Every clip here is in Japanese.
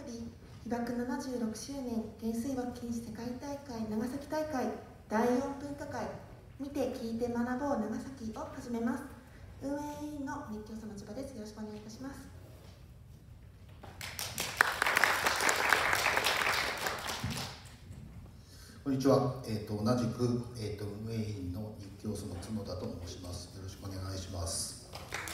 び被爆76周年原水爆禁止世界大会長崎大会第4分科会見て聞いて学ぼう長崎を始めます。運営委員の日教さんの千葉です。よろしくお願いいたします。 こんにちは。同じく、運営委員の日教その角田と申します。よろしくお願いします。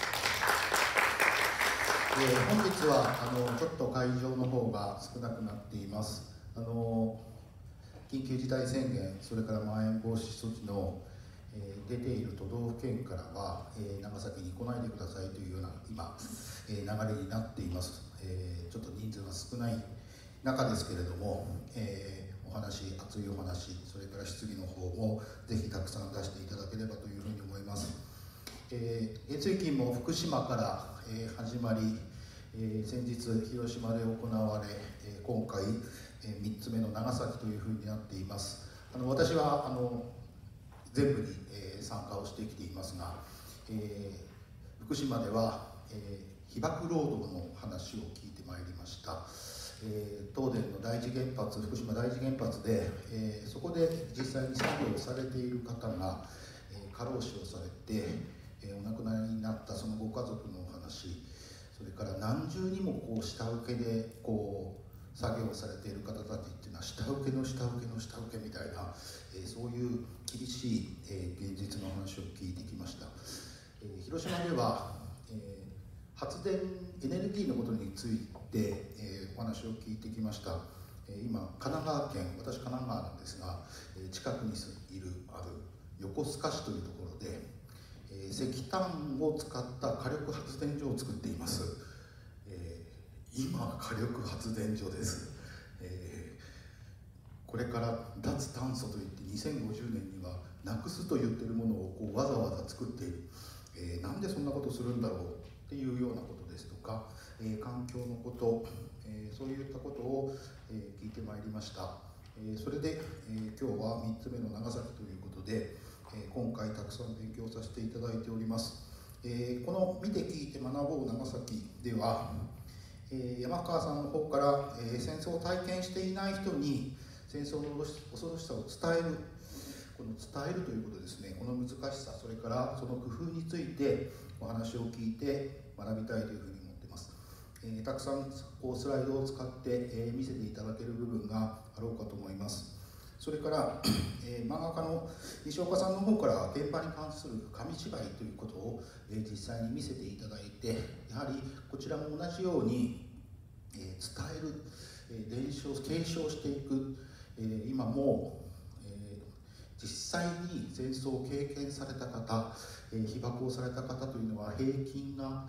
本日はちょっと会場の方が少なくなっています。緊急事態宣言、それからまん延防止措置の、出ている都道府県からは、長崎に来ないでくださいというような今、流れになっています。ちょっと人数が少ない中ですけれども、お話、熱いお話、それから質疑の方もぜひたくさん出していただければというふうに思います。原水禁も福島から、始まり、先日広島で行われ、今回、3つ目の長崎というふうになっています。私は全部に、参加をしてきていますが、福島では、被爆労働の話を聞いてまいりました。東電の第一原発、福島第一原発で、そこで実際に作業をされている方が、過労死をされて、お亡くなりになったそのご家族のお話、それから何重にもこう下請けでこう作業をされている方たちっていうのは下請けの下請けの下請けみたいな、そういう厳しい、現実の話を聞いてきました。広島では、発電エネルギーのことについて、お話を聞いてきました。今神奈川県、私神奈川なんですが、近くにある横須賀市というところで、石炭を使った火力発電所を作っています。今火力発電所です。これから脱炭素といって2050年にはなくすと言っているものをこうわざわざ作っている、なんでそんなことするんだろうっていうようなことですとか、環境のこと、そういったことを、聞いてまいりました。それで、今日は3つ目の長崎ということで、今回たくさん勉強させていただいております。この見て聞いて学ぼう長崎では、山川さんの方から、戦争を体験していない人に戦争の恐ろしさを伝える、この伝えるということですね、この難しさ、それからその工夫についてお話を聞いて学びたいというふうに思っています。たくさんこうスライドを使って、見せていただける部分があろうかと思います。それから、漫画家の西岡さんの方から現場に関する紙芝居ということを、実際に見せていただいて、やはりこちらも同じように、伝える、伝承継承していく、今も実際に戦争を経験された方、被爆をされた方というのは平均が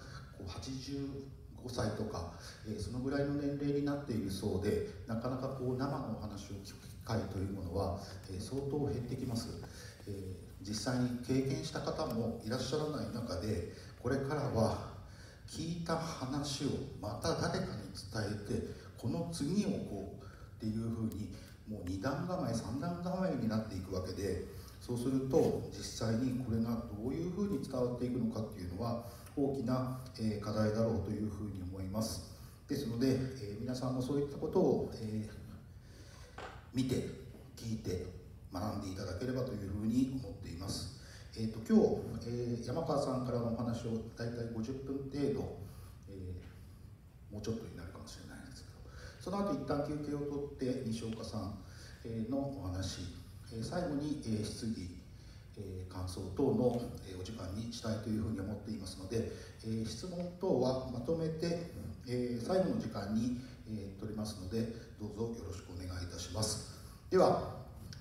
85歳とか、そのぐらいの年齢になっているそうで、なかなかこう生のお話を聞く機会というものは、相当減ってきます。実際に経験した方もいらっしゃらない中で、これからは聞いた話をまた誰かに伝えて、この次をこうっていうふうにもう2段構え3段構えになっていくわけで、そうすると実際にこれがどういうふうに伝わっていくのかっていうのは大きな課題だろうというふうに思います。ですので、皆さんもそういったことを見て聞いて学んでいただければというふうに思っています。今日、山川さんからのお話をだいたい50分程度、もうちょっとになるかもしれないんですけど、その後一旦休憩を取って西岡さんのお話、最後に質疑、感想等のお時間にしたいというふうに思っていますので、質問等はまとめて最後の時間に取りますので、どうぞよろしくお願いいたします。では、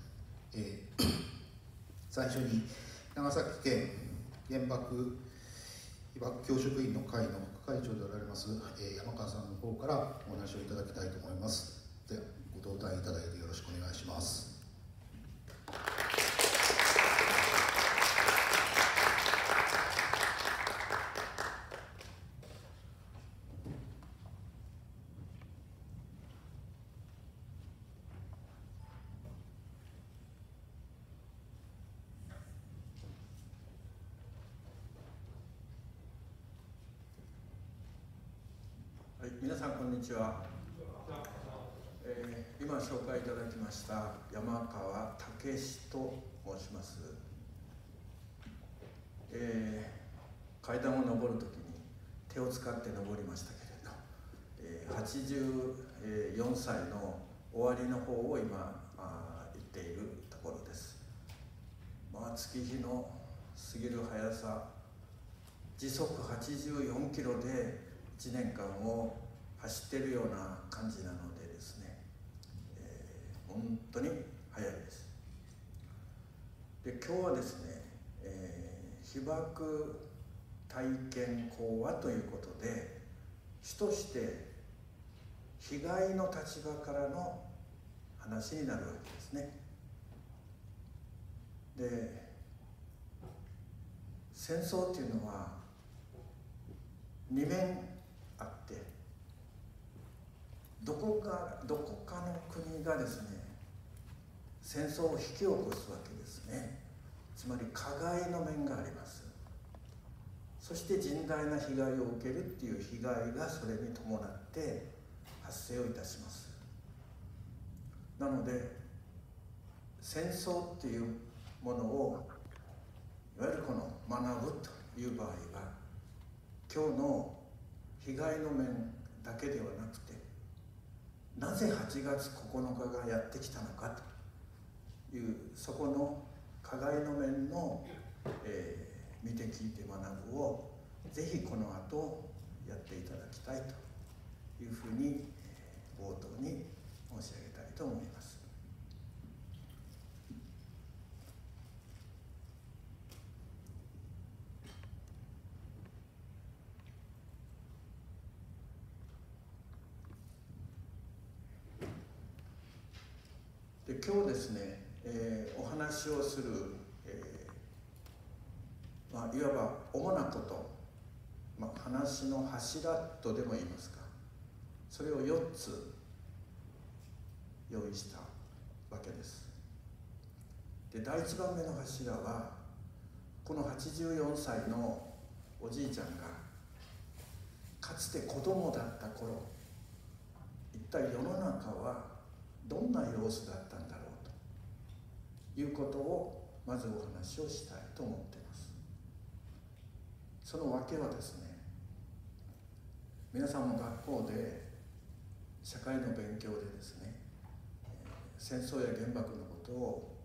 最初に長崎県原爆被爆教職員の会の副会長でおられます、山川さんの方からお話をいただきたいと思います。ではご登壇いただいてよろしくお願いします。 はい、皆さんこんにちは。 今紹介いただきました山川武史と申します。階段を登るときに手を使って登りましたけれど、84歳の終わりの方を今行っているところです。月日の過ぎる速さ、時速84キロで1年間を走っているような感じなのでですね、本当に早いです。で、今日はですね、被爆体験講話ということで、主として被害の立場からの話になるわけですね。で、戦争っていうのは2面あって、どこかの国がですね、戦争を引き起こすわけですね。つまり加害の面があります。そして甚大な被害を受けるっていう被害がそれに伴って発生をいたします。なので戦争っていうものをいわゆるこの学ぶという場合は、今日の被害の面だけではなくて、なぜ8月9日がやってきたのかという、そこの加害の面の、見て聞いて学ぶをぜひこの後やっていただきたいというふうに冒頭に申し上げたいと思います。で、今日ですね、お話をする、いわば主なこと、話の柱とでも言いますか、それを4つ用意したわけです。で、第1番目の柱は、この84歳のおじいちゃんがかつて子供だった頃、一体世の中はどんな様子だったんだろうということをまずお話をしたいと思っています。その訳はですね、皆さんも学校で社会の勉強でですね、戦争や原爆のことを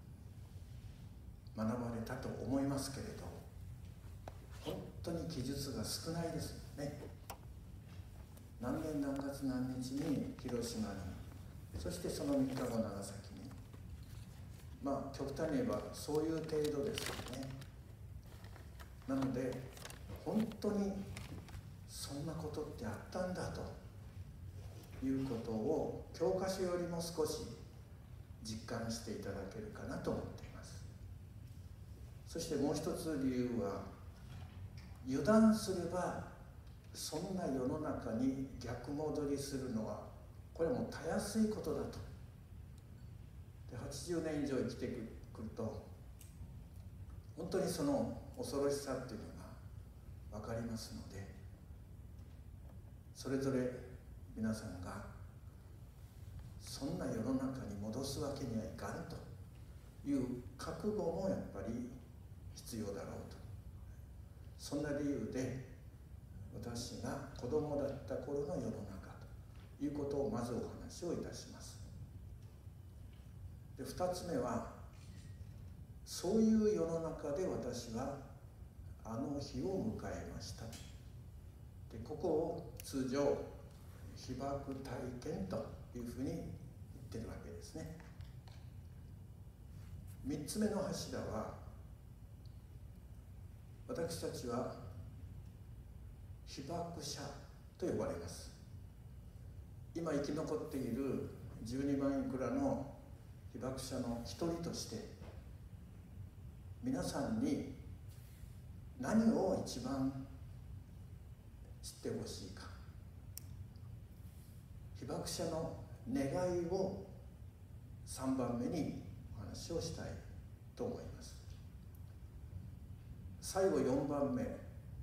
学ばれたと思いますけれど、本当に記述が少ないですよね。何年何月何日に広島に、そしてその3日後長崎に、極端に言えばそういう程度ですよね。なので本当にそんなことってあったんだということを教科書よりも少し実感していただけるかなと思っています。そしてもう一つ理由は、油断すればそんな世の中に逆戻りするのはこれはもうたやすいことだと。で、80年以上生きてくると本当にその恐ろしさっていうのが分かりますので、それぞれ皆さんがそんな世の中に戻すわけにはいかんという覚悟もやっぱり必要だろうと。そんな理由で私が子供だった頃の世の中ということをまずお話をいたします。で、2つ目は、そういう世の中で私はあの日を迎えました。で、ここを通常被爆体験というふうに言ってるわけですね。3つ目の柱は、私たちは被爆者と呼ばれます。今生き残っている12万いくらの被爆者の一人として、皆さんに何を一番知ってほしいか、被爆者の願いを3番目にお話をしたいと思います。最後4番目、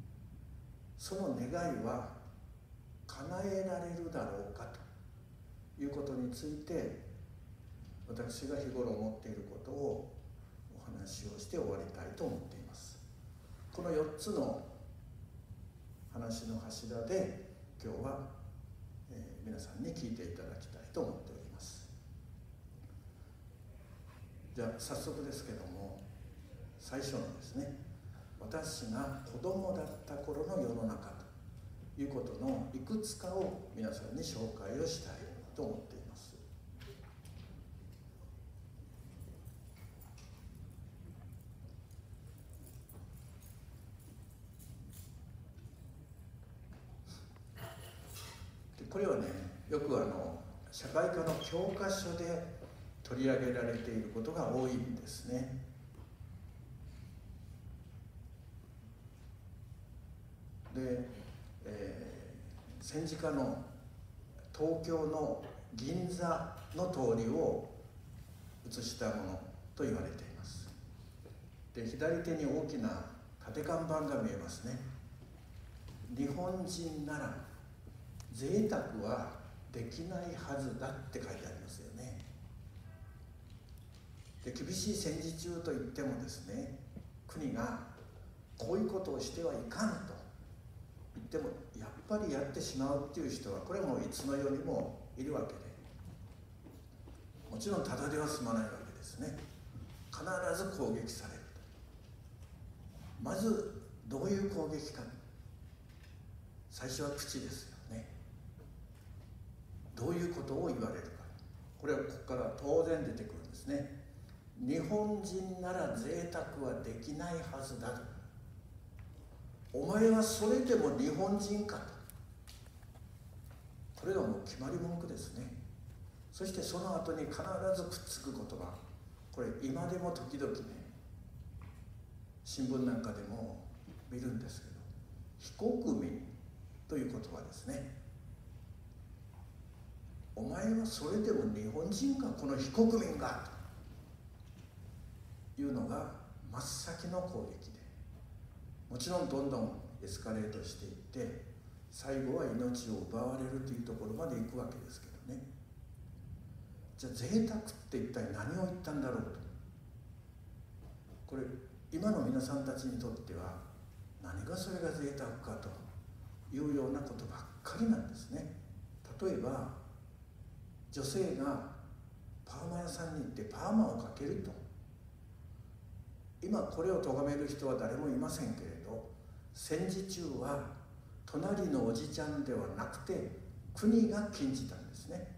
その願いは叶えられるだろうかいうことについて、私が日頃思っていることをお話をして終わりたいと思っています。この4つの話の柱で今日は、皆さんに聞いていただきたいと思っております。じゃあ早速ですけども、最初のですね、私が子供だった頃の世の中ということのいくつかを皆さんに紹介をしたいと思っています。これはね、よく社会科の教科書で取り上げられていることが多いんですね。で、戦時下の東京の銀座の通りを写したものと言われています。で、左手に大きな縦看板が見えますね。日本人なら贅沢はできないはずだって書いてありますよね。で、厳しい戦時中といってもですね、国がこういうことをしてはいかんと言ってもやっぱりやってしまうっていう人は、これもいつの世にもいるわけで、もちろんただでは済まないわけですね。必ず攻撃される。まずどういう攻撃か、最初は口ですよね。どういうことを言われるか、これはここから当然出てくるんですね。日本人なら贅沢はできないはずだと。お前はそれでも日本人かと。これがもう決まり文句ですね。そしてその後に必ずくっつく言葉、これ今でも時々ね、新聞なんかでも見るんですけど、非国民という言葉ですね。お前はそれでも日本人か、この非国民がというのが真っ先の攻撃で、もちろんどんどんエスカレートしていって、最後は命を奪われるというところまで行くわけですけどね。じゃあ贅沢って一体何を言ったんだろうと。これ今の皆さんたちにとっては何がそれが贅沢かというようなことばっかりなんですね。例えば女性がパーマ屋さんに行ってパーマをかけると。今これを咎める人は誰もいませんけれど、戦時中は隣のおじちゃんではなくて国が禁じたんですね。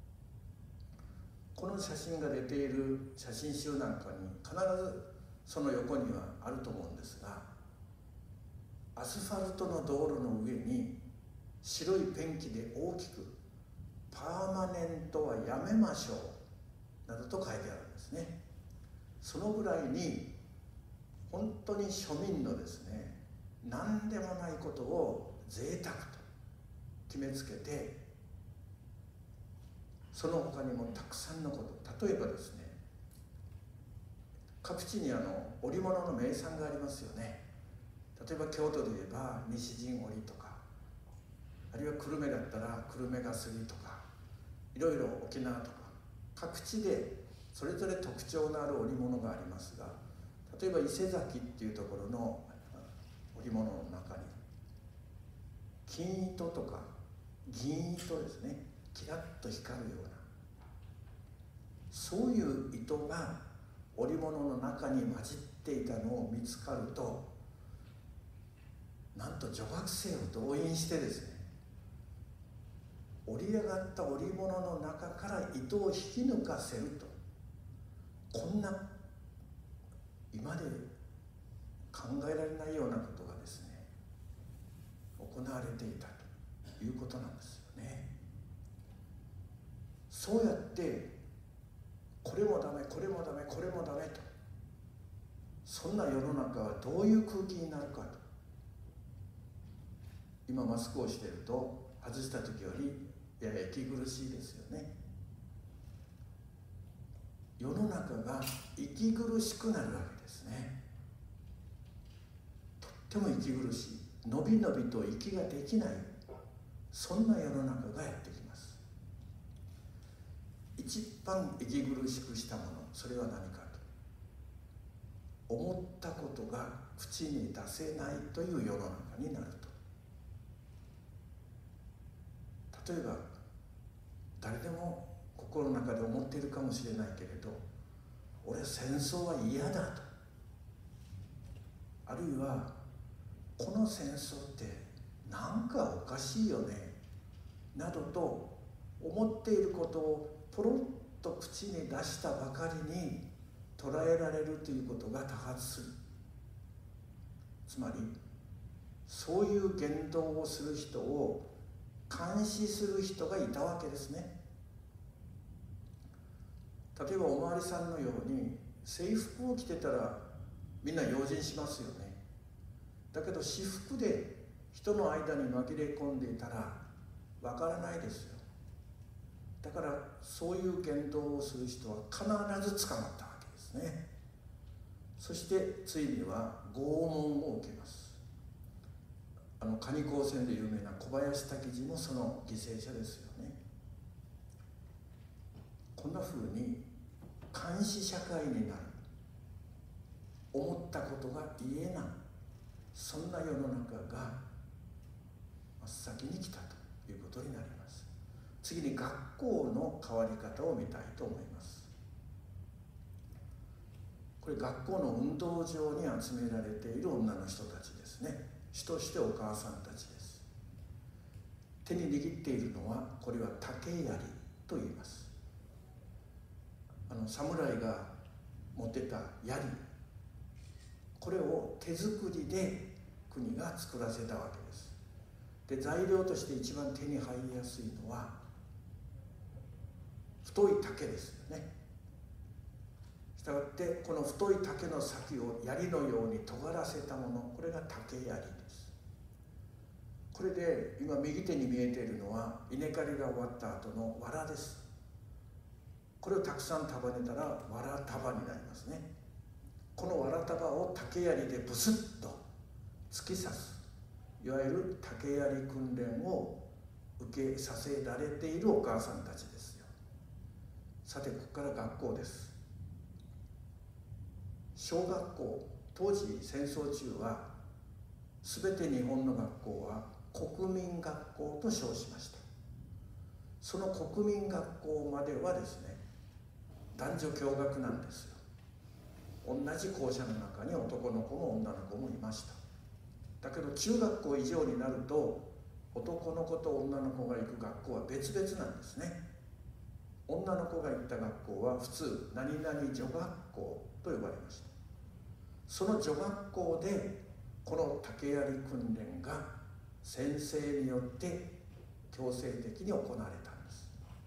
この写真が出ている写真集なんかに必ずその横にはあると思うんですが、アスファルトの道路の上に白いペンキで大きく「パーマネントはやめましょう」などと書いてあるんですね。そのぐらいに本当に庶民のですね、何でもないことを贅沢と決めつけて、その他にもたくさんのこと、例えばですね、各地に織物の名産がありますよね。例えば京都で言えば西陣織とか、あるいは久留米だったら久留米がすりとか、いろいろ沖縄とか各地でそれぞれ特徴のある織物がありますが、例えば伊勢崎っていうところの織物の中に金糸とか銀糸ですね、キラッと光るような、そういう糸が織物の中に混じっていたのを見つかると、なんと女学生を動員してですね、織り上がった織物の中から糸を引き抜かせると、こんな今で考えられないようなことがですね、行われていたということなんですよね。そうやってこれもダメ、これもダメ、これもダメと、そんな世の中はどういう空気になるかと。今マスクをしていると外した時よりやや息苦しいですよね。世の中が息苦しくなるわけですね。とっても息苦しい、のびのびと息ができない、そんな世の中がやってきます。 一番息苦しくしたもの、それは何かと、思ったことが口に出せないという世の中になると。例えば誰でも心の中で思っているかもしれないけれど、俺は戦争は嫌だと、あるいはこの戦争ってなんかおかしいよねなどと思っていることをポロッと口に出したばかりに捉えられるということが多発する。つまりそういう言動をする人を監視する人がいたわけですね。例えばおまわりさんのように制服を着てたらみんな用心しますよね。だけど私服で人の間に紛れ込んでいたらわからないですよ。だからそういう言動をする人は必ず捕まったわけですね。そしてついには拷問を受けます。蟹工船で有名な小林滝次もその犠牲者ですよね。こんなふうに監視社会になる、思ったことが言えない、そんな世の中が真っ先に来たということになります。次に学校の変わり方を見たいと思います。これ学校の運動場に集められている女の人たちですね。主としてお母さんたちです。手に握っているのは、これは竹槍と言います。侍が持ってた槍、これを手作りで国が作らせたわけです。で、材料として一番手に入りやすいのは太い竹ですよね。したがってこの太い竹の先を槍のように尖らせたもの、これが竹槍です。これで今右手に見えているのは稲刈りが終わった後の藁です。これをたくさん束ねたら藁束になりますね。この藁束を竹槍でブスッと突き刺す、いわゆる竹槍訓練を受けさせられているお母さんたちですよ。さて、ここから学校です。小学校、当時戦争中は全て日本の学校は国民学校と称しました。その国民学校まではですね、男女共学なんですよ。同じ校舎の中に男の子も女の子もいました。だけど中学校以上になると男の子と女の子が行く学校は別々なんですね。女の子が行った学校は普通何々女学校と呼ばれました。その女学校でこの竹槍訓練が先生によって強制的に行われたんです。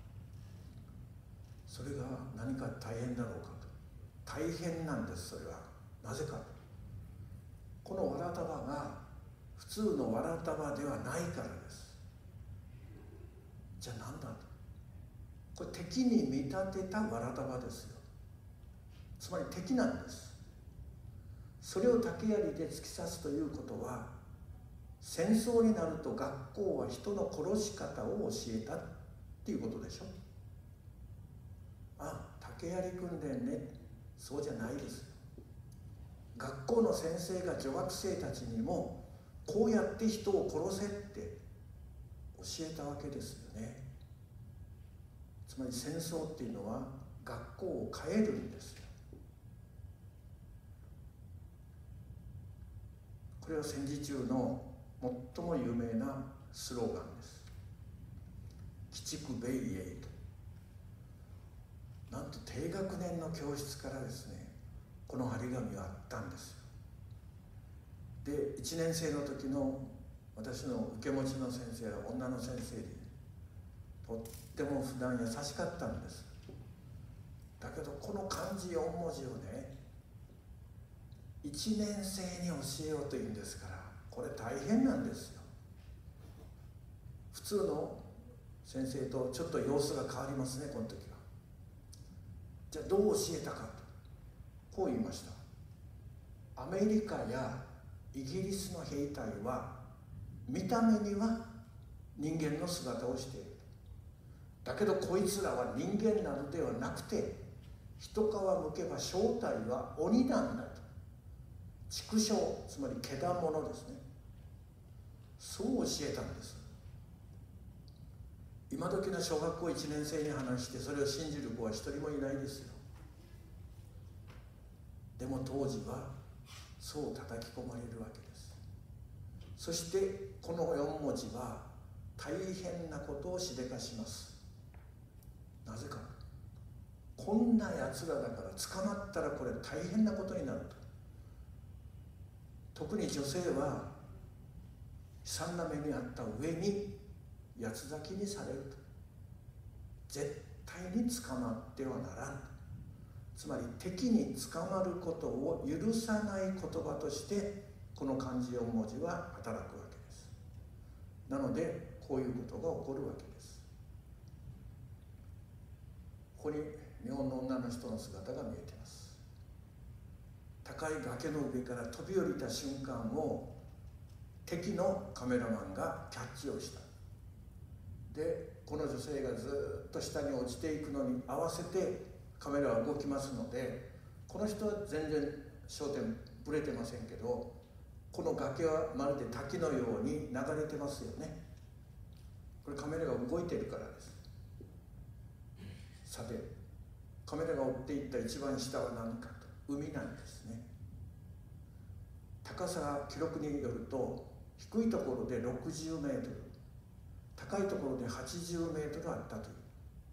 それが何か大変だろうかと。大変なんです。それはなぜかと、この藁束が普通の藁束ではないからです。じゃあ何だと。これ敵に見立てた藁束ですよ。つまり敵なんです。それを竹槍で突き刺すということは、戦争になると学校は人の殺し方を教えたっていうことでしょ。あ、竹槍訓練ね。そうじゃないですよ。学校の先生が女学生たちにもこうやって人を殺せって教えたわけですよね。つまり戦争っていうのは学校を変えるんですよ。これは戦時中の最も有名なスローガンです。鬼畜米英と。なんと低学年の教室からですね、この張り紙があったんですよ。で、1年生の時の私の受け持ちの先生は女の先生で、とっても普段優しかったんです。だけどこの漢字4文字をね、1年生に教えようというんですから、これ大変なんですよ。普通の先生とちょっと様子が変わりますね、この時は。じゃあどう教えたかと、こう言いました。アメリカやイギリスの兵隊は見た目には人間の姿をしている。 だけどこいつらは人間なのではなくて、一皮むけば正体は鬼なんだと。畜生、つまりけだものですね。そう教えたんです。今時の小学校1年生に話してそれを信じる子は一人もいないですよ。でも当時はそう叩き込まれるわけです。そしてこの4文字は大変なことをしでかします。なぜか、こんなやつらだから捕まったらこれ大変なことになると。特に女性は悲惨な目に遭った上に八つ咲きにされると。絶対に捕まってはならん。つまり敵に捕まることを許さない言葉としてこの漢字4文字は働くわけです。なのでこういうことが起こるわけです。ここに日本の女の人の姿が見えています。高い崖の上から飛び降りた瞬間を敵のカメラマンがキャッチをした。でこの女性がずっと下に落ちていくのに合わせてカメラは動きますので、この人は全然焦点ぶれてませんけど、この崖はまるで滝のように流れてますよね。これカメラが動いてるからです。さてカメラが追っていった一番下は何かと、海なんですね。高さ記録によると低いところで60メートル、高いところで80メートルあったという。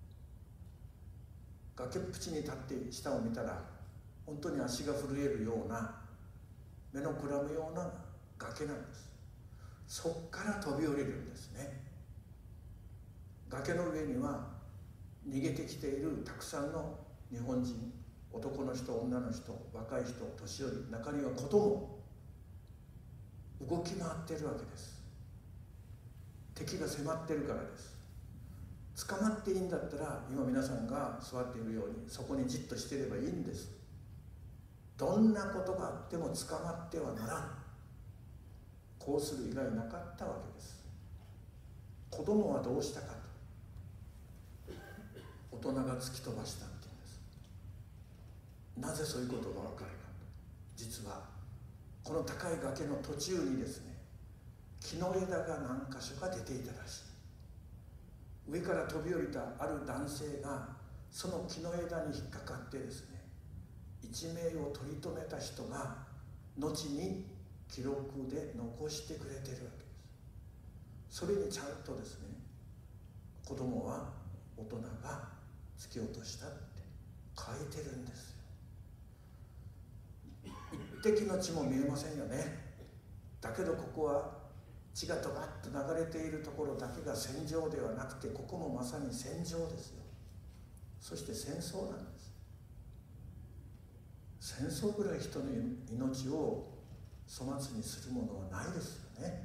崖っぷちに立って下を見たら本当に足が震えるような、目のくらむような崖なんです。そこから飛び降りるんですね。崖の上には逃げてきているたくさんの日本人、男の人、女の人、若い人、年寄り、中には子供、動き回っているわけです。敵が迫っているからです。捕まっていいんだったら今皆さんが座っているようにそこにじっとしていればいいんです。どんなことがあっても捕まってはならん。こうする以外なかったわけです。子供はどうしたかと、大人が突き飛ばしたっていうんです。なぜそういうことが分かるかと、実はこの高い崖の途中にですね、木の枝が何箇所か出ていたらしい。上から飛び降りたある男性がその木の枝に引っかかってですね、一命を取り留めた人が後に記録で残してくれているわけです。それにちゃんとですね、子供は大人が突き落としたって書いてるんですよ。一滴の血も見えませんよね。だけどここは血がドバッと流れているところだけが戦場ではなくて、ここもまさに戦場ですよ。そして戦争なんです。戦争ぐらい人の命を粗末にするものはないですよね。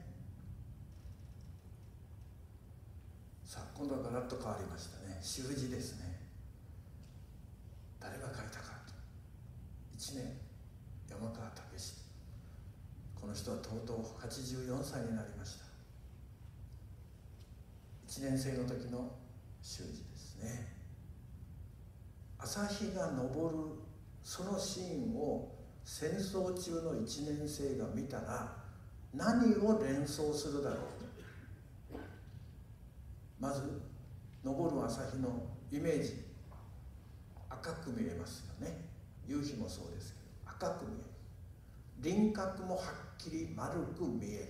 さあ今度はガラッと変わりましたね。習字ですね。誰が書いたかと、1年山川武史。この人はとうとう84歳になりました。1年生の時の習字ですね。朝日が昇るそのシーンを戦争中の1年生が見たら何を連想するだろうと。まず昇る朝日のイメージ、赤く見えますよね。夕日もそうですけど赤く見える。輪郭もはっきり丸く見える。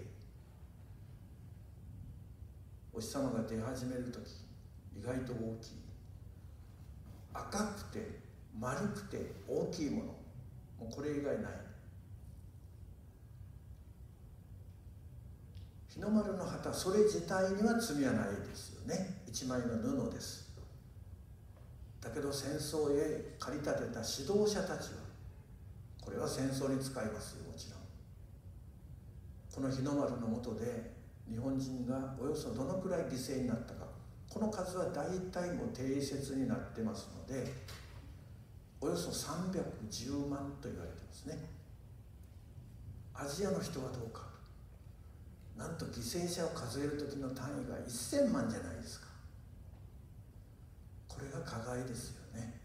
お日様が出始めるとき意外と大きい、赤くて丸くて大きいもの、もうこれ以外ない。日の丸の旗、それ自体には罪はないですよね。一枚の布です。だけど戦争へ駆り立てた指導者たちはこれは戦争に使いますよ。もちろんこの日の丸の下で日本人がおよそどのくらい犠牲になったか、この数は大体もう定説になってますので、およそ310万と言われてますね。アジアの人はどうか、なんと犠牲者を数える時の単位が1000万じゃないですか。 加害ですよね。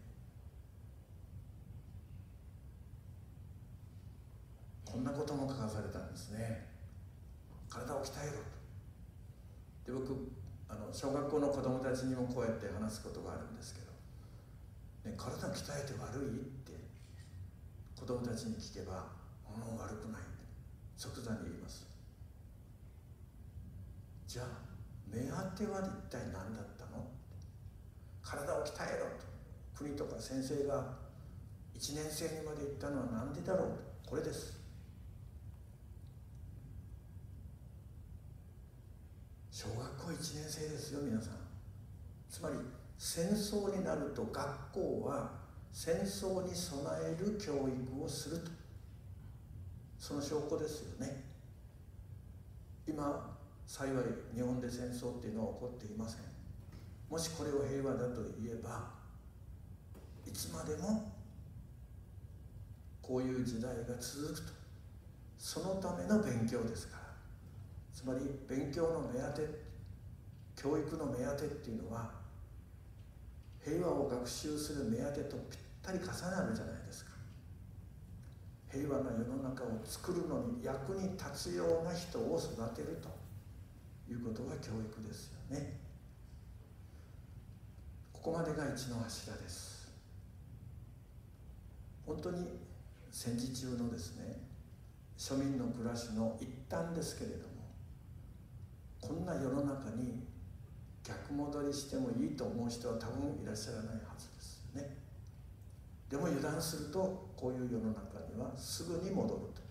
こんなことも書かされたんですね。体を鍛えろと。で、僕小学校の子供たちにもこうやって話すことがあるんですけど、ね、体鍛えて悪いって子供たちに聞けば、もう悪くないって即座に言います。じゃあ目当ては一体何だったの？体を鍛えろと国とか先生が1年生にまで言ったのは何でだろうと。これです。小学校1年生ですよ、皆さん。つまり戦争になると学校は戦争に備える教育をすると、その証拠ですよね。今幸い日本で戦争っていうのは起こっていません。もしこれを平和だと言えば、いつまでもこういう時代が続くと、そのための勉強ですから。つまり勉強の目当て、教育の目当てっていうのは平和を学習する目当てとぴったり重なるじゃないですか。平和な世の中を作るのに役に立つような人を育てるということが教育ですよね。ここまでが一の柱です。本当に戦時中のですね、庶民の暮らしの一端ですけれども、こんな世の中に逆戻りしてもいいと思う人は多分いらっしゃらないはずですよね。でも油断するとこういう世の中にはすぐに戻ると。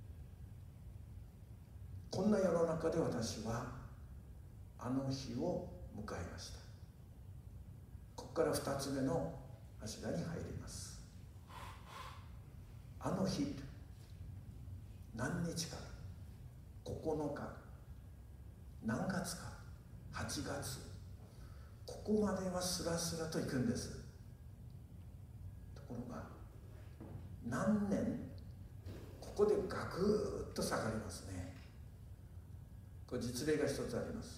こんな世の中で私はあの日を迎えました。ここから2つ目の柱に入ります。あの日、何日か、9日、何月か、8月、ここまではスラスラといくんです。ところが何年、ここでガクッと下がりますね。これ実例が一つあります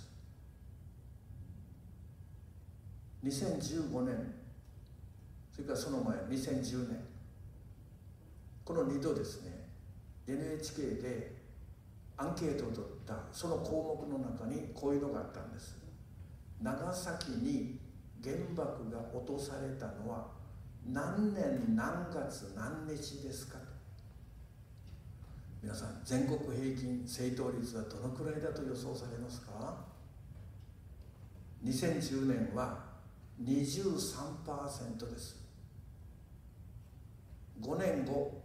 。2015年、それからその前2010年、この2度ですね、 NHK でアンケートを取ったその項目の中にこういうのがあったんです。長崎に原爆が落とされたのは何年何月何日ですかと。皆さん、全国平均正答率はどのくらいだと予想されますか？ 2010年は 23% です。5年後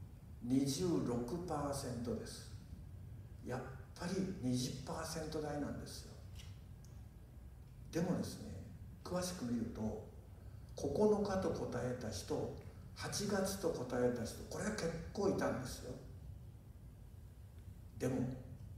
26% です。やっぱり 20% 台なんですよ。でもですね、詳しく見ると9日と答えた人、8月と答えた人、これは結構いたんですよ。でも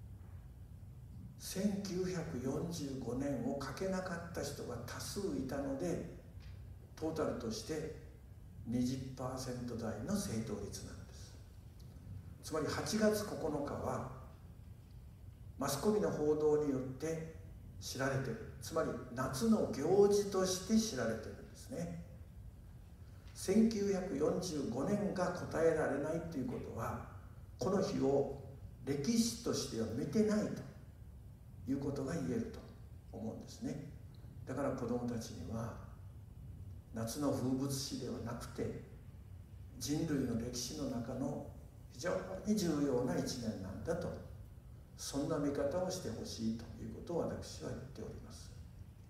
1945年を書けなかった人が多数いたので、トータルとして 20% 台の正答率なんです。つまり8月9日はマスコミの報道によって知られている。つまり夏の行事として知られているんですね。1945年が答えられないということは、この日を歴史としては見てないということが言えると思うんですね。だから子どもたちには夏の風物詩ではなくて、人類の歴史の中の非常に重要な一年なんだと、そんな見方をしてほしいということを私は言っております。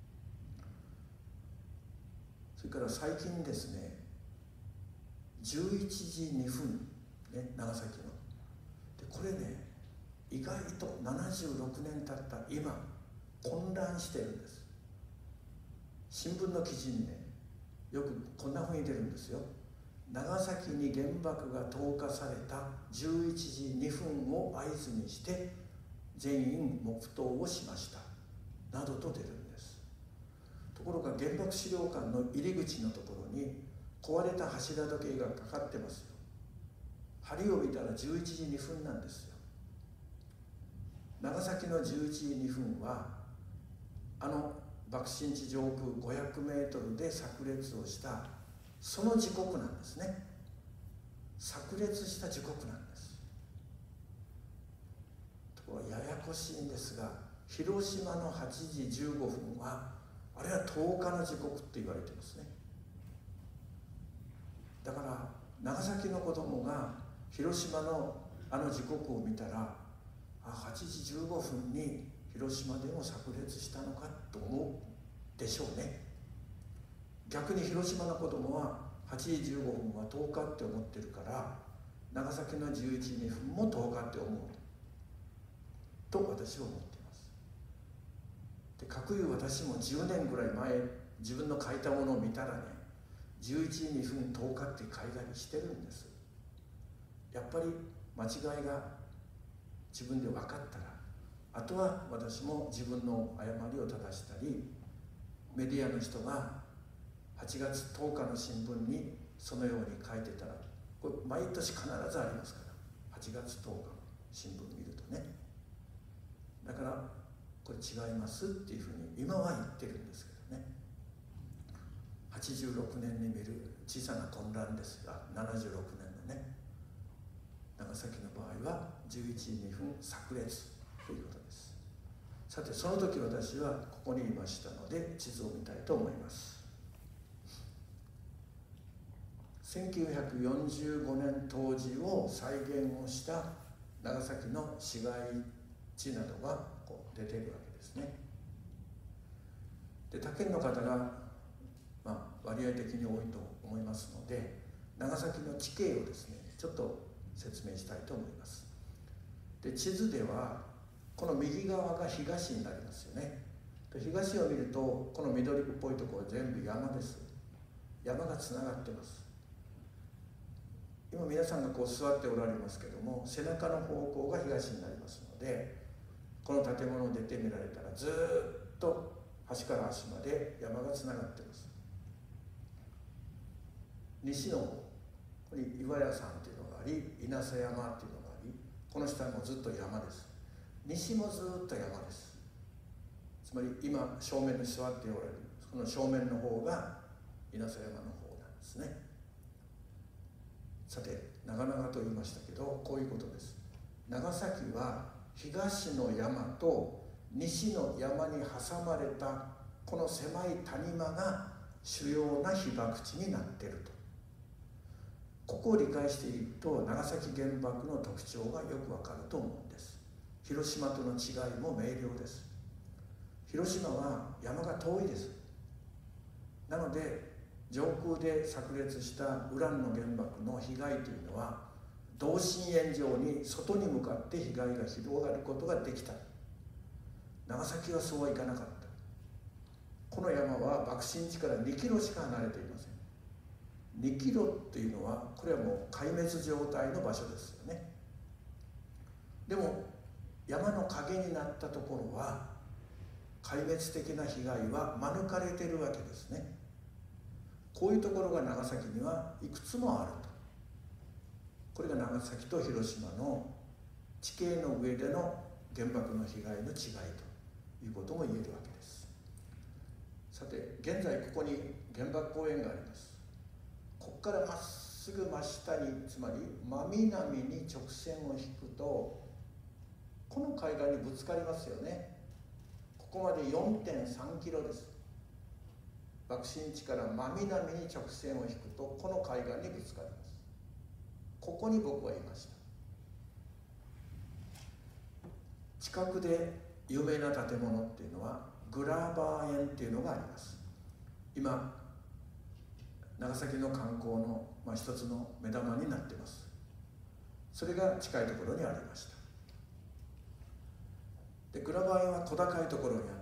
それから最近ですね、11時2分、ね、長崎ので、これね、意外と76年経った今混乱してるんです。新聞の記事にね、よくこんなふうに出るんですよ。長崎に原爆が投下された11時2分を合図にして全員黙祷をしましたなどと出るんです。ところが原爆資料館の入り口のところに壊れた柱時計がかかってますよ。針を見たら11時2分なんですよ。長崎の11時2分は爆心地上空500メートルで炸裂をしたその時刻なんですね。炸裂した時刻なんです。ところがややこしいんですが、広島の8時15分はあれは10日の時刻って言われてますね。だから長崎の子供が広島のあの時刻を見たら、8時15分に広島でも炸裂したのかと思うでしょうね。逆に広島の子供は8時15分は10日って思ってるから、長崎の11時2分も10日って思うと私は思っています。で、かくいう私も10年ぐらい前自分の書いたものを見たらね、11時2分10日って書いたりしてるんです。やっぱり間違いが自分で分かったら、あとは私も自分の誤りを正したり、メディアの人が8月10日の新聞にそのように書いてたら、これ毎年必ずありますから、8月10日の新聞見るとね。だからこれ違いますっていうふうに今は言ってるんですけどね。86年に見る小さな混乱ですが、76年のね、長崎の場合は11時2分炸裂ということです。さて、その時私はここにいましたので地図を見たいと思います。1945年当時を再現をした長崎の市街地などがこう出ているわけですね。で、他県の方が、割合的に多いと思いますので、長崎の地形をですねちょっと説明したいと思います。で、地図ではこの右側が東になりますよね。で、東を見るとこの緑っぽいところは全部山です。山がつながってます。今皆さんがこう座っておられますけども、背中の方向が東になりますので、この建物を出てみられたらずっと端から端まで山がつながっています。西の方、ここに岩屋山というのがあり、稲佐山というのがあり、この下もずっと山です。西もずっと山です。つまり今正面に座っておられるこの正面の方が稲佐山の方なんですね。さて、長々と言いましたけど、こういうことです。長崎は東の山と西の山に挟まれたこの狭い谷間が主要な被爆地になっていると。ここを理解していると長崎原爆の特徴がよくわかると思うんです。広島との違いも明瞭です。広島は山が遠いです。なので上空で炸裂したウランの原爆の被害というのは同心円状に外に向かって被害が広がることができた。長崎はそうはいかなかった。この山は爆心地から2キロしか離れていません。2キロっていうのはこれはもう壊滅状態の場所ですよね。でも山の陰になったところは壊滅的な被害は免れているわけですね。こういうところが長崎にはいくつもあると。これが長崎と広島の地形の上での原爆の被害の違いということも言えるわけです。さて、現在ここに原爆公園があります。ここからまっすぐ真下に、つまり真南に直線を引くとこの海岸にぶつかりますよね。ここまで 4.3 キロです。爆心地から真南に直線を引くとこの海岸にぶつかります。ここに僕はいました。近くで有名な建物っていうのはグラバー園っていうのがあります。今長崎の観光の一つの目玉になっています。それが近いところにありました。で、グラバー園は小高いところにあって、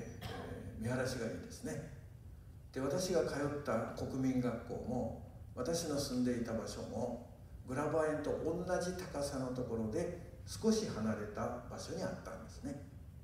見晴らしがいいですね。で、私が通った国民学校も私の住んでいた場所もグラバー園と同じ高さのところで少し離れた場所にあったんですね。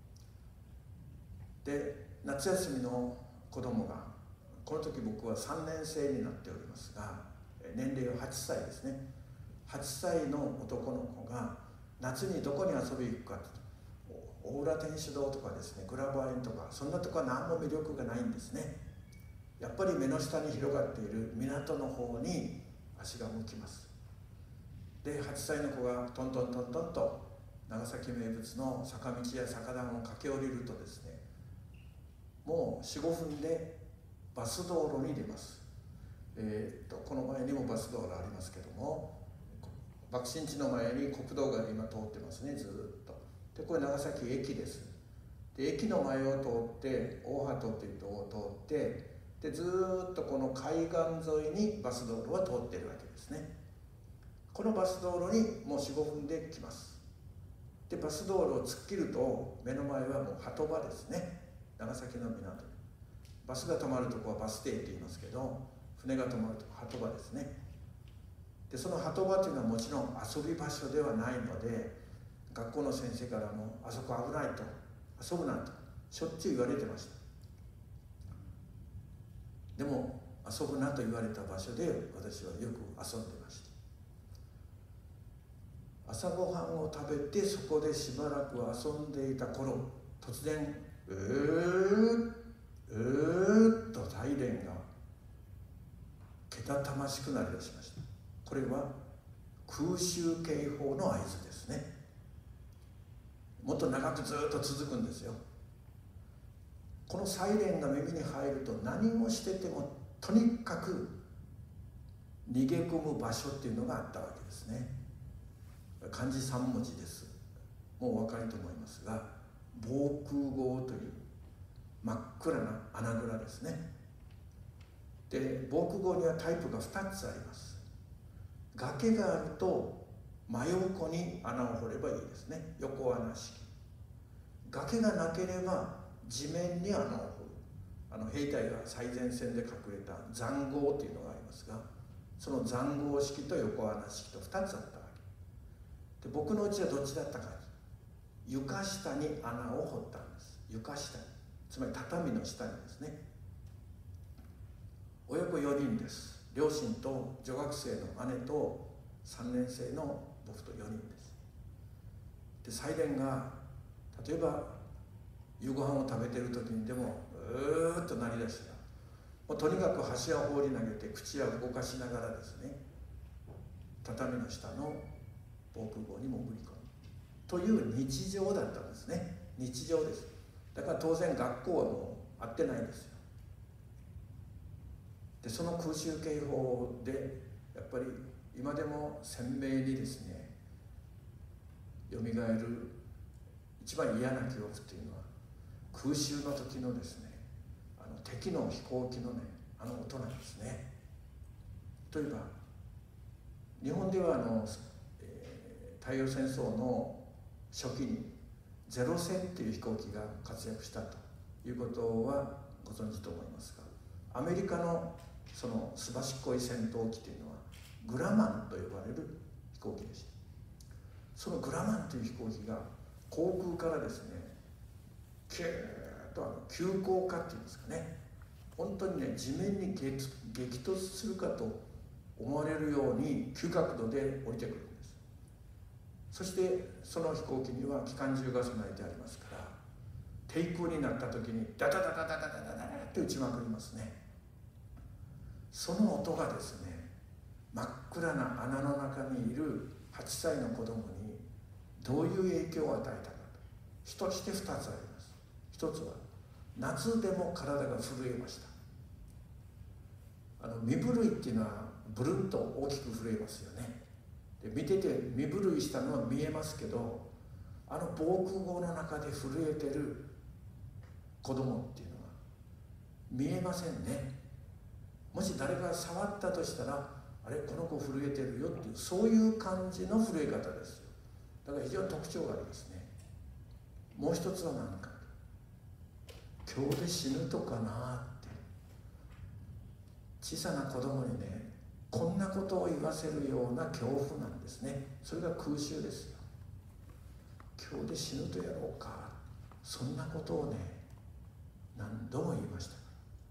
で、夏休みの子供が、この時僕は3年生になっておりますが、年齢は8歳ですね。8歳の男の子が夏にどこに遊びに行くかと、 大浦天主堂とかですね、グラバー園とか、そんなとこは何も魅力がないんですね。やっぱり目の下に広がっている港の方に足が向きます。で、8歳の子がトントントントンと長崎名物の坂道や坂段を駆け下りるとですね、もう 4,5 分でバス道路に出ます。この前にもバス道路ありますけども、爆心地の前に国道が今通ってますね、ずっと。で、これ長崎駅です。で、駅の前を通って大鳩というところを通って、でずっとこの海岸沿いにバス道路は通っているわけですね。このバス道路にもう 4,5 分で来ます。で、バス道路を突っ切ると目の前はもう鳩場ですね。長崎の港。バスが止まるとこはバス停って言いますけど、船が止まるとこ鳩場ですね。で、その鳩場というのはもちろん遊び場所ではないので、学校の先生からもあそこ危ないと、遊ぶなとしょっちゅう言われてました。でも遊ぶなと言われた場所で私はよく遊んでました。朝ごはんを食べてそこでしばらく遊んでいた頃、突然とサイレンがけたたましくなりだしました。これは空襲警報の合図ですね。もっと長くずっと続くんですよ。このサイレンが耳に入ると何もしててもとにかく逃げ込む場所っていうのがあったわけですね。漢字3文字です。もうお分かりと思いますが、防空壕という真っ暗な穴蔵ですね。で、防空壕にはタイプが2つあります。崖があると真横に穴を掘ればいいですね、横穴式。崖がなければ地面に穴を掘る、兵隊が最前線で隠れた塹壕というのがありますが、その塹壕式と横穴式と2つあったわけで、僕のうちはどっちだったか、床下に穴を掘ったんです。床下に、つまり畳の下にですね。親子4人です。両親と女学生の姉と3年生の僕と4人です。で、サイレンが例えば夕ご飯を食べてる時にでもうーっと鳴り出したら、もうとにかく箸や放り投げて口や動かしながらですね、畳の下の防空壕に潜り込むという日常だったんですね。日常です。だから当然学校はもう会ってないんですよ。で、その空襲警報でやっぱり今でも鮮明にですねよみがえる一番嫌な記憶っていうのは、空襲の時のですね、敵の飛行機のね、音なんですね。例えば日本では太平洋戦争の初期にゼロ戦っていう飛行機が活躍したということはご存知と思いますが、アメリカのそのすばしっこい戦闘機というのはグラマンと呼ばれる飛行機でした。そのグラマンという飛行機が航空からですね、キューッと急降下っていうんですかね、本当にね地面に激突するかと思われるように急角度で降りてくるんです。そしてその飛行機には機関銃が備えてありますから、低空になった時にダダダダダダダダダって撃ちまくりますね。その音がですね、真っ暗な穴の中にいる8歳の子供にどういう影響を与えたかとして2つあります。1つは夏でも体が震えました。身震いっていうのはブルンと大きく震えますよね。で、見てて身震いしたのは見えますけど、防空壕の中で震えてる子供っていうのは見えませんね。もし誰か触ったとしたら、あれこの子震えてるよっていう、そういう感じの震え方ですよ。だから非常に特徴がありますね。もう一つは何か、今日で死ぬとかなって、小さな子供にねこんなことを言わせるような恐怖なんですね。それが空襲ですよ。今日で死ぬとやろうか、そんなことをね何度も言いました。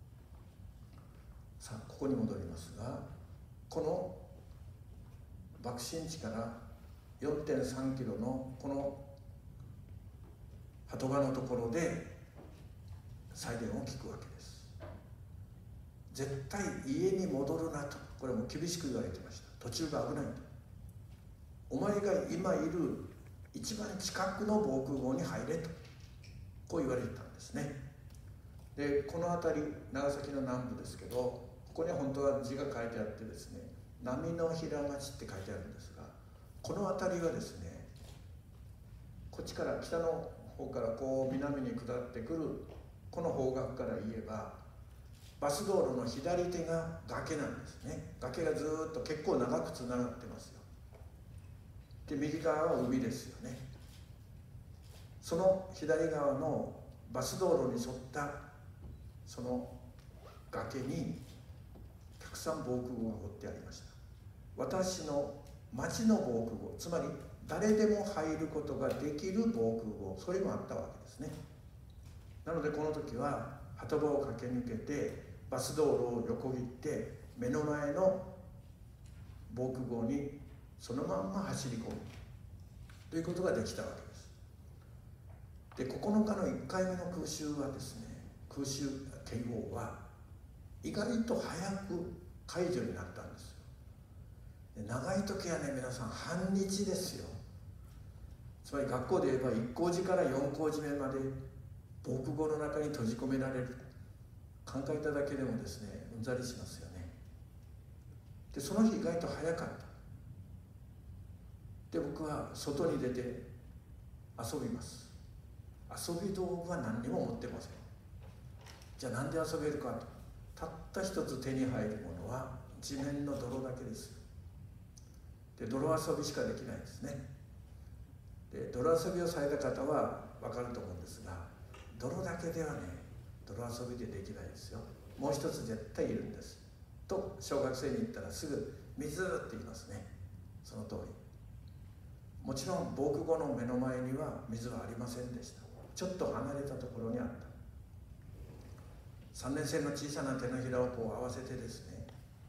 さあここに戻りますが、この爆心地から 4.3 キロのこの鳩場のところでサイレンを聞くわけです。絶対家に戻るなと、これも厳しく言われてました。途中が危ないと。お前が今いる一番近くの防空壕に入れと、こう言われてたんですね。でこの辺り長崎の南部ですけど、ここには本当は字が書いてあってですね、波の平町って書いてあるんですが、この辺りはですね、こっちから北の方からこう南に下ってくるこの方角から言えば、バス道路の左手が崖なんですね。崖がずっと結構長くつながってますよ。で右側は海ですよね。その左側のバス道路に沿ったその崖にたくさん防空壕が掘ってありました。私の町の防空壕、つまり誰でも入ることができる防空壕、それもあったわけですね。なのでこの時は鳩場を駆け抜けてバス道路を横切って目の前の防空壕にそのまんま走り込むということができたわけです。で9日の1回目の空襲はですね、空襲警報は意外と早く解除になったんですよ。で長い時はね、皆さん半日ですよ。つまり学校で言えば1校時から4校時目まで防空壕の中に閉じ込められる、考えただけでもですね、うんざりしますよね。でその日意外と早かった。で僕は外に出て遊びます。遊び道具は何にも持ってません。じゃあなんで遊べるかと、たった一つ手に入るものは地面の泥だけです。で泥遊びしかできないですね。で泥遊びをされた方は分かると思うんですが、泥だけではね、泥遊びでできないですよ。もう一つ絶対いるんですと小学生に言ったらすぐ水って言いますね。その通り。もちろん防空壕の目の前には水はありませんでした。ちょっと離れたところにあった3年生の小さな手のひらをこう合わせてですね、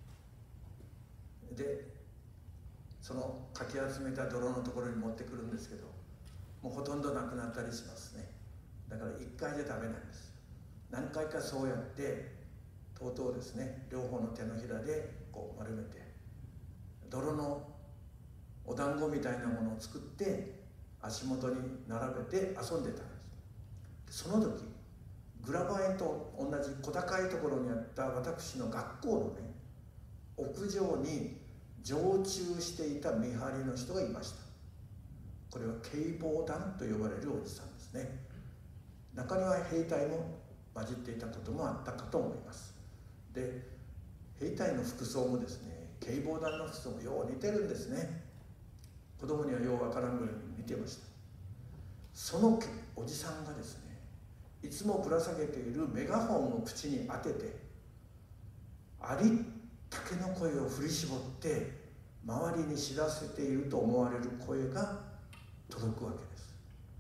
でそのかき集めた泥のところに持ってくるんですけど、もうほとんどなくなったりしますね。だから1回でダメなんです。何回かそうやってとうとうですね、両方の手のひらでこう丸めて泥のお団子みたいなものを作って足元に並べて遊んでたんです。その時グラバ園と同じ小高いところにあった私の学校のね、屋上に常駐していた見張りの人がいました。これは警防団と呼ばれるおじさんですね。中には兵隊も混じっていたこともあったかと思います。で兵隊の服装もですね、警防団の服装もよう似てるんですね。子供にはようわからんぐらいに似てました。そのおじさんがですね、いつもぶら下げているメガホンを口に当てて、ありったけの声を振り絞って周りに知らせていると思われる声が届くわけです。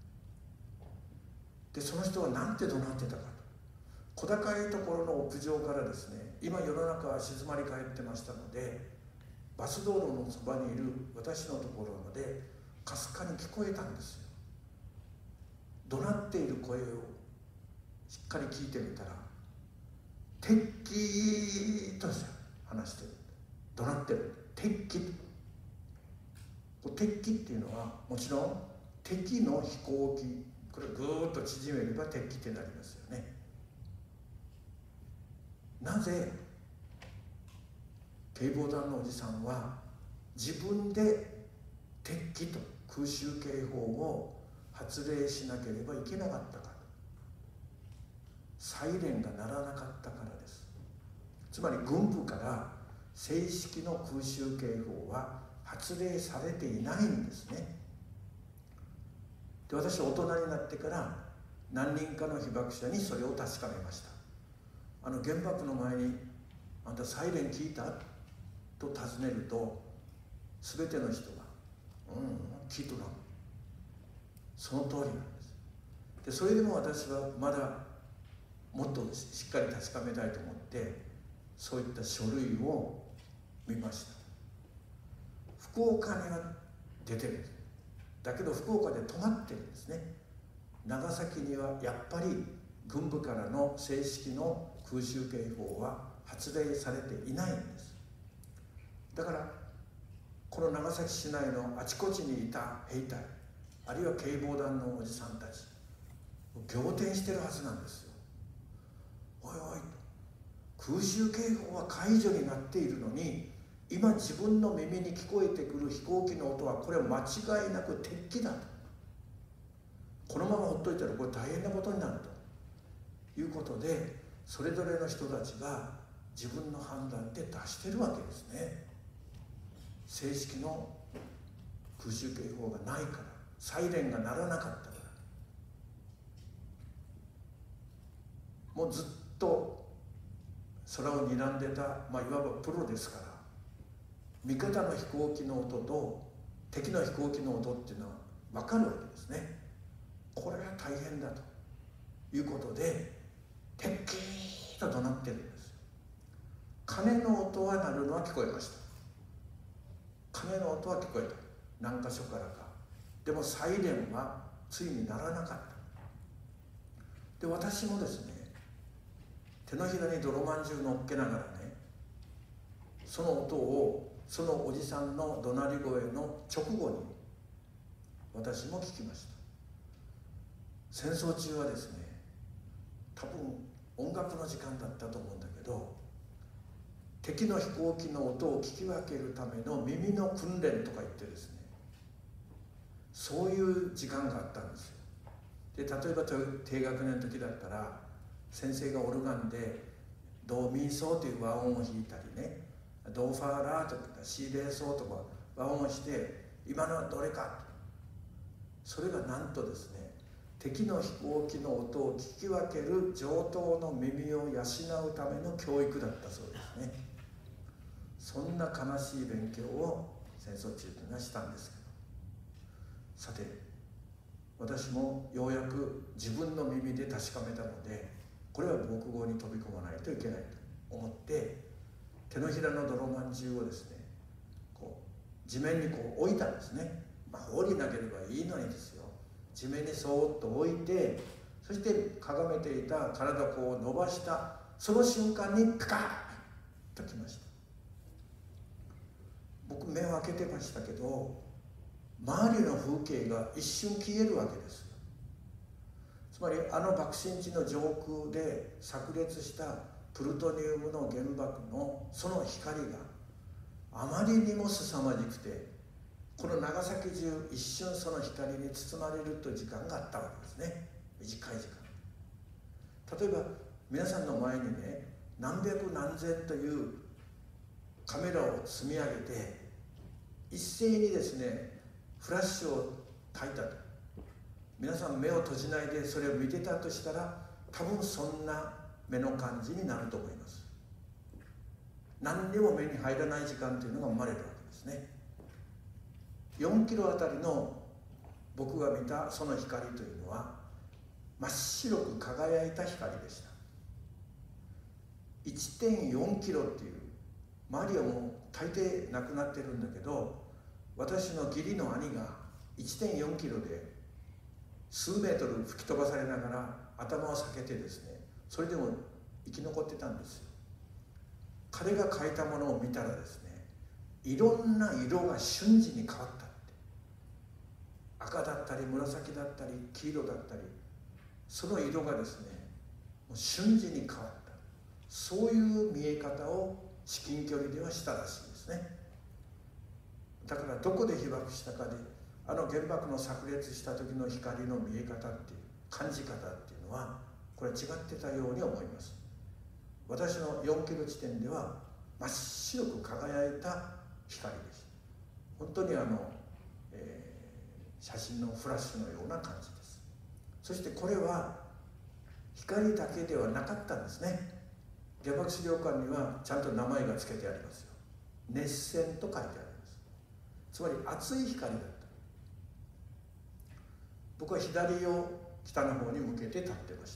でその人は何て怒鳴ってたかと、小高いところの屋上からですね、今世の中は静まり返ってましたので、バス道路のそばにいる私のところまでかすかに聞こえたんですよ。怒鳴っている声をしっかり聞いてみたら、敵と話してる、怒鳴ってる、敵と。敵っていうのはもちろん敵の飛行機、これをぐーっと縮めれば敵ってなりますよね。なぜ警防団のおじさんは自分で敵と空襲警報を発令しなければいけなかったか。サイレンが鳴らなかったからです。つまり軍部から正式の空襲警報は発令されていないんですね。で私は大人になってから何人かの被爆者にそれを確かめました。原爆の前にあんたサイレン聞いたと尋ねると、全ての人が聞いとらん、その通りなんです。でそれでも私はまだもっとしっかり確かめたいと思ってそういった書類を見ました。福岡には出てる、だけど福岡で止まってるんですね。 長崎にはやっぱり軍部からの正式の空襲警報は発令されていないんです。だからこの長崎市内のあちこちにいた兵隊、あるいは警防団のおじさんたち、仰天してるはずなんですよ。おいおい、空襲警報は解除になっているのに、今自分の耳に聞こえてくる飛行機の音はこれは間違いなく敵機だと。このままほっといたらこれ大変なことになるということで、それぞれの人たちが自分の判断で出してるわけですね。正式の空襲警報がないから、サイレンが鳴らなかったから、もうずっと空を睨んでた、いわばプロですから、味方の飛行機の音と敵の飛行機の音っていうのは分かるわけですね。これは大変だということで、てっきりと怒鳴ってるんです。鐘の音は鳴るのは聞こえました。鐘の音は聞こえた、何箇所からか。でもサイレンはついに鳴らなかった。で、私もですね、手のひらに泥まんじゅう乗っけながらね、その音をそのおじさんの怒鳴り声の直後に私も聞きました。戦争中はですね、多分音楽の時間だったと思うんだけど、敵の飛行機の音を聞き分けるための耳の訓練とか言ってですね、そういう時間があったんですよ。で、例えば低学年の時だったら、先生がオルガンでドミソという和音を弾いたりね、ドファーラーとかシーレーソとか和音をして、今のはどれか、それがなんとですね、敵の飛行機の音を聞き分ける上等の耳を養うための教育だったそうですね。そんな悲しい勉強を戦争中にはしたんですけど、さて私もようやく自分の耳で確かめたので、これは防空壕に飛び込まないといけないと思って、手のひらの泥まんじゅうをですね、こう地面にこう置いたんですね。降りなければいいのにですよ。地面にそーっと置いて、そしてかがめていた体をこう伸ばした、その瞬間にピカッときました。僕目を開けてましたけど、周りの風景が一瞬消えるわけですよ。つまりあの爆心地の上空で炸裂したプルトニウムの原爆のその光があまりにも凄まじくて、この長崎中一瞬その光に包まれるという時間があったわけですね。短い時間。例えば皆さんの前にね、何百何千というカメラを積み上げて一斉にですね、フラッシュを焚いたと。皆さん目を閉じないでそれを見てたとしたら、多分そんな目の感じになると思います。何にも目に入らない時間というのが生まれるわけですね。4キロあたりの僕が見たその光というのは真っ白く輝いた光でした。 1.4 キロっていう、周りはもう大抵なくなってるんだけど、私の義理の兄が 1.4 キロで数メートル吹き飛ばされながら頭を避けてですね、それでも生き残ってたんですよ。彼が描いたものを見たらですね、いろんな色が瞬時に変わったって、赤だったり紫だったり黄色だったり、その色がですね、もう瞬時に変わった、そういう見え方を至近距離ではしたらしいですね。だからどこで被爆したかで、あの原爆の炸裂した時の光の見え方っていう感じ方っていうのは、これは違ってたように思います。私の4キロ地点では真っ白く輝いた光です。本当に写真のフラッシュのような感じです。そしてこれは光だけではなかったんですね。原爆資料館にはちゃんと名前が付けてありますよ。熱線と書いてあります。つまり熱い光だった。僕は左を北の方に向けて立ってました。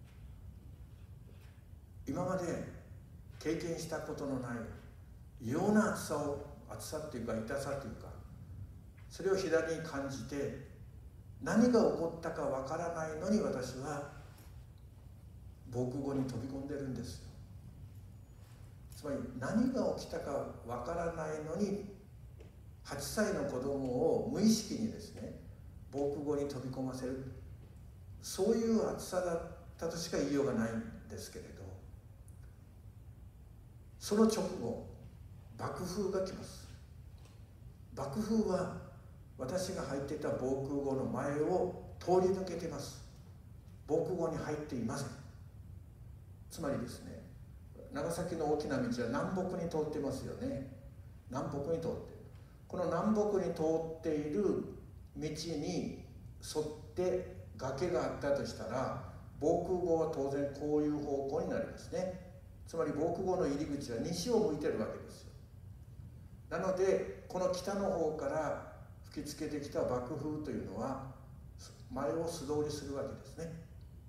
今まで経験したことのない異様な熱さっていうか痛さというか、それを左に感じて、 何が起こったかわからないのに私は防空壕に飛び込んでるんですよ。つまり何が起きたかわからないのに8歳の子供を無意識にですね防空壕に飛び込ませる、そういう熱さだったとしか言いようがないんですけれど、その直後爆風が来ます。爆風は私が入っていた防空壕の前を通り抜けてます。防空壕に入っていません。つまりですね、長崎の大きな道は南北に通ってますよね。南北に通って、この南北に通っている道に沿って崖があったとしたら、防空壕は当然こういう方向になりますね。つまり防空壕の入り口は西を向いてるわけですよ。なのでこの北の方から吹きつけてきた爆風というのは前を素通りするわけですね。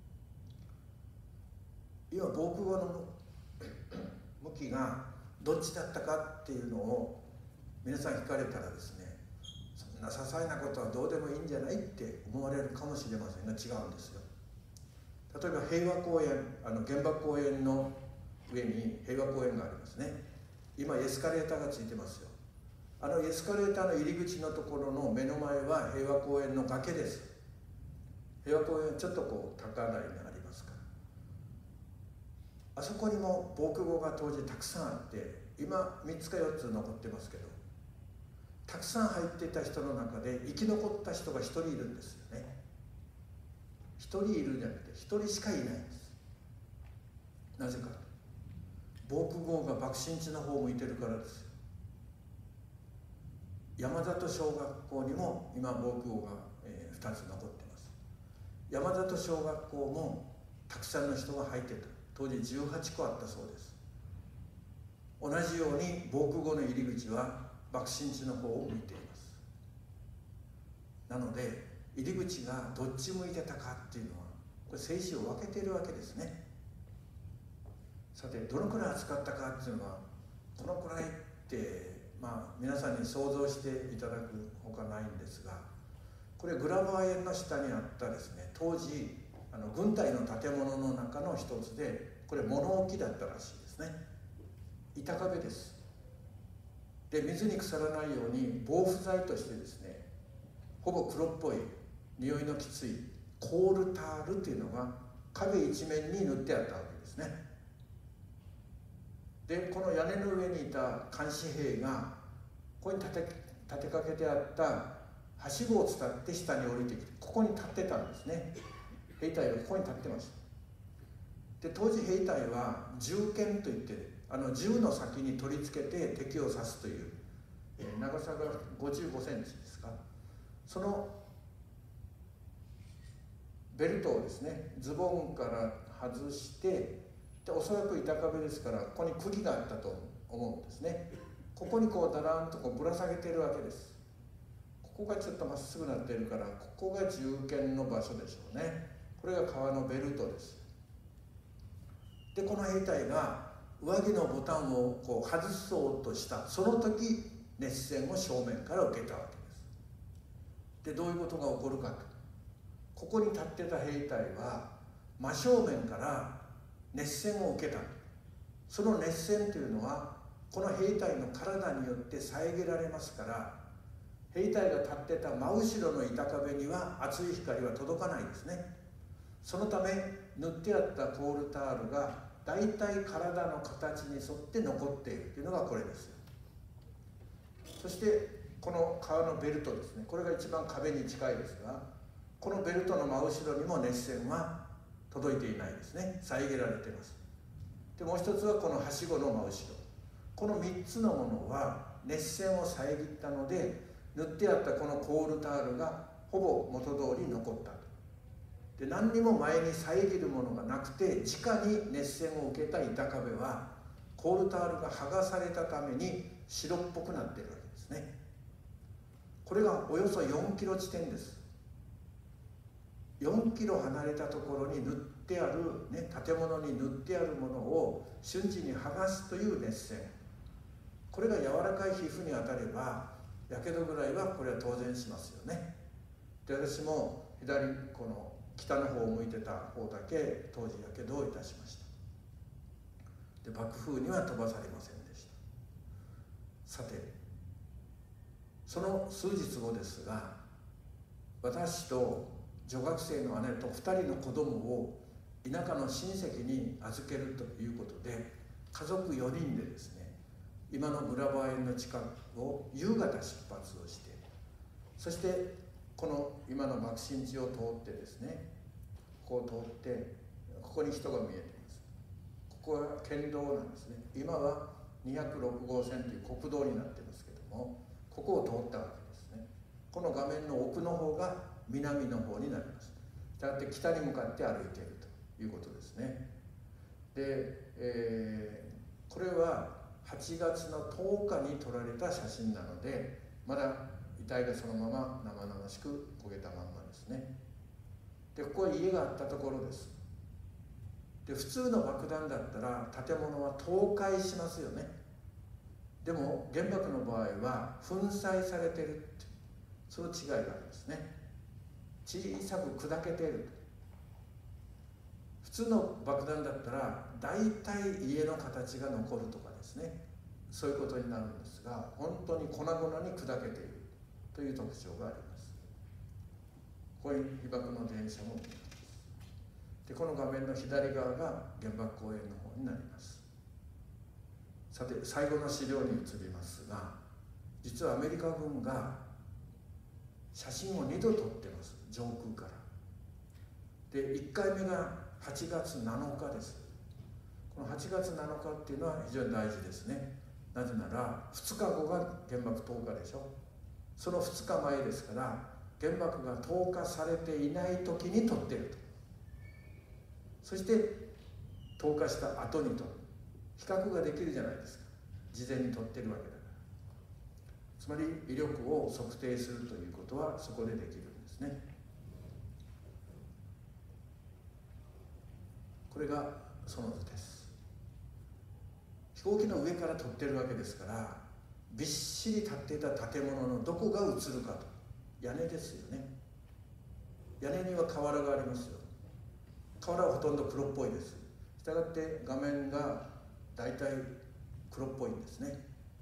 今防空壕の向きがどっちだったかっていうのを皆さん聞かれたらですね、そんな些細なことはどうでもいいんじゃないって思われるかもしれませんが、違うんですよ。例えば平和公園、原爆公園の上に平和公園がありますね。今エスカレーターがついてますよ。エスカレーターの入り口のところの目の前は平和公園の崖です。平和公園はちょっとこう高台にありますから、あそこにも防空壕が当時たくさんあって、今3つか4つ残ってますけど、たくさん入っていた人の中で生き残った人が1人いるんですよね。1人いるんじゃなくて1人しかいないんです。なぜか、防空壕が爆心地の方を向いてるからですよ。山里小学校にも今防空壕が2つ残ってます。山里小学校もたくさんの人が入ってた。当時18個あったそうです。同じように防空壕の入り口は爆心地の方を向いています。なので入り口がどっち向いてたかっていうのは、これ生死を分けているわけですね。さて、どのくらい暑かったかっていうのは、このくらいって皆さんに想像していただくほかないんですが、これグラバー園の下にあったですね、当時軍隊の建物の中の一つで、これ物置だったらしいですね。板壁です。で、水に腐らないように防腐剤としてですね、ほぼ黒っぽい匂いのきついコールタールというのが壁一面に塗ってあったわけですね。で、この屋根の上にいた監視兵がここに立てかけてあったはしごを伝って下に降りてきて、ここに立ってたんですね。兵隊がここに立ってました。で、当時兵隊は銃剣といって、銃の先に取り付けて敵を刺すという、長さが55センチですか、そのベルトをですね、ズボンから外して、でおそらく板壁ですから、ここに釘があったと思うんですね。ここにこうだらんとこうぶら下げているわけです。ここがちょっとまっすぐなっているから、ここが銃剣の場所でしょうね。これが革のベルトです。で、この兵隊が上着のボタンをこう外そうとしたその時、熱線を正面から受けたわけです。で、どういうことが起こるかと、ここに立ってた兵隊は真正面から熱線を受けた。その熱線というのはこの兵隊の体によって遮られますから、兵隊が立ってた真後ろの板壁には熱い光は届かないですね。そのため塗ってあったコールタールがだいたい体の形に沿って残っているというのがこれですよ。そしてこの革のベルトですね、これが一番壁に近いですが、このベルトの真後ろにも熱線は届いていないですね。遮られています。で、もう一つはこのはしごの真後ろ、この3つのものは熱線を遮ったので、塗ってあったこのコールタールがほぼ元通り残ったと。で、何にも前に遮るものがなくて、直に熱線を受けた板壁はコールタールが剥がされたために白っぽくなっているわけですね。これがおよそ4キロ地点です。4キロ離れたところに塗ってある、建物に塗ってあるものを瞬時に剥がすという熱線、これが柔らかい皮膚に当たればやけどぐらいはこれは当然しますよね。 で私も左この北の方を向いてた方だけ当時やけどをいたしました。で爆風には飛ばされませんでした。さてその数日後ですが、私と女学生の姉と2人の子供を田舎の親戚に預けるということで、家族4人でですね、今のグラバー園の近くを夕方出発をして、そしてこの今の爆心地を通ってですね、ここを通ってここに人が見えています。ここは県道なんですね。今は206号線という国道になっていますけども、ここを通ったわけですね。この画面の奥の方が南の方になります。したがって北に向かって歩いているということですね。で、これは8月の10日に撮られた写真なので、まだ遺体がそのまま生々しく焦げたまんまですね。でここは家があったところです。で普通の爆弾だったら建物は倒壊しますよね。でも原爆の場合は粉砕されているって、その違いがあるんですね。小さく砕けている。普通の爆弾だったら大体家の形が残るとかですね、そういうことになるんですが、本当に粉々に砕けているという特徴があります。こういう被爆の電車も見えます。でこの画面の左側が原爆公園の方になります。さて最後の資料に移りますが、実はアメリカ軍が写真を2度撮ってます、上空から。で1回目が8月7日です。この8月7日っていうのは非常に大事ですね。なぜなら2日後が原爆投下でしょ。その2日前ですから、原爆が投下されていない時に撮っていると。そして投下した後に撮る。比較ができるじゃないですか。事前に撮ってるわけだから。つまり威力を測定するということはそこでできるんですね。これがその図です。飛行機の上から撮ってるわけですから、びっしり立っていた建物のどこが映るかと。屋根ですよね。屋根には瓦がありますよ。瓦はほとんど黒っぽいです。したがって画面が大体黒っぽいんですね。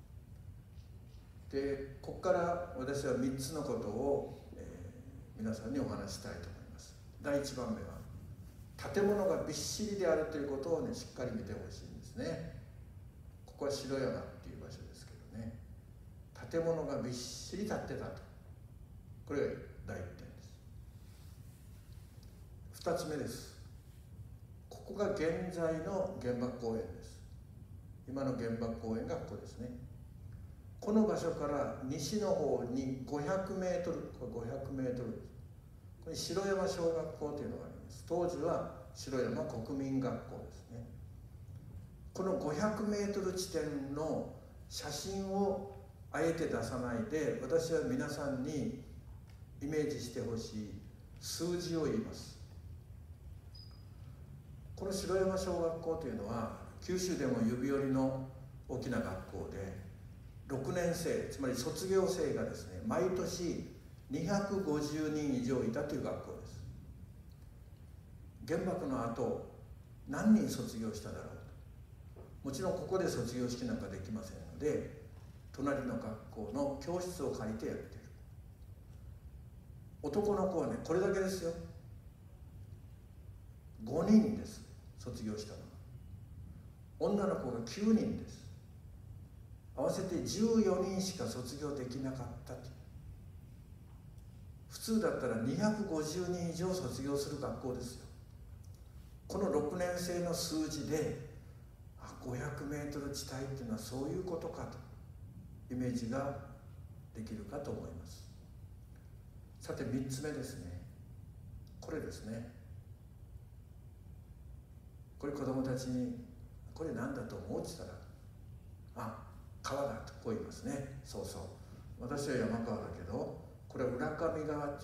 でここから私は3つのことを、皆さんにお話ししたいと思います。第1番目は建物がびっしりであるということをね、しっかり見てほしいんですね。ここは白山っていう場所ですけどね、建物がびっしり建ってたと。これが第1点です。2つ目です。ここが現在の原爆公園です。今の原爆公園がここですね。この場所から西の方に500メートル、これ500メートルです。これ白山小学校というのがあります。当時は白山国民学校ですね。この500メートル地点の写真をあえて出さないで、私は皆さんにイメージしてほしい数字を言います。この白山小学校というのは九州でも指折りの大きな学校で、6年生、つまり卒業生がですね、毎年250人以上いたという学校です。原爆の後何人卒業しただろうと。もちろんここで卒業式なんかできませんので、隣の学校の教室を借りてやっている。男の子はね、これだけですよ。5人です、卒業したのは。女の子が9人です。合わせて14人しか卒業できなかったと。普通だったら250人以上卒業する学校ですよ。この6年生の数字で、500メートル地帯っていうのはそういうことかとイメージができるかと思います。さて3つ目ですね。これですね。これ子供たちにこれ何だと思うって言ったら、川だとこう言いますね。そうそう。私は山川だけど、これは浦上川っていう川です。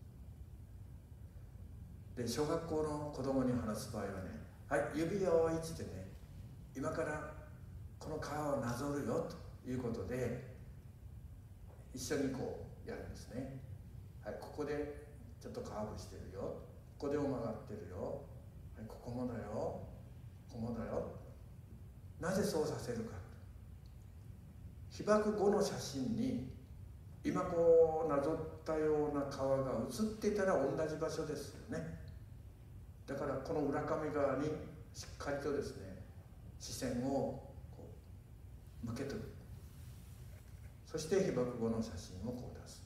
で、小学校の子供に話す場合はね、はい、指を置いてね、今からこの川をなぞるよということで、一緒にこうやるんですね。 はい、ここでちょっとカーブしてるよ、ここでも曲がってるよ、はい、ここもだよ、ここもだよ。なぜそうさせるか。被爆後の写真に今こうなぞったような川が映っていたら同じ場所ですよね。だからこの浦上側にしっかりとですね視線をこう向けとる。そして被爆後の写真をこう出す。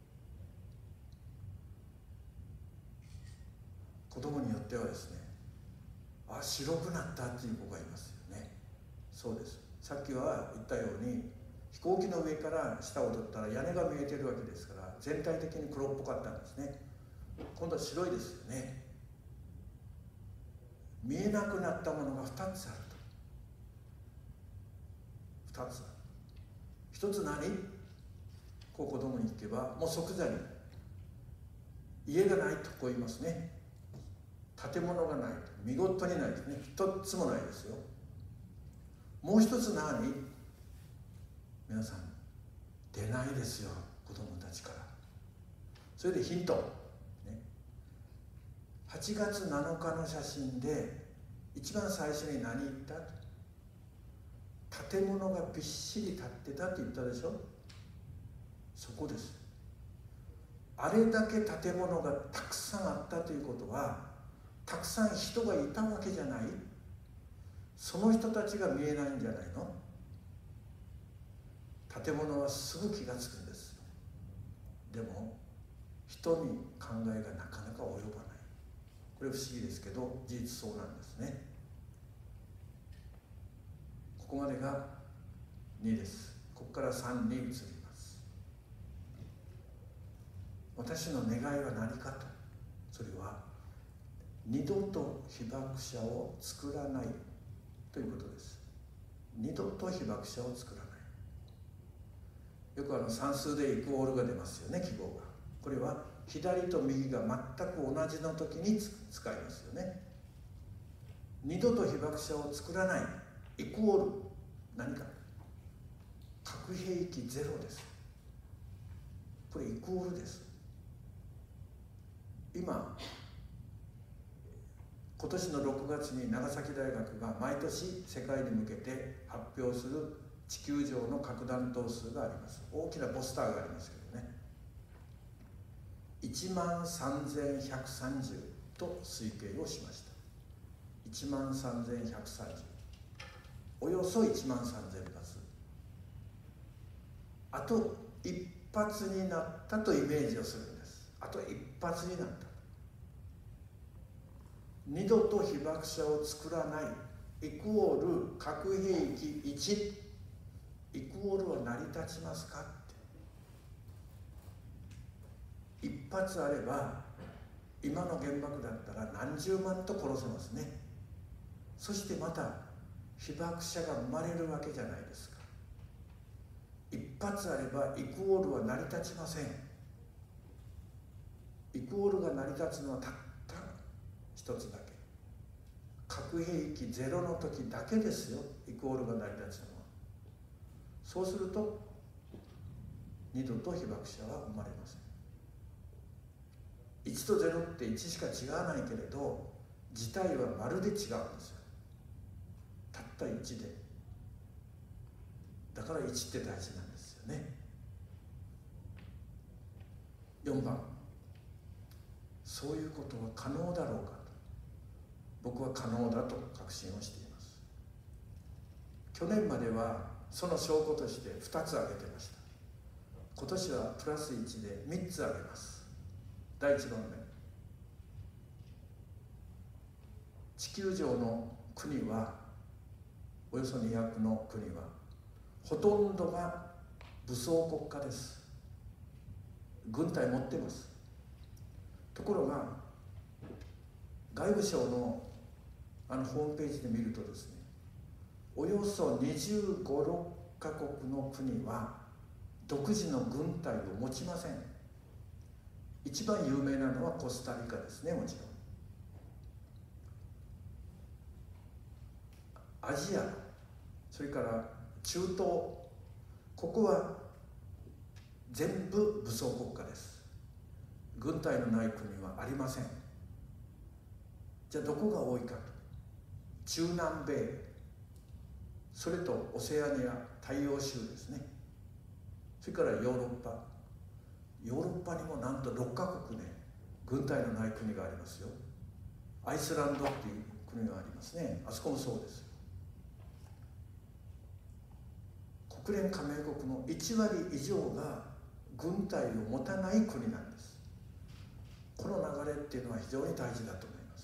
子供によってはですね、あ、白くなったっていう子がいますよね。そうです。さっきは言ったように飛行機の上から下を撮ったら屋根が見えてるわけですから全体的に黒っぽかったんですね。今度は白いですよね。見えなくなったものが2つあると。2つある。1つ何？こう子供に聞けばもう即座に家がないとこう言いますね。建物がないと、見事にないですね。1つもないですよ。もう1つ何？皆さん出ないですよ、子供たちから。それでヒント、ね、8月7日の写真で一番最初に何言った？建物がびっしり建ってたって言ったでしょ。そこです。あれだけ建物がたくさんあったということはたくさん人がいたわけじゃない。その人たちが見えないんじゃないの？建物はすぐ気がつくんですよ。でも人に考えがなかなか及ばない。これ不思議ですけど事実そうなんですね。ここまでが2です。ここから3に移ります。私の願いは何かと。それは二度と被爆者を作らないということです。二度と被爆者を作らない。よく算数でイコールが出ますよね、記号が。これは左と右が全く同じの時に使いますよね。二度と被爆者を作らないイコール何か、核兵器ゼロです。これイコールです。今年の6月に長崎大学が毎年世界に向けて発表する地球上の核弾頭数があります。大きなポスターがありますけどね、13,130と推計をしました。13,130、およそ13,000発。あと一発になったとイメージをするんです。あと一発になった。二度と被爆者を作らないイコール核兵器1イコールは成り立ちますかって。一発あれば今の原爆だったら何十万と殺せますね。そしてまた被爆者が生まれるわけじゃないですか。一発あればイコールは成り立ちません。イコールが成り立つのはたった一つだけ。核兵器ゼロの時だけですよ、イコールが成り立つのは。そうすると二度と被爆者は生まれません。1と0って1しか違わないけれど事態はまるで違うんですよ。たった1で。だから1って大事なんですよね。4番、そういうことは可能だろうかと。僕は可能だと確信をしています。去年まではその証拠として2つ挙げてました。今年はプラス1で3つ挙げます。第1番目、地球上の国はおよそ200の国はほとんどが武装国家です。軍隊持ってます。ところが外務省のホームページで見るとですね、およそ25、6カ国の国は独自の軍隊を持ちません。一番有名なのはコスタリカですね。もちろんアジア、それから中東、ここは全部武装国家です。 軍隊のない国はありません。じゃあどこが多いかと、中南米、それとオセアニア、太陽州ですね。それからヨーロッパにもなんと6カ国ね、軍隊のない国がありますよ。アイスランドっていう国がありますね。あそこもそうです。国連加盟国の1割以上が軍隊を持たない国なんです。この流れっていうのは非常に大事だと思います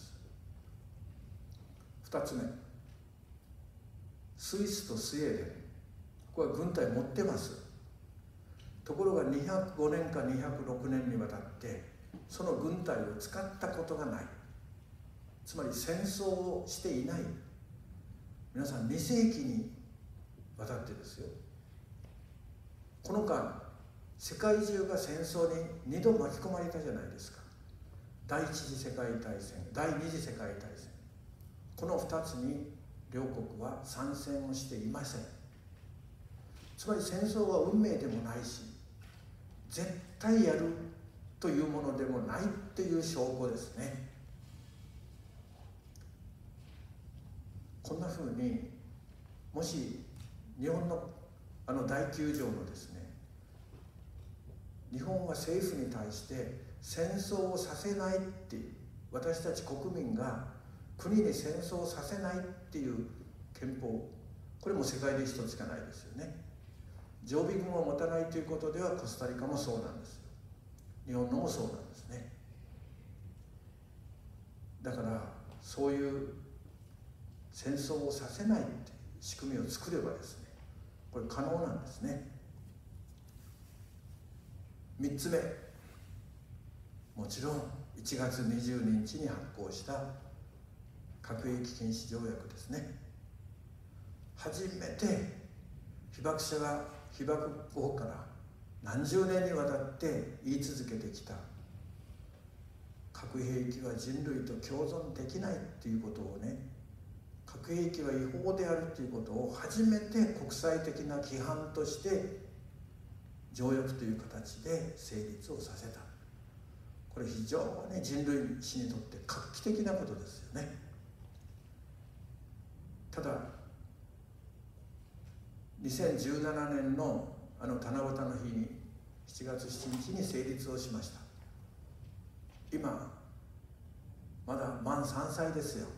。2つ目、スイスとスウェーデン、これは軍隊持ってます。ところが205年か206年にわたってその軍隊を使ったことがない。つまり戦争をしていない。皆さん2世紀にわたってですよ。この間世界中が戦争に2度巻き込まれたじゃないですか。第一次世界大戦、第二次世界大戦、この2つに両国は参戦をしていません。つまり戦争は運命でもないし、絶対やるというものでもないという証拠ですね。こんなふうに、もし日本の第9条のですね、日本は政府に対して戦争をさせないっていう、私たち国民が国に戦争をさせないっていう憲法、これも世界で一つしかないですよね。常備軍を持たないということではコスタリカもそうなんですよ。日本のもそうなんですね。だからそういう戦争をさせないっていう仕組みを作ればですね、これ可能なんですね。3つ目、もちろん1月22日に発行した核兵器禁止条約ですね。初めて被爆者が被爆後から何十年にわたって言い続けてきた、核兵器は人類と共存できないっていうことをね、核兵器は違法であるということを初めて国際的な規範として条約という形で成立をさせた。これ非常に人類史にとって画期的なことですよね。ただ2017年の七夕の日に7月7日に成立をしました。今まだ満3歳ですよ。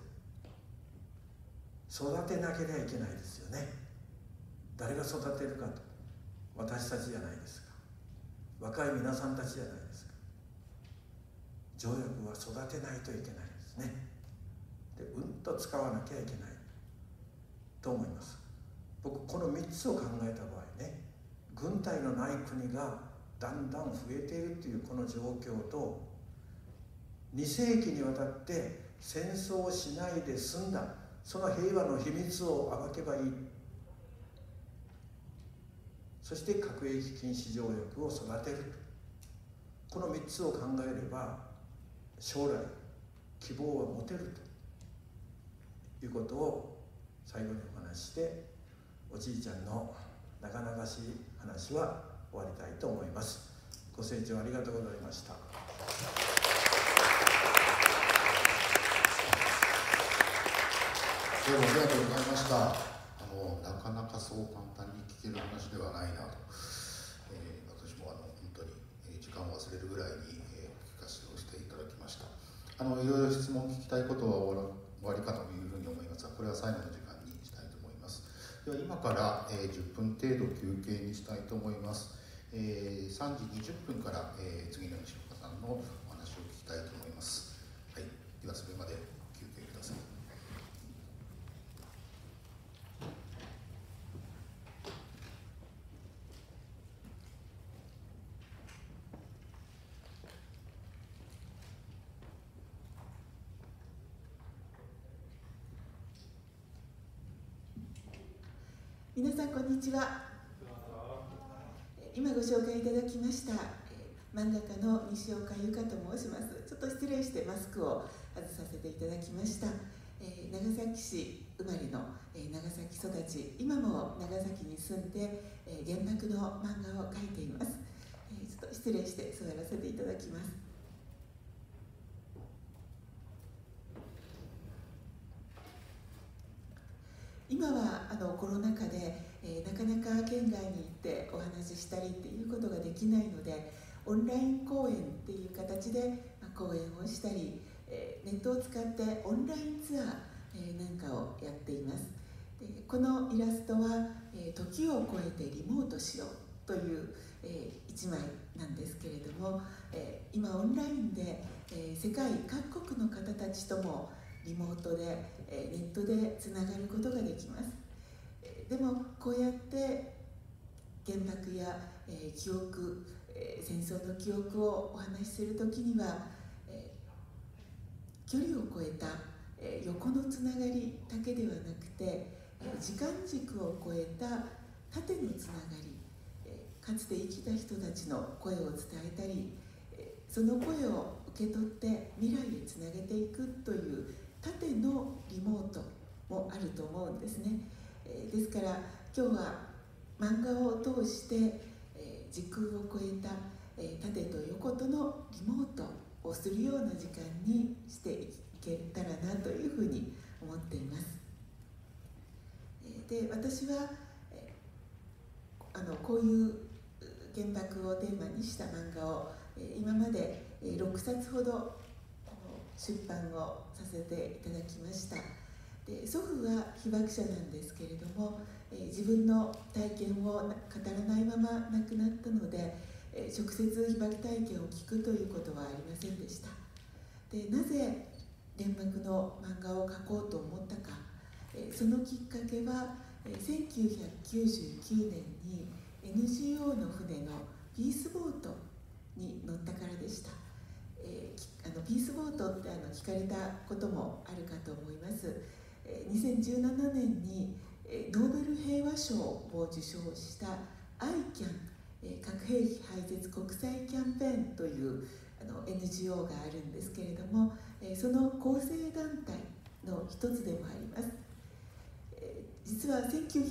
育てなければいけないですよね。誰が育てるかと、私たちじゃないですか。若い皆さんたちじゃないですか。条約は育てないといけないですね。で、と使わなきゃいけないと思います。僕この3つを考えた場合ね、軍隊のない国がだんだん増えているというこの状況と、2世紀にわたって戦争をしないで済んだその平和の秘密を暴けばいい。そして核兵器禁止条約を育てる。この3つを考えれば将来希望は持てるということを最後にお話しして、おじいちゃんの長々しい話は終わりたいと思います。ご清聴ありがとうございました。 どうもありがとうございました。なかなかそう簡単に聞ける話ではないなと、私も本当に時間を忘れるぐらいにお聞かせをしていただきました。いろいろ質問聞きたいことは終わりかというふうに思いますが、これは最後の時間にしたいと思います。では今から、10分程度休憩にしたいと思います。3時20分から、次の西岡さんのお話を聞きたいと思います。はい、ではそれまで休憩ください。 皆さんこんにちは。今ご紹介いただきました漫画家の西岡由香と申します。ちょっと失礼してマスクを外させていただきました。長崎市生まれの長崎育ち、今も長崎に住んで原爆の漫画を描いています。ちょっと失礼して座らせていただきます。 今はコロナ禍で、なかなか県外に行ってお話ししたりっていうことができないので、オンライン講演っていう形で、講演をしたり、ネットを使ってオンラインツアー、なんかをやっています。でこのイラストは、時を超えてリモートしようという、一枚なんですけれども、今オンラインで、世界各国の方たちともリモートで、ネットでつながることができます。でもこうやって原爆や、記憶、戦争の記憶をお話しするときには、距離を超えた、横のつながりだけではなくて、時間軸を超えた縦のつながり、かつて生きた人たちの声を伝えたり、その声を受け取って未来へつなげていくという縦のリモートもあると思うんですね。ですから今日は漫画を通して、時空を超えた、縦と横とのリモートをするような時間にしていけたらなというふうに思っています。で私は、こういう原爆をテーマにした漫画を、今まで6冊ほど出版をさせていただきました。で祖父は被爆者なんですけれども、自分の体験を語らないまま亡くなったので、直接被爆体験を聞くということはありませんでした。でなぜ原爆の漫画を描こうと思ったか、そのきっかけは1999年に NGO の船のピースボートに乗ったからでした。ピースボートって聞かれたこともあるかと思います。2017年にノーベル平和賞を受賞した ICAN 核兵器廃絶国際キャンペーンという NGO があるんですけれども、その構成団体の一つでもあります。実は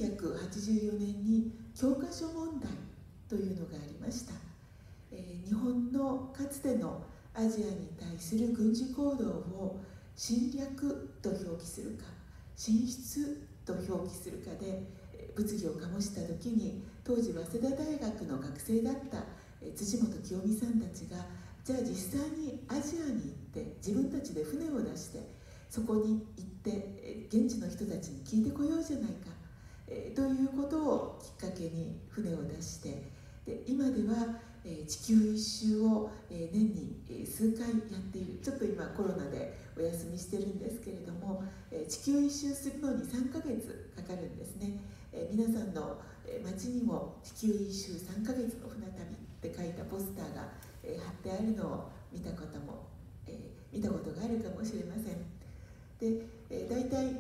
1984年に教科書問題というのがありました。日本のかつてのアジアに対する軍事行動を侵略と表記するか進出と表記するかで物議を醸した時に、当時早稲田大学の学生だった辻元清美さんたちが、じゃあ実際にアジアに行って自分たちで船を出してそこに行って現地の人たちに聞いてこようじゃないか、ということをきっかけに船を出して、で今では地球一周を年に数回やっている。ちょっと今コロナでお休みしてるんですけれども、地球一周するのに3ヶ月かかるんですね。皆さんの街にも地球一周3ヶ月の船旅って書いたポスターが貼ってあるのを見たことがあるかもしれません。で大体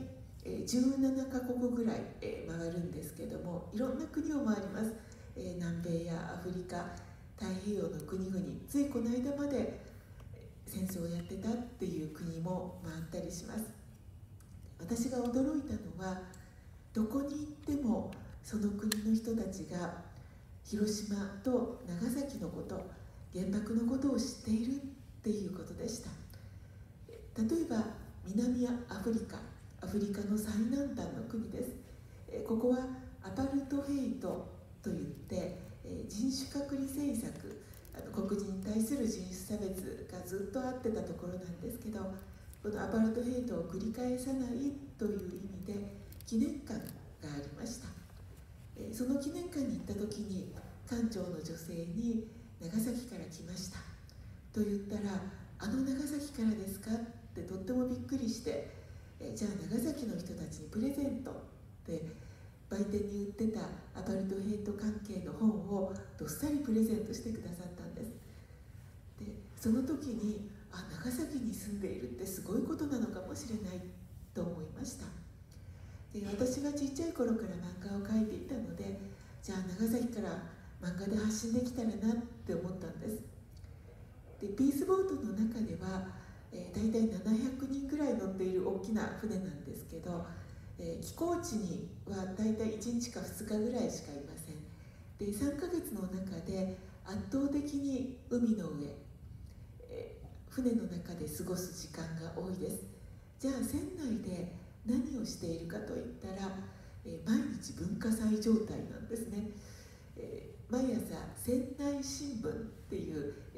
17カ国ぐらい回るんですけども、いろんな国を回ります。南米やアフリカ、太平洋の国々、ついこの間まで戦争をやってたっていう国も回ったりします。私が驚いたのは、どこに行ってもその国の人たちが広島と長崎のこと、原爆のことを知っているっていうことでした。例えば南アフリカの最南端の国です。ここはアパルトヘイトといって人種隔離政策、黒人に対する人種差別がずっとあってたところなんですけど、このアパルトヘイトを繰り返さないという意味で記念館がありました。その記念館に行った時に館長の女性に長崎から来ましたと言ったら、長崎からですかってとってもびっくりして、じゃあ長崎の人たちにプレゼントって売店に売ってたアパルトヘイト関係の本をどっさりプレゼントしてくださったんです。でその時に長崎に住んでいるってすごいことなのかもしれないと思いました。で私がちっちゃい頃から漫画を描いていたので、じゃあ長崎から漫画で発信できたらなって思ったんです。でピースボートの中では、だいたい700人ぐらい乗っている大きな船なんですけど、寄港地にはだいたい1日か2日ぐらいしかいません。で3ヶ月の中で圧倒的に海の上、船の中で過ごす時間が多いです。じゃあ船内で何をしているかといったら、 毎日文化祭状態なんですね。毎朝仙台新聞っていう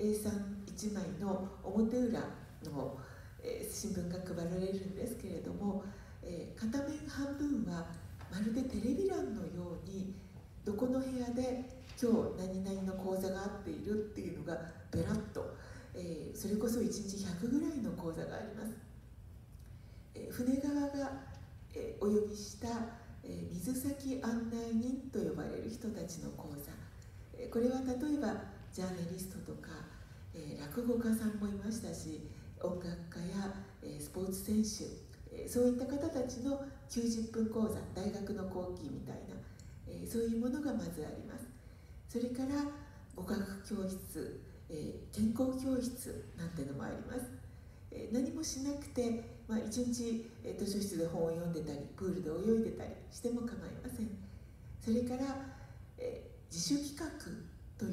A31 枚の表裏の、新聞が配られるんですけれども、片面半分はまるでテレビ欄のようにどこの部屋で今日何々の講座があっているっていうのがベラッと、それこそ1日100ぐらいの講座があります。船側が、お呼びした、水先案内人と呼ばれる人たちの講座、これは例えばジャーナリストとか、落語家さんもいましたし、音楽家や、スポーツ選手、そういった方たちの90分講座、大学の講義みたいな、そういうものがまずあります。それから語学教室、健康教室なんてのもあります。何もしなくて、一日、図書室で本を読んでたりプールで泳いでたりしても構いません。それから、自主企画といって、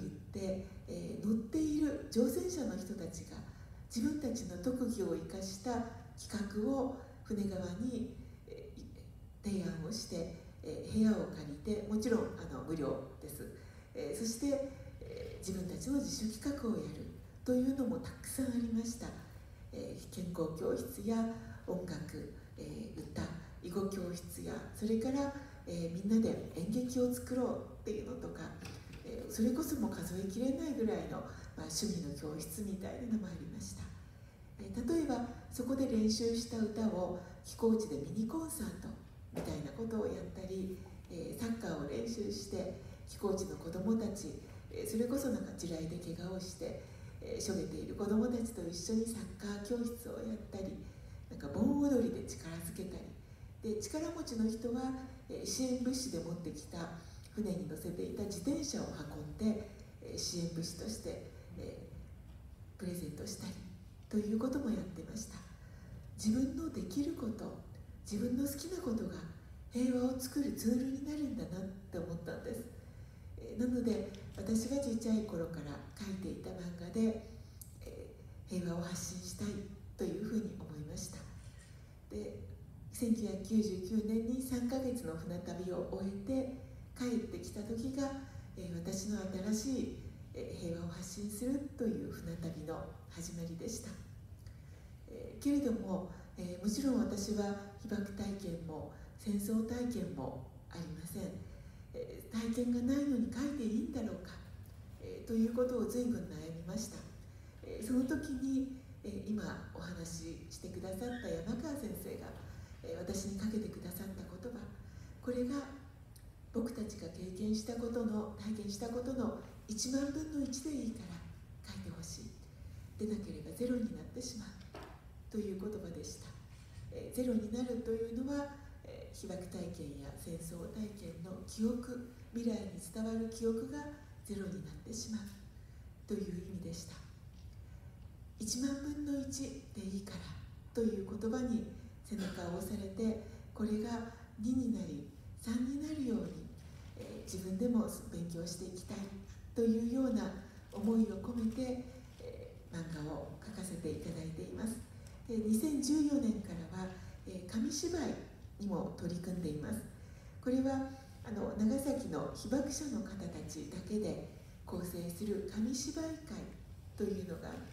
乗っている乗船者の人たちが自分たちの特技を生かした企画を船側に、提案をして、部屋を借りて、もちろん無料です。そして、自分たちの自主企画をやるというのもたくさんありました。健康教室や音楽、歌、囲碁教室や、それから、みんなで演劇を作ろうっていうのとか、それこそも数えきれないぐらいの、趣味の教室みたいなのもありました。例えばそこで練習した歌を寄港地でミニコンサートみたいなことをやったり、サッカーを練習して寄港地の子どもたち、それこそ地雷で怪我をしてしょげている子どもたちと一緒にサッカー教室をやったり、盆踊りで力づけたりで、力持ちの人は支援物資で持ってきた船に乗せていた自転車を運んで支援物資としてプレゼントしたりということもやってました。自分のできること、自分の好きなことが平和を作るツールになるんだなって思ったんです。なので私がちっちゃい頃から書いていた漫画で、平和を発信したいというふうに思いました。で、1999年に3ヶ月の船旅を終えて帰ってきた時が、私の新しい平和を発信するという船旅の始まりでした。けれども、もちろん私は被爆体験も戦争体験もありません。体験がないのに書いていいんだろうか、ということを随分悩みました。その時に、今お話ししてくださった山川先生が、私にかけてくださった言葉、これが僕たちが経験したことの、体験したことの1万分の1でいいから書いてほしい。でなければゼロになってしまうという言葉でした。ゼロになるというのは、被爆体験や戦争体験の記憶、未来に伝わる記憶がゼロになってしまうという意味でした。1万分の1でいいからという言葉に背中を押されて、これが2になり3になるように、自分でも勉強していきたいというような思いを込めて、漫画を描かせていただいています。2014年からは、紙芝居にも取り組んでいます。これは長崎の被爆者の方たちだけで構成する紙芝居会というのがあって、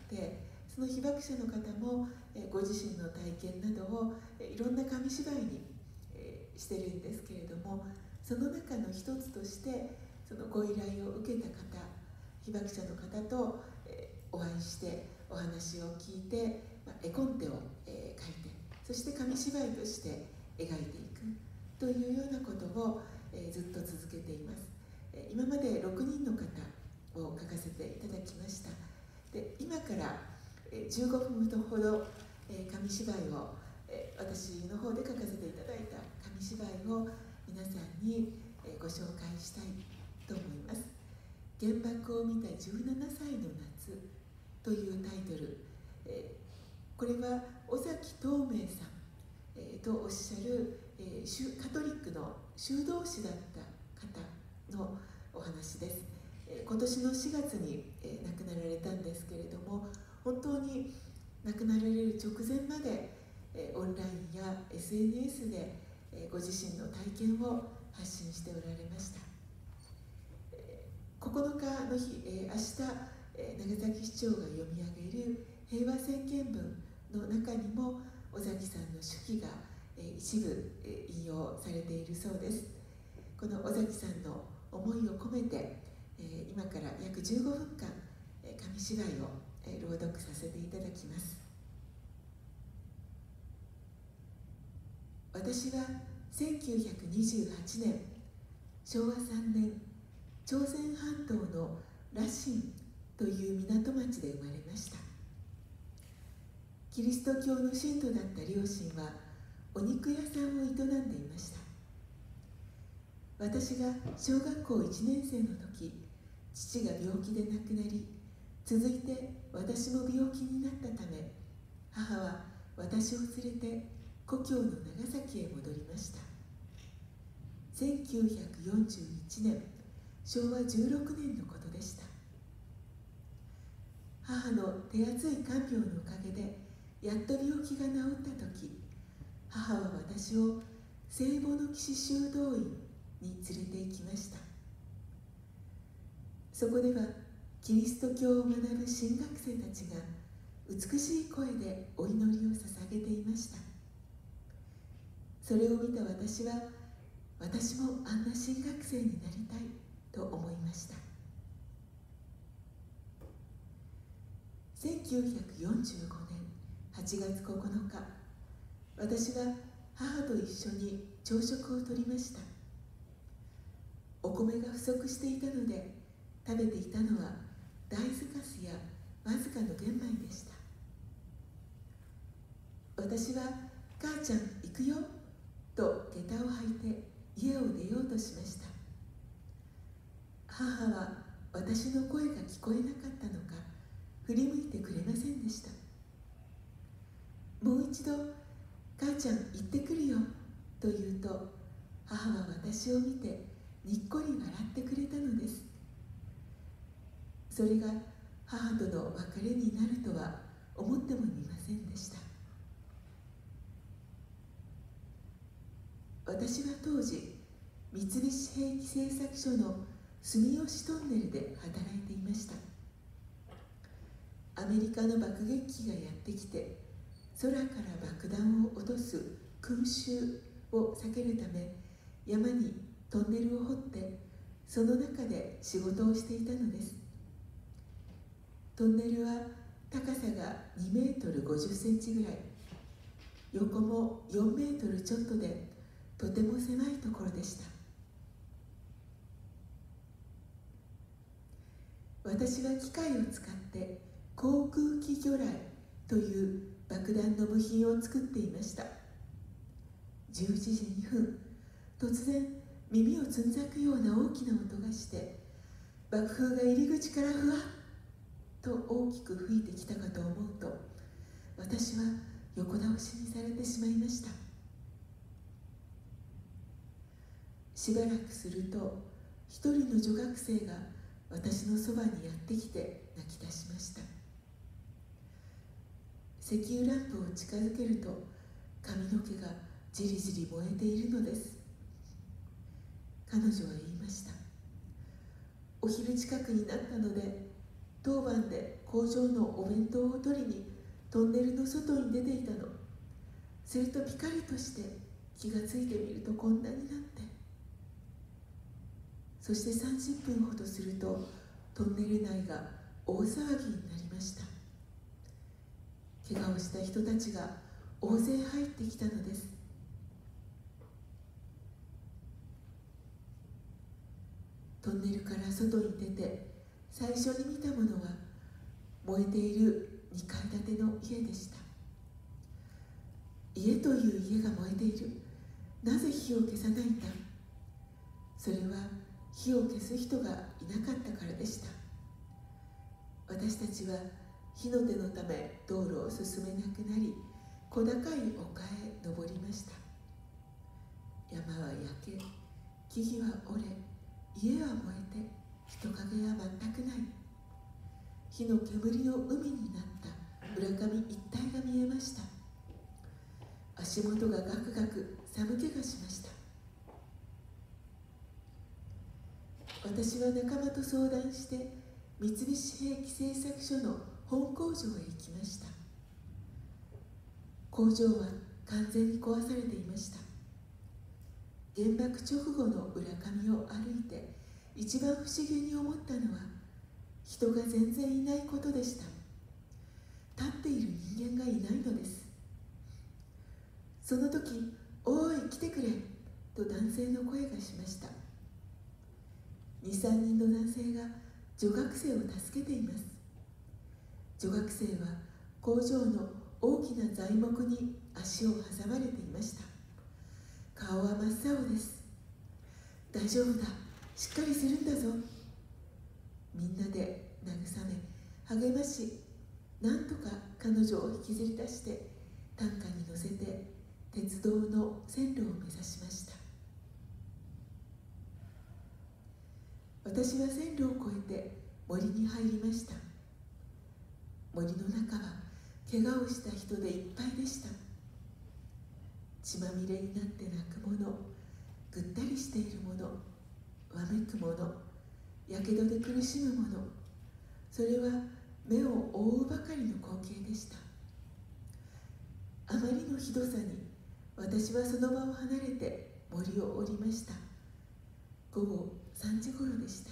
その被爆者の方もご自身の体験などをいろんな紙芝居にしてるんですけれども、その中の一つとしてそのご依頼を受けた方、被爆者の方とお会いしてお話を聞いて、絵コンテを書いて、そして紙芝居として描いていくというようなことをずっと続けています。今まで6人の方を書かせていただきました。で、今から15分ほど紙芝居を私の方で書かせていただいた紙芝居を皆さんにご紹介したいと思います。原爆を見た17歳の夏というタイトル、これは尾崎東明さんとおっしゃるカトリックの修道士だった方のお話です。今年の4月に亡くなられたんですけれども、本当に亡くなられる直前までオンラインや SNS でご自身の体験を発信しておられました。9日の日、明日、長崎市長が読み上げる平和宣言文の中にも尾崎さんの手記が一部引用されているそうです。この尾崎さんの思いを込めて今から約15分間紙芝居を朗読させていただきます。私は1928年昭和3年朝鮮半島の羅針という港町で生まれました。キリスト教の信徒だった両親はお肉屋さんを営んでいました。私が小学校1年生の時、父が病気で亡くなり、続いて私も病気になったため、母は私を連れて故郷の長崎へ戻りました。1941年昭和16年のことでした。母の手厚い看病のおかげでやっと病気が治った時、母は私を聖母の騎士修道院に連れて行きました。そこではキリスト教を学ぶ神学生たちが美しい声でお祈りを捧げていました。それを見た私は、私もあんな神学生になりたいと思いました。1945年8月9日、私は母と一緒に朝食をとりました。お米が不足していたので、食べていたのは大豆かすやわずかの玄米でした。私は、母ちゃん行くよと下駄を履いて家を出ようとしました。母は私の声が聞こえなかったのか、振り向いてくれませんでした。もう一度、母ちゃん行ってくるよと言うと、母は私を見てにっこり笑ってくれたのです。それが母との別れになるとは思ってもみませんでした。私は当時、三菱兵器製作所の住吉トンネルで働いていました。アメリカの爆撃機がやってきて、空から爆弾を落とす空襲を避けるため、山にトンネルを掘って、その中で仕事をしていたのです。トンネルは高さが2メートル50センチぐらい、横も4メートルちょっとで、とても狭いところでした。私は機械を使って航空機魚雷という爆弾の部品を作っていました。11時2分、突然耳をつんざくような大きな音がして、爆風が入り口からふわっと大きく吹いてきたかと思うと、私は横倒しにされてしまいました。しばらくすると、一人の女学生が私のそばにやってきて泣き出しました。石油ランプを近づけると、髪の毛がじりじり燃えているのです。彼女は言いました。お昼近くになったので、当番で工場のお弁当を取りにトンネルの外に出ていたの。するとピカリとして気がついてみるとこんなになって、そして30分ほどするとトンネル内が大騒ぎになりました。怪我をした人たちが大勢入ってきたのです。トンネルから外に出て最初に見たものは燃えている2階建ての家でした。家という家が燃えている。なぜ火を消さないんだ。それは火を消す人がいなかったからでした。私たちは火の手のため道路を進めなくなり、小高い丘へ登りました。山は焼け、木々は折れ、家は燃えて、人影は全くない。火の煙の海になった浦上一帯が見えました。足元がガクガク寒気がしました。私は仲間と相談して三菱兵器製作所の本工場へ行きました。工場は完全に壊されていました。原爆直後の浦上を歩いて一番不思議に思ったのは、人が全然いないことでした。立っている人間がいないのです。その時、おい来てくれと男性の声がしました。2、3人の男性が女学生を助けています。女学生は工場の大きな材木に足を挟まれていました。顔は真っ青です。大丈夫だ、しっかりするんだぞ。みんなで慰め励まし、なんとか彼女を引きずり出して担架に乗せて鉄道の線路を目指しました。私は線路を越えて森に入りました。森の中は怪我をした人でいっぱいでした。血まみれになって泣く者、ぐったりしている者、わめく者、やけどで苦しむ者、それは目を覆うばかりの光景でした。あまりのひどさに私はその場を離れて森を降りました。午後3時ごろでした。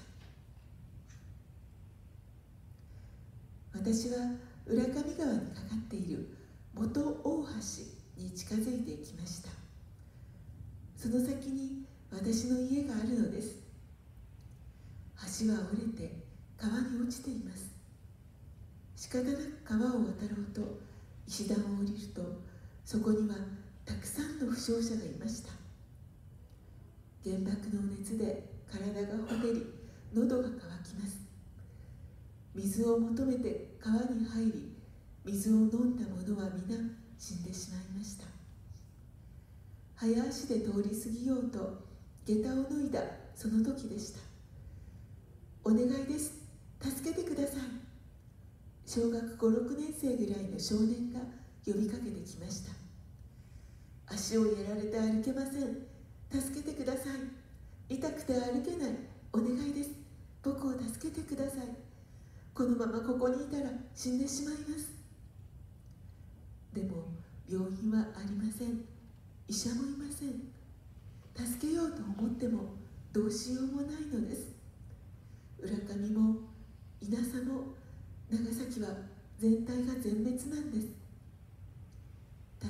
私は浦上川にかかっている元大橋に近づいていきました。その先に私の家があるのです。橋は折れて川に落ちています。仕方なく川を渡ろうと石段を降りると、そこにはたくさんの負傷者がいました。原爆の熱で体がほてり、喉が渇きます。水を求めて川に入り、水を飲んだ者は皆死んでしまいました。早足で通り過ぎようと下駄を脱いだその時でした。お願いです、助けてください。小学5、6年生ぐらいの少年が呼びかけてきました。足をやられて歩けません。助けてください。痛くて歩けない。お願いです。僕を助けてください。このままここにいたら死んでしまいます。でも病院はありません。医者もいません。助けようと思ってもどうしようもないのです。浦上も稲佐も長崎は全体が全滅なんです。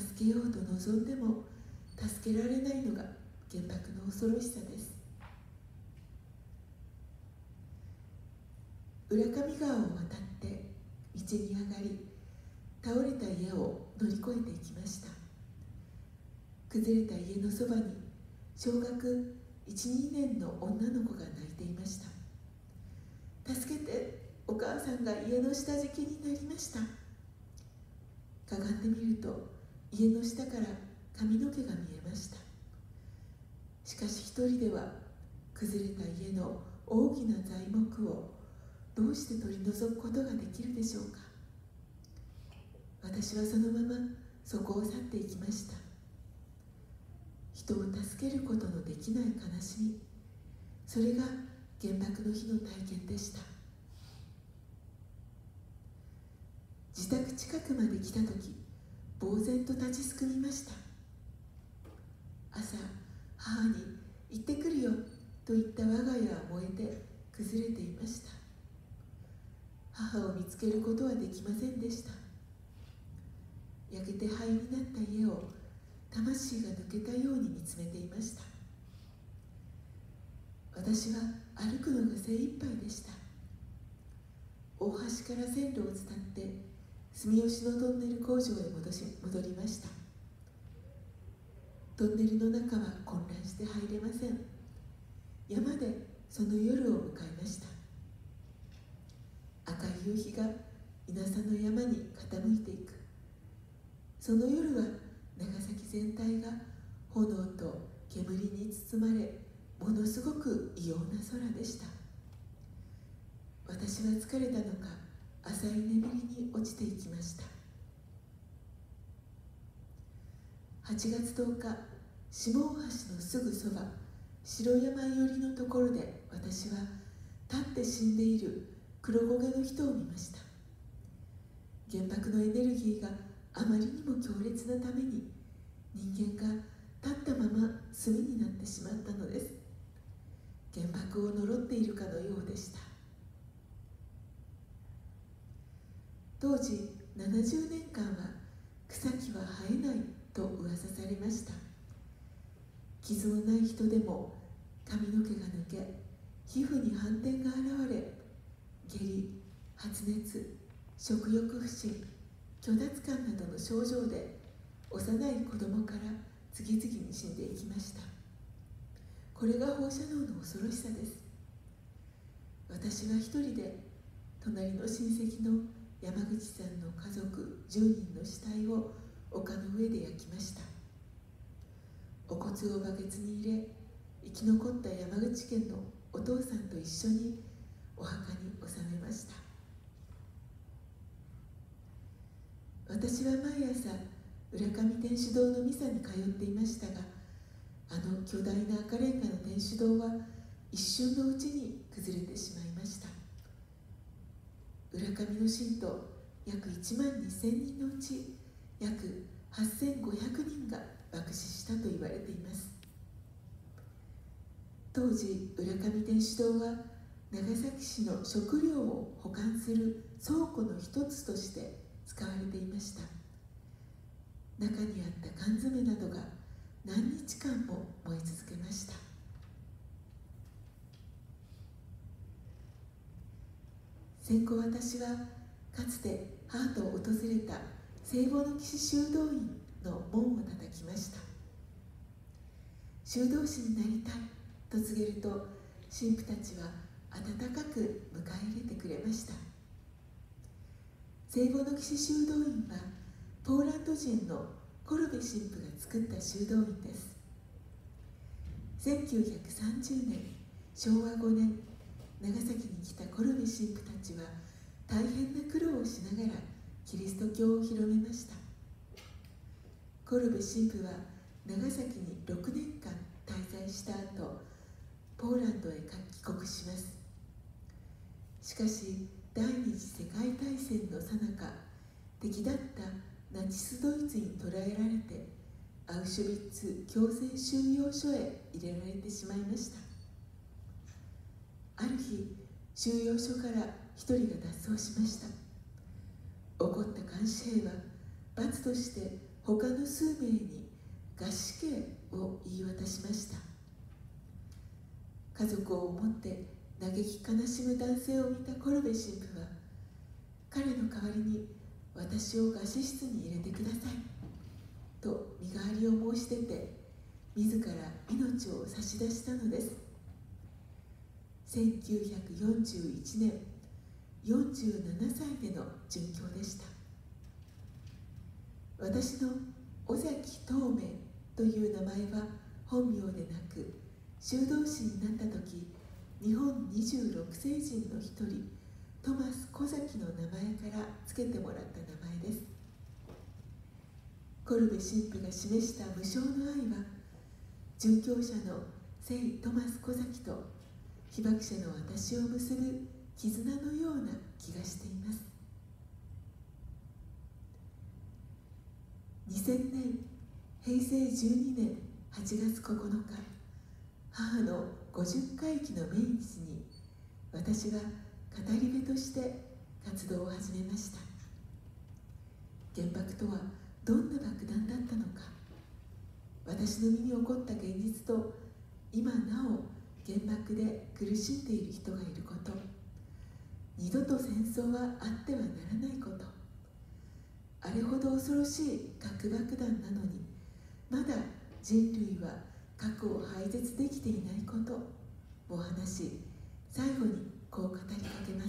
助けようと望んでも助けられないのが原爆の恐ろしさです。浦上川を渡って道に上がり、倒れた家を乗り越えていきました。崩れた家のそばに小学1、2年の女の子が泣いていました。助けて、お母さんが家の下敷きになりました。かがんでみると家の下から髪の毛が見えました。しかし一人では崩れた家の大きな材木をどうして取り除くことができるでしょうか。私はそのままそこを去っていきました。人を助けることのできない悲しみ、それが原爆の日の体験でした。自宅近くまで来た時、呆然と立ちすくみました。朝、母に行ってくるよと言った我が家は燃えて崩れていました。母を見つけることはできませんでした。焼けて灰になった家を魂が抜けたように見つめていました。私は歩くのが精一杯でした。大橋から線路を伝って住吉のトンネル工場へ戻りました。トンネルの中は混乱して入れません。山でその夜を迎えました。赤い夕日が稲佐の山に傾いていく。その夜は長崎全体が炎と煙に包まれ、ものすごく異様な空でした。私は疲れたのか浅い眠りに落ちていきました。8月10日、 下大橋のすぐそば、白山寄りのところで私は立って死んでいる黒焦げの人を見ました。原爆のエネルギーがあまりにも強烈なために、人間が立ったまま炭になってしまったのです。原爆を呪っているかのようでした。当時70年間は草木は生えないと噂されました。傷のない人でも髪の毛が抜け、皮膚に斑点が現れ、下痢、発熱、食欲不振、虚脱感などの症状で幼い子供から次々に死んでいきました。これが放射能の恐ろしさです。私は一人で隣の親戚の山口さんの家族10人の死体を丘の上で焼きました。お骨をバケツに入れ、生き残った山口県のお父さんと一緒にお墓に納めました。私は毎朝浦上天主堂のミサに通っていましたが、あの巨大な赤レンガの天主堂は一瞬のうちに崩れてしまいました。浦上の信徒約1万2000人のうち約8500人が爆死したと言われています。当時浦上天主堂は長崎市の食料を保管する倉庫の一つとして使われていました。中にあった缶詰などが何日間も燃え続けました。戦後私はかつて母と訪れた聖母の騎士修道院の門を叩きました。修道士になりたいと告げると、神父たちは温かく迎え入れてくれました。聖母の騎士修道院はポーランド人のコルベ神父が作った修道院です。1930年、昭和5年、長崎に来たコルベ神父たちは大変な苦労をしながらキリスト教を広めました。コルベ神父は長崎に6年間滞在した後、ポーランドへ帰国します。しかし第二次世界大戦の最中、敵だったナチスドイツに捕らえられてアウシュビッツ強制収容所へ入れられてしまいました。ある日、収容所から一人が脱走しました。怒った監視兵は罰として他の数名に餓死刑を言い渡しました。家族を思って嘆き悲しむ男性を見たコルベ神父は、彼の代わりに私を餓死室に入れてくださいと身代わりを申し出て、自ら命を差し出したのです。1941年、47歳での殉教でした。私の尾崎東明という名前は本名でなく、修道士になった時、日本26聖人の一人トマス小崎の名前から付けてもらった名前です。コルベ神父が示した無償の愛は、殉教者の聖トマス小崎と被爆者の私を結ぶ絆のような気がしています。2000年、平成12年8月9日、母の50回忌の命日に、私は語り部として活動を始めました。原爆とはどんな爆弾だったのか、私の身に起こった現実と、今なお原爆で苦しんでいる人がいること、二度と戦争はあってはならないこと、あれほど恐ろしい核爆弾なのにまだ人類は核を廃絶できていないことを話し、最後にこう語りかけます。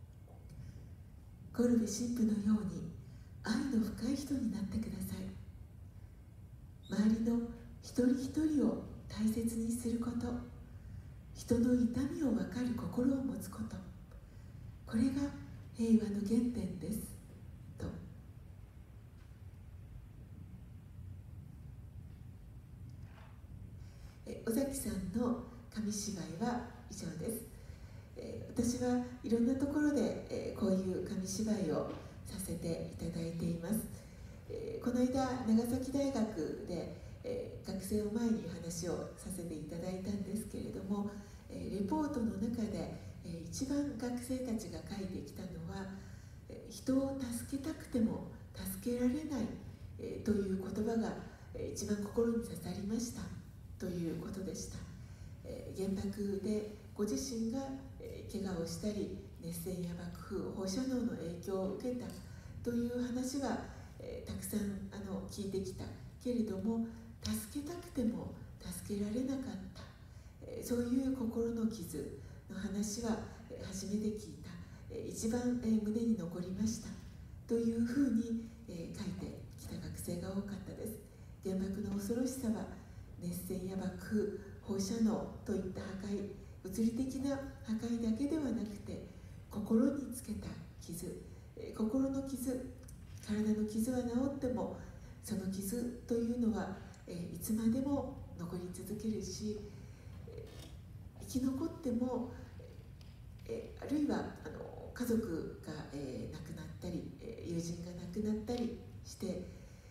コルベ神父のように愛の深い人になってください。周りの一人一人を大切にすること、人の痛みを分かる心を持つこと、これが平和の原点ですと。 んの紙芝居は以上です。私はいろんなところでこういう紙芝居をさせていただいています。この間長崎大学で学生を前に話をさせていただいたんですけれども、レポートの中で一番学生たちが書いてきたのは、人を助けたくても助けられないという言葉が一番心に刺さりましたということでした。原爆でご自身が怪我をしたり熱線や爆風、放射能の影響を受けたという話はたくさん聞いてきたけれども、助けたくても助けられなかった、そういう心の傷の話は初めて聞いた、一番胸に残りましたというふうに書いてきた学生が多かったです。原爆の恐ろしさは熱線や爆風、放射能といった破壊、物理的な破壊だけではなくて、心につけた傷、心の傷、体の傷は治ってもその傷というのはいつまでも残り続けるし、生き残ってもあるいは家族が亡くなったり友人が亡くなったりして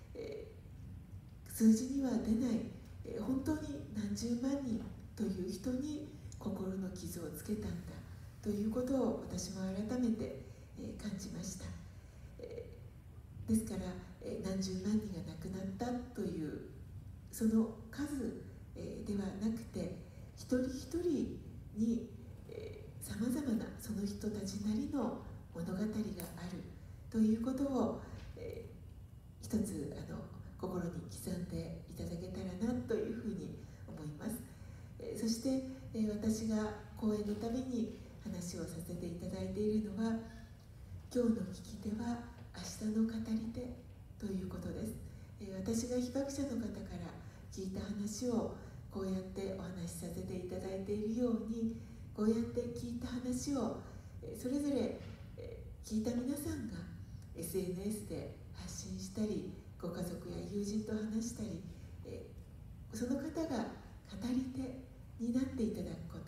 数字には出ない本当に何十万人という人に心の傷をつけたんだということを私も改めて感じました。ですから何十万人が亡くなったというその数ではなくて、一人一人にさまざまなその人たちなりの物語があるということを一つ心に刻んでいただけたらなというふうに思います。そして私が講演のたびに話をさせていただいているのは、今日の聞き手は明日の語り手ということです。私が被爆者の方から聞いた話をこうやってお話しさせていただいているように、こうやって聞いた話をそれぞれ聞いた皆さんが SNS で発信したり、ご家族や友人と話したり、その方が語り手になっていただくこと、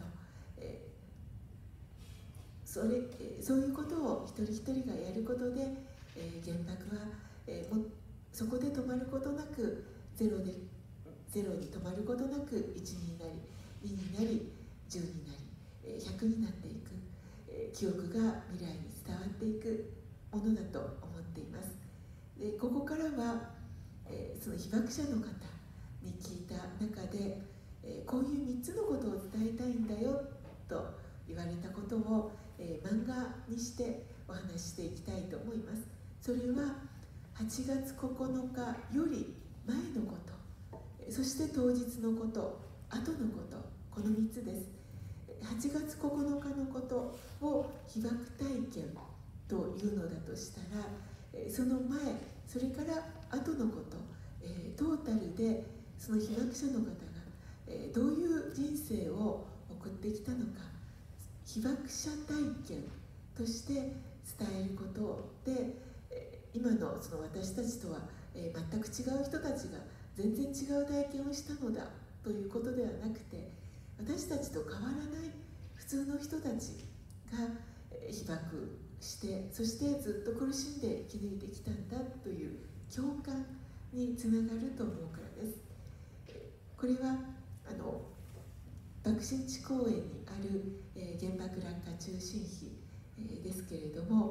そういうことを一人一人がやることで、原爆はそこで止まることなくゼロに止まることなく1になり2になり10になり100になっていく、記憶が未来に伝わっていくものだと思っています。でここからは、その被爆者の方に聞いた中で、こういう3つのことを伝えたいんだよと言われたことを、漫画にしてお話ししていきたいと思います。それは8月9日より前のこと、そして当日のこと、後のこと、この3つです。8月9日のことを被爆体験というのだとしたら、その前、それから後のこと、トータルでその被爆者の方がどういう人生を送ってきたのか、被爆者体験として伝えることで、今のその私たちとは全く違う人たちが全然違う体験をしたのだということではなくて、私たちと変わらない普通の人たちが被爆して、そしてずっと苦しんで生き抜いてきたんだという共感につながると思うからです。これは爆心地公園にある、原爆落下中心碑、ですけれども、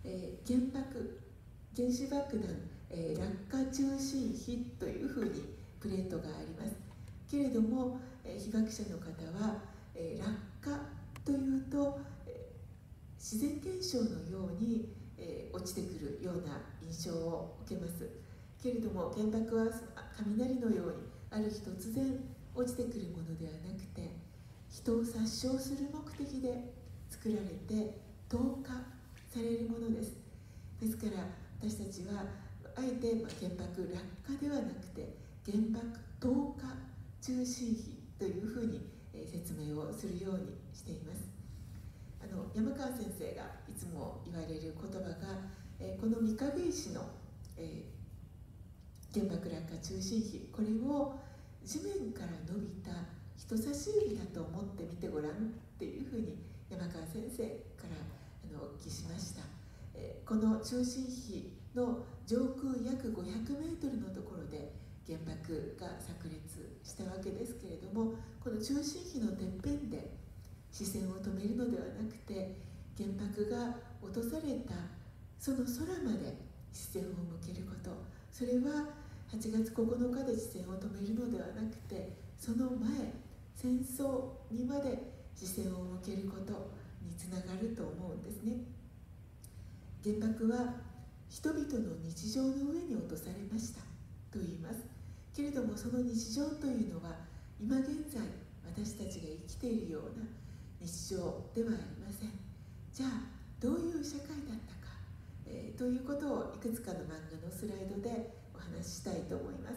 原子爆弾、落下中心碑というふうにプレートがありますけれども、被爆者の方は、落下というと、自然現象のように、落ちてくるような印象を受けますけれども、原爆は雷のようにある日突然落ちてくるものではなくて、人を殺傷する目的で作られて投下されるものです。ですから私たちはあえて原爆落下ではなくて原爆投下中心碑というふうに説明をするようにしています。山川先生がいつも言われる言葉が、この御影石の、原爆落下中心碑、これを地面から伸びた人差し指だと思ってみてごらんっていうふうに山川先生からお聞きしました。この中心碑の上空約500メートルのところで原爆が炸裂したわけですけれども、この中心碑のてっぺんで視線を止めるのではなくて、原爆が落とされたその空まで視線を向けること、それは8月9日で視線を止めるのではなくて、その前、戦争にまで視線を向けることにつながると思うんですね。原爆は人々の日常の上に落とされましたと言います。けれどもその日常というのは今現在私たちが生きているような日常ではありません。じゃあどういう社会だったか、ということをいくつかの漫画のスライドでお話ししたいと思います。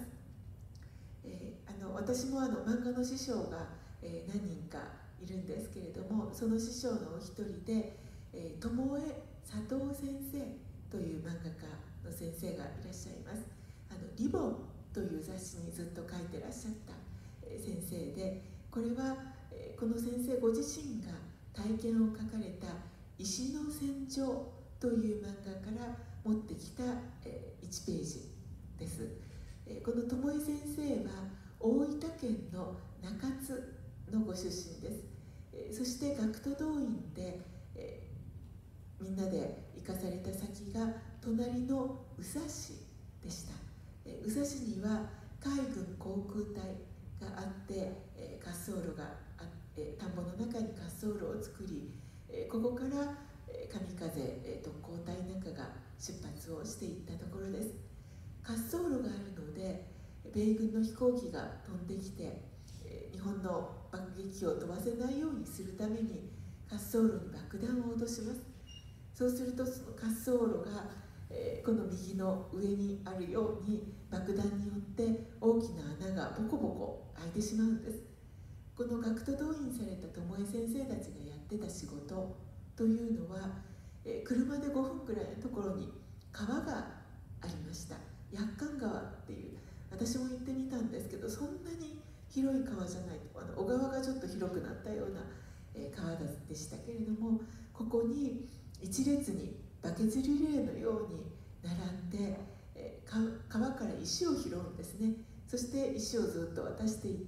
私も漫画の師匠が、何人かいるんですけれども、その師匠のお一人で、友江佐藤先生という漫画家の先生がいらっしゃいます。リボンという雑誌にずっと書いてらっしゃった、先生で、これは、この先生ご自身が体験を書かれた石の戦場という漫画から持ってきた、1ページです。この友江先生は大分県の中津のご出身です。そして学徒動員で、みんなで行かされた先が隣の宇佐市でした。宇佐市には海軍航空隊があって、滑走路があって、田んぼの中に滑走路を作り、ここから神風特攻隊なんかが出発をしていったところです。滑走路があるので米軍の飛行機が飛んできて、日本の爆撃機を飛ばせないようにするために滑走路に爆弾を落とします。そうするとその滑走路が、この右の上にあるように爆弾によって大きな穴がボコボコ開いてしまうんです。この学徒動員された友江先生たちがやってた仕事というのは、車で5分くらいのところに川がありました。薬館川っていう、私も行ってみたんですけど、そんなに広い川じゃない、小川がちょっと広くなったような、川でしたけれども、ここに一列にバケツリレーのように並んで、川から石を拾うんですね。そして石をずっと渡していって、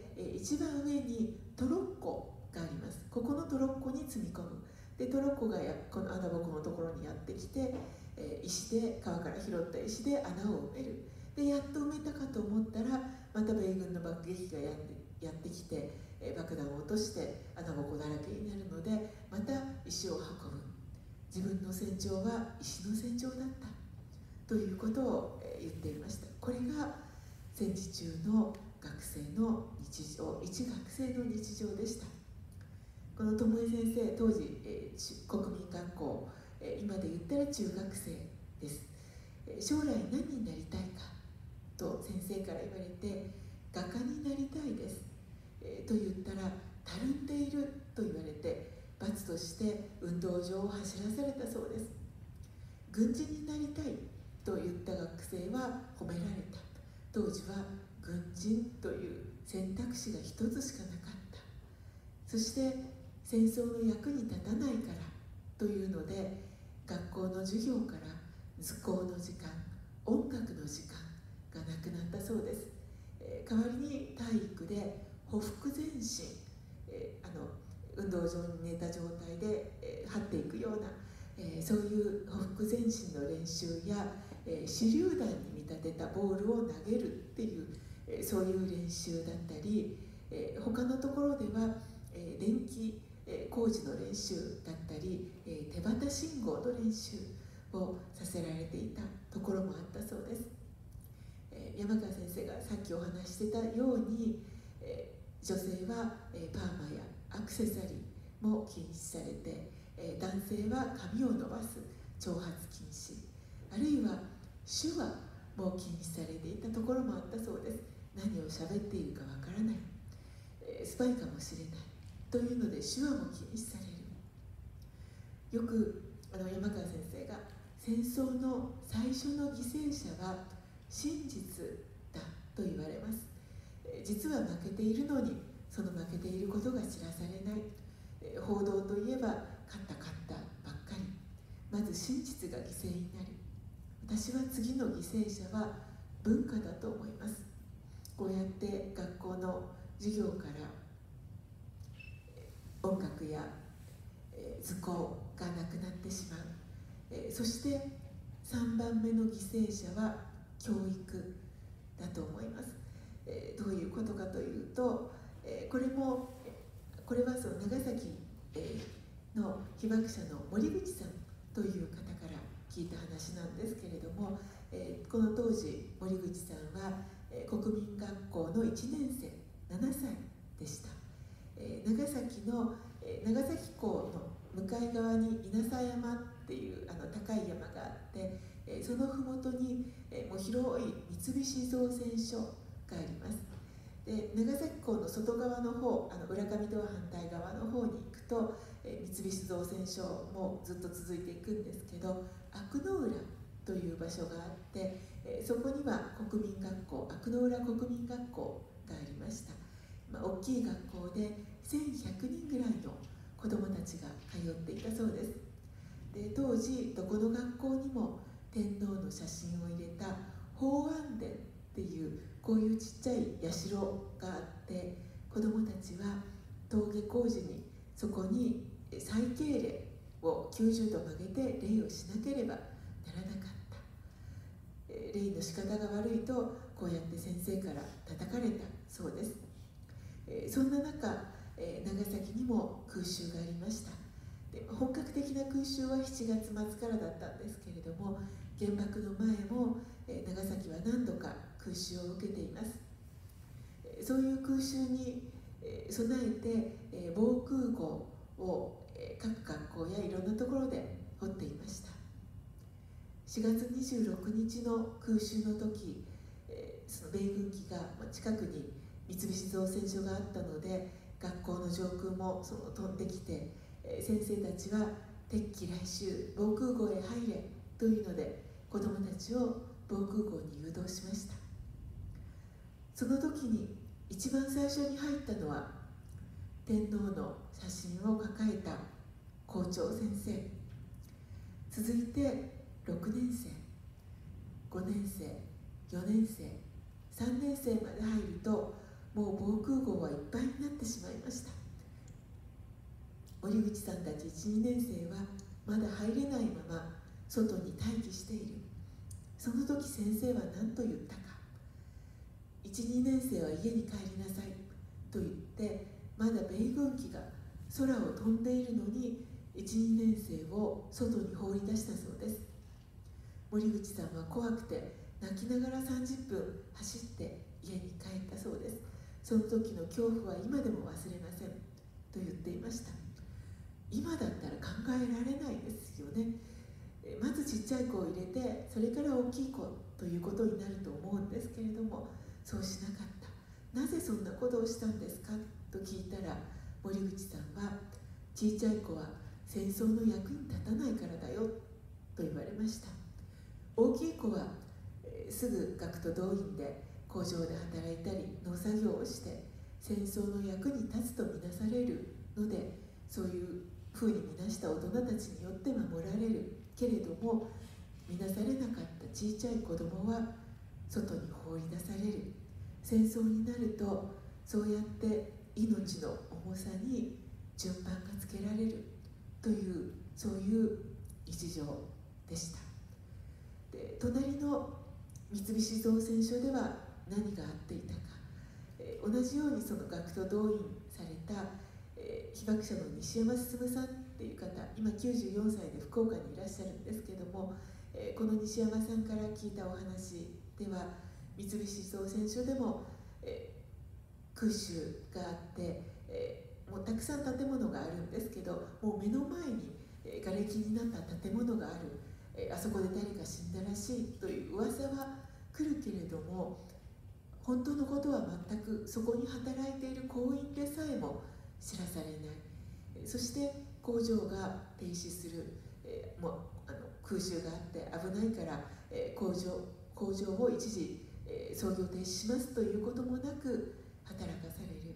一番上にトロッコがあります。ここのトロッコに積み込む。でトロッコがこの穴ぼこのところにやってきて、石で川から拾った石で穴を埋める。でやっと埋めたかと思ったらまた米軍の爆撃機がやってきて、爆弾を落として穴ぼこだらけになるのでまた石を運ぶ。自分の戦場は石の戦場だったということを言っていました。これが戦時中の学生の日常、一学生の日常でした。この友江先生、当時、国民学校、今で言ったら中学生です。将来何になりたいかと先生から言われて、画家になりたいです、と言ったらたるんでいると言われて罰として運動場を走らされたそうです。軍人になりたいと言った学生は褒められた。当時は軍人という選択肢が一つしかなかった。そして戦争の役に立たないからというので、学校の授業から図工の時間、音楽の時間がなくなったそうです。代わりに体育で歩幅前進、運動場に寝た状態で、這っていくような、そういう歩幅前進の練習や、手榴弾に見立てたボールを投げるっていう、そういう練習だったり、他のところでは、電気工事の練習だったり、手旗信号の練習をさせられていたところもあったそうです。山川先生がさっきお話ししてたように、女性はパーマやアクセサリーも禁止されて、男性は髪を伸ばす長髪禁止、あるいは手話も禁止されていたところもあったそうです。何を喋っているかわからない、スパイかもしれないというので手話も禁止される。よく山川先生が、戦争の最初の犠牲者は真実だと言われます。実は負けているのにその負けていることが知らされない、報道といえば勝ったばっかり。まず真実が犠牲になる。私は次の犠牲者は文化だと思います。こうやって学校の授業から音楽や図工がなくなってしまう。そして3番目の犠牲者は教育だと思います。どういうことかというと、これはその長崎の被爆者の森口さんという方から聞いた話なんですけれども、この当時森口さんは国民学校の1年生7歳でした。長崎港の向かい側に稲佐山っていう高い山があって、その麓にもう広い三菱造船所があります。で、長崎港の外側の方、浦上戸は反対側の方に行くと、三菱造船所もずっと続いていくんですけど、阿久野浦という場所があって、そこには国民学校、阿久野浦国民学校がありました。大きい学校で1100人ぐらいの子どもたちが通っていたそうです。で、当時どこの学校にも天皇の写真を入れた宝安殿っていうこういうちっちゃい社があって、子どもたちは登下校時にそこに祭敬礼を90度曲げて礼をしなければならなかった。礼の仕方が悪いとこうやって先生から叩かれたそうです。そんな中、長崎にも空襲がありました。で、本格的な空襲は7月末からだったんですけれども、原爆の前も長崎は何度か空襲を受けています。そういう空襲に備えて防空壕を各学校やいろんなところで掘っていました。4月26日の空襲の時、その米軍機が近くに三菱造船所があったので、学校の上空も飛んできて、先生たちは敵機来襲、防空壕へ入れというので子どもたちを防空壕に誘導しました。その時に一番最初に入ったのは天皇の写真を抱えた校長先生、続いて6年生、5年生、4年生、3年生まで入るともう防空壕はいっぱいになってしまいました。森口さんたち 1,2 年生はまだ入れないまま外に待機している。その時先生は何と言ったか。1,2 年生は家に帰りなさいと言って、まだ米軍機が空を飛んでいるのに 1,2 年生を外に放り出したそうです。森口さんは怖くて泣きながら30分走って家に帰ったそうです。その時の恐怖は今でも忘れませんと言っていました。今だったら考えられないですよね。まずちっちゃい子を入れて、それから大きい子ということになると思うんですけれども、そうしなかった。なぜそんなことをしたんですかと聞いたら、森口さんはちっちゃい子は戦争の役に立たないからだよと言われました。大きい子はすぐ学徒動員で工場で働いたり農作業をして戦争の役に立つとみなされるので、そういうふうに見なした大人たちによって守られるけれども、見なされなかったちいちゃい子供は外に放り出される。戦争になるとそうやって命の重さに順番がつけられるという、そういう日常でした。で、隣の三菱造船所では何があっていたか、同じようにその学徒動員された、被爆者の西山進さんっていう方、今94歳で福岡にいらっしゃるんですけども、この西山さんから聞いたお話では、三菱造船所でも、空襲があって、もうたくさん建物があるんですけど、もう目の前に、瓦礫になった建物がある、あそこで誰か死んだらしいという噂は来るけれども、本当のことは全くそこに働いている工員でさえも知らされない。そして工場が停止する、もう空襲があって危ないから、工場を一時、操業停止しますということもなく働かされる。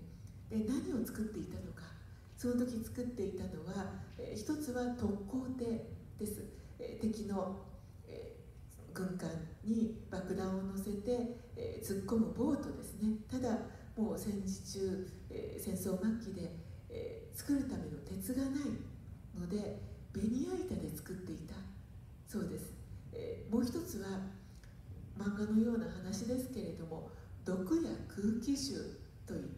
で何を作っていたのか。その時作っていたのは、一つは特攻艇です。敵の、軍艦に爆弾を乗せて、突っ込むボートですね。ただもう戦時中、戦争末期で、作るための鉄がないのでベニヤ板で作っていたそうです。もう一つは漫画のような話ですけれども、毒や空気銃といって、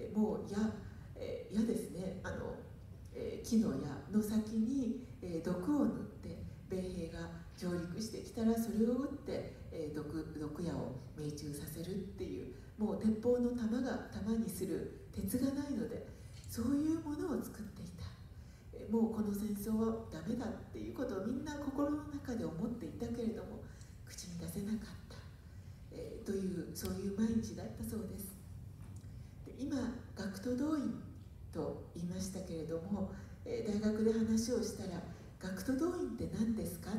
もう矢ですね、木の矢の先に、毒を塗って米兵が上陸してきたらそれを撃って、毒矢を命中させるっていう、もう鉄砲の弾にする鉄がないので、そういうものを作っていた。もうこの戦争はダメだっていうことをみんな心の中で思っていたけれども口に出せなかった、というそういう毎日だったそうです。で今学徒動員と言いましたけれども、大学で話をしたら学徒動員って何ですかって、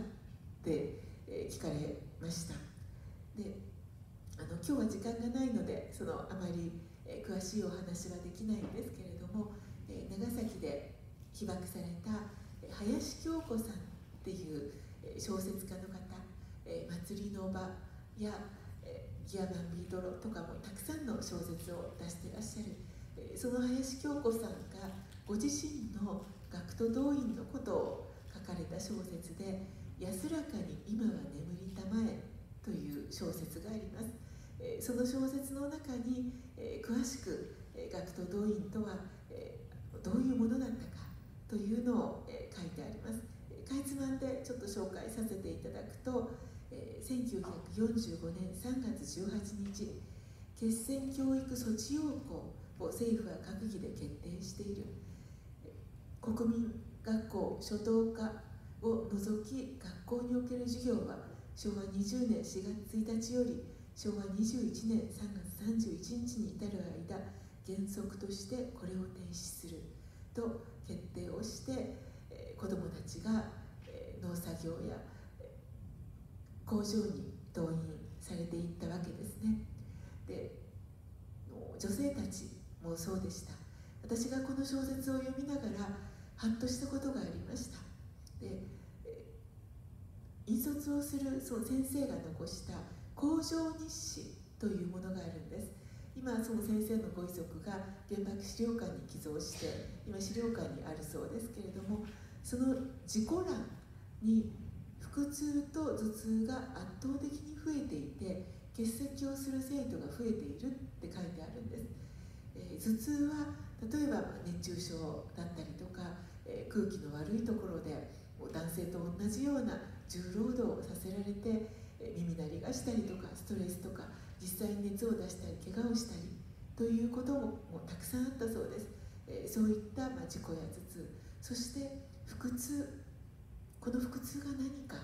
聞かれました。で今日は時間がないのであまり、詳しいお話はできないんですけれども、長崎で被爆された林京子さんっていう小説家の方、祭りの場やギアマンビードロとかもたくさんの小説を出していらっしゃる、その林京子さんがご自身の学徒動員のことを書かれた小説で「安らかに今は眠りたまえ」という小説があります。その小説の中に詳しく学徒動員とはどういうものだったかというのを書いてあります。かいつまんでちょっと紹介させていただくと、1945年3月18日、決戦教育措置要項を政府は閣議で決定している。国民学校初等科を除き学校における授業は昭和20年4月1日より昭和21年3月31日に至る間、原則としてこれを停止すると決定をして、子どもたちが農作業や工場に動員されていったわけですね。で、女性たちもそうでした。私がこの小説を読みながらハッとしたことがありました。で、引率をする先生が残した工場日誌というものがあるんです。今その先生のご遺族が原爆資料館に寄贈して今資料館にあるそうですけれども、その事故欄に腹痛と頭痛が圧倒的に増えていて欠席をする生徒が増えているって書いてあるんです。頭痛は例えば熱中症だったりとか、空気の悪いところで男性と同じような重労働をさせられて耳鳴りがしたりとかストレスとか実際に熱を出したり怪我をしたりということもたくさんあったそうです。そういった事故や頭痛、そして腹痛、この腹痛が何か、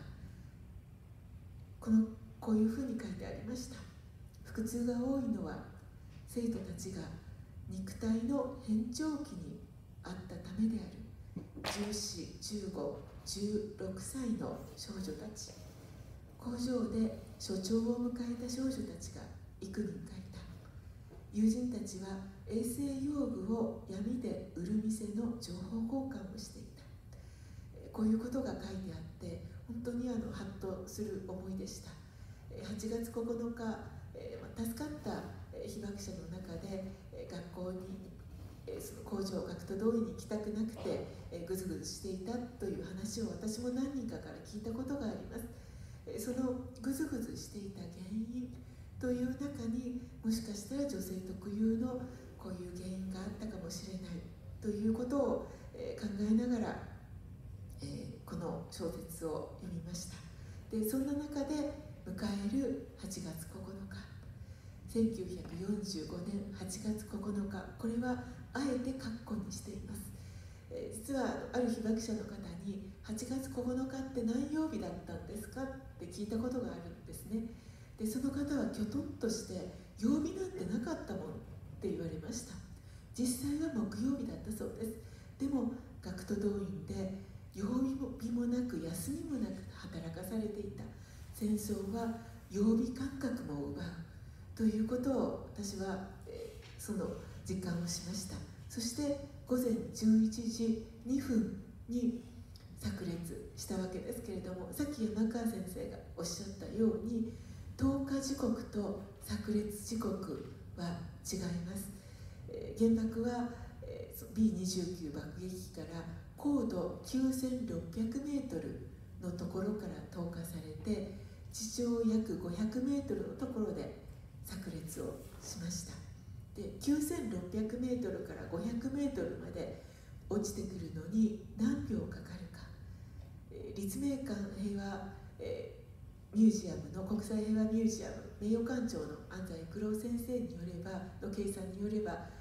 こういうふうに書いてありました。腹痛が多いのは生徒たちが肉体の変調期にあったためである。14、15、16歳の少女たち、工場で所長を迎えた少女たちが幾人かいた。友人たちは衛生用具を闇で売る店の情報交換をしていた。こういうことが書いてあって本当にハッとする思いでした。8月9日、助かった被爆者の中で学校にその工場学徒動員に行きたくなくてぐずぐずしていたという話を私も何人かから聞いたことがあります。そのぐずぐずしていた原因という中にもしかしたら女性特有のこういう原因があったかもしれないということを考えながらこの小説を読みました。でそんな中で迎える8月9日、1945年8月9日、これはあえて括弧にしています。実はある被爆者の方に8月9日って何曜日だったんですかって聞いたことがあるんですね。でその方はきょとんとして曜日なんてなかったもんって言われました。実際は木曜日だったそうです。でも学徒動員で曜日もなく休みもなく働かされていた。戦争は曜日感覚も奪うということを私はその時間をしました。そして午前11時2分に炸裂したわけですけれども、さっき山川先生がおっしゃったように投下時刻と炸裂時刻は違います。原爆は B29 爆撃機から高度9600メートルのところから投下されて、地上約500メートルのところで炸裂をしました。で、9600メートルから500メートルまで落ちてくるのに何秒かかるか。立命館平和、ミュージアムの国際平和ミュージアム名誉館長の安西九郎先生によればの計算によれば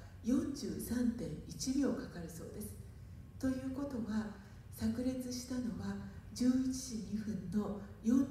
43.1 秒かかるそうです。ということは、炸裂したのは11時2分の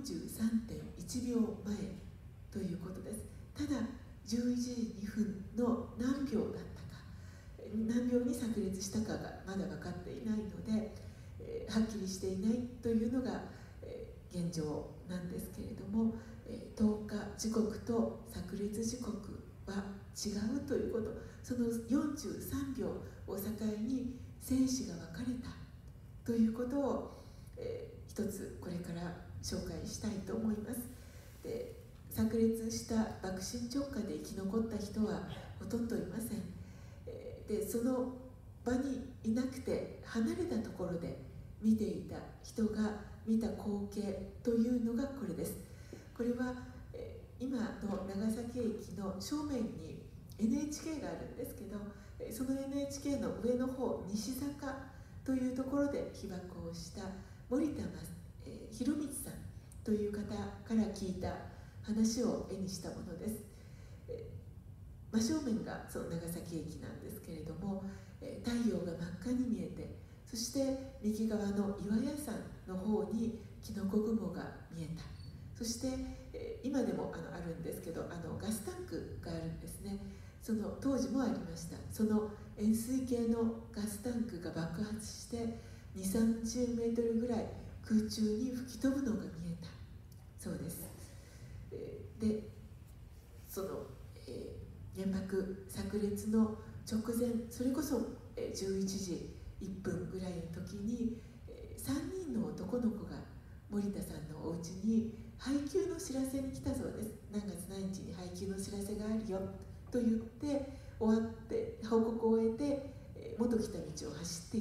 43.1 秒前ということです。ただ11時2分の何秒だったか、何秒に炸裂したかがまだ分かっていないので、はっきりしていないというのが、現状なんですけれども、投下時刻と炸裂時刻は違うということ、その43秒を境に生死が分かれたということを、一つこれから紹介したいと思います。で、炸裂した爆心直下で生き残った人はほとんどいません。で、その場にいなくて離れたところで見ていた人が見た光景というのがこれです。これは、今の長崎駅の正面に NHK があるんですけど、その NHK の上の方、西坂というところで被爆をした森田博光さんという方から聞いた話を絵にしたものです。真正面がその長崎駅なんですけれども、太陽が真っ赤に見えて、そして右側の岩屋山の方にキノコ雲が見えた。そして、今でもあるんですけど、ガスタンクがあるんですね。その当時もありました。その円錐形のガスタンクが爆発して2、30メートルぐらい空中に吹き飛ぶのが見えたそうです。で、その、原爆炸裂の直前、それこそ11時1分ぐらいの時に3人の男の子が森田さんのお家に配給の知らせに来たそうです。何月何日に配給の知らせがあるよと言って終わって報告を終えて元来た道を走っていった。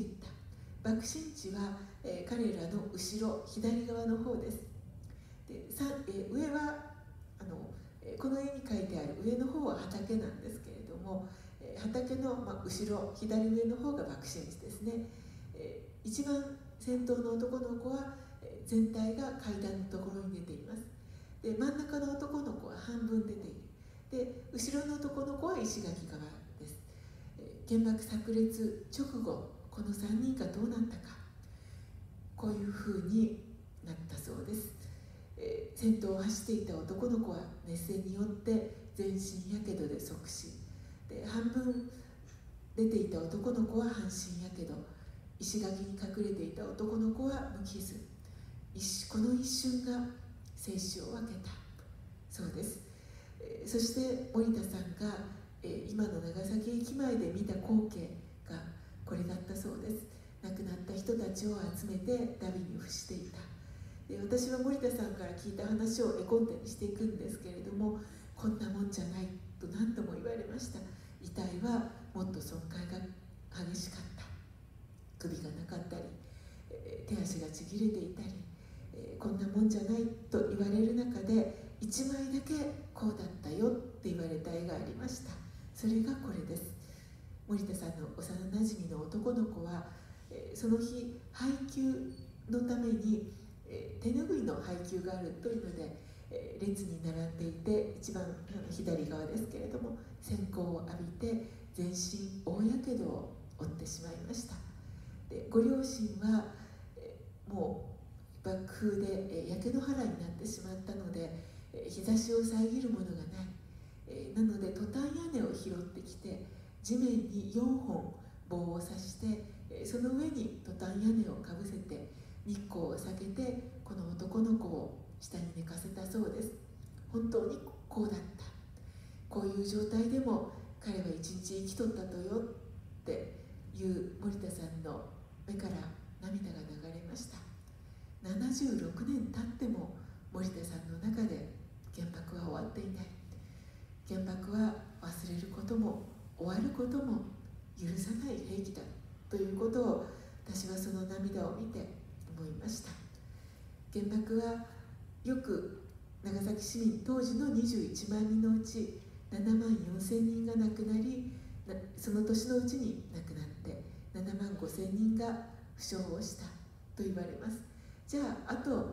爆心地は彼らの後ろ左側の方です。で、上はこの絵に描いてある上の方は畑なんですけれども、畑の後ろ左上の方が爆心地ですね。一番先頭の男の子は全体が階段のところに出ています。で、真ん中の男の子は半分出ている。で、後ろの男の子は石垣側です。原爆炸裂直後、この3人がどうなったか、こういうふうになったそうです。先頭を走っていた男の子は熱線によって全身やけどで即死で、半分出ていた男の子は半身やけど、石垣に隠れていた男の子は無傷。この一瞬が生死を分けたそうです。そして森田さんが今の長崎駅前で見た光景がこれだったそうです。亡くなった人たちを集めて荼毘に付していた。で、私は森田さんから聞いた話を絵コンテにしていくんですけれども、こんなもんじゃないと何度も言われました。遺体はもっと損壊が激しかった。首がなかったり、手足がちぎれていたり、こんなもんじゃないと言われる中で1枚だけこうだったよって言われた絵がありました。それがこれです。森田さんの幼なじみの男の子は、その日配給のために手ぬぐいの配給があるというので、列に並んでいて一番左側ですけれども、閃光を浴びて全身大やけどを負ってしまいました。で、ご両親はもう爆風で焼け野原になってしまったので、日差しを遮るものがない。なのでトタン屋根を拾ってきて地面に4本棒を刺して、その上にトタン屋根をかぶせて日光を避けてこの男の子を下に寝かせたそうです。本当にこうだった。こういう状態でも彼は一日生きとったとよっていう森田さんの目から涙が流れました。76年経っても森田さんの中で原爆は終わっていない。原爆は忘れることも終わることも許さない兵器だということを、私はその涙を見て思いました。原爆はよく長崎市民当時の21万人のうち7万4千人が亡くなり、その年のうちに亡くなって7万5千人が負傷をしたと言われます。じゃああと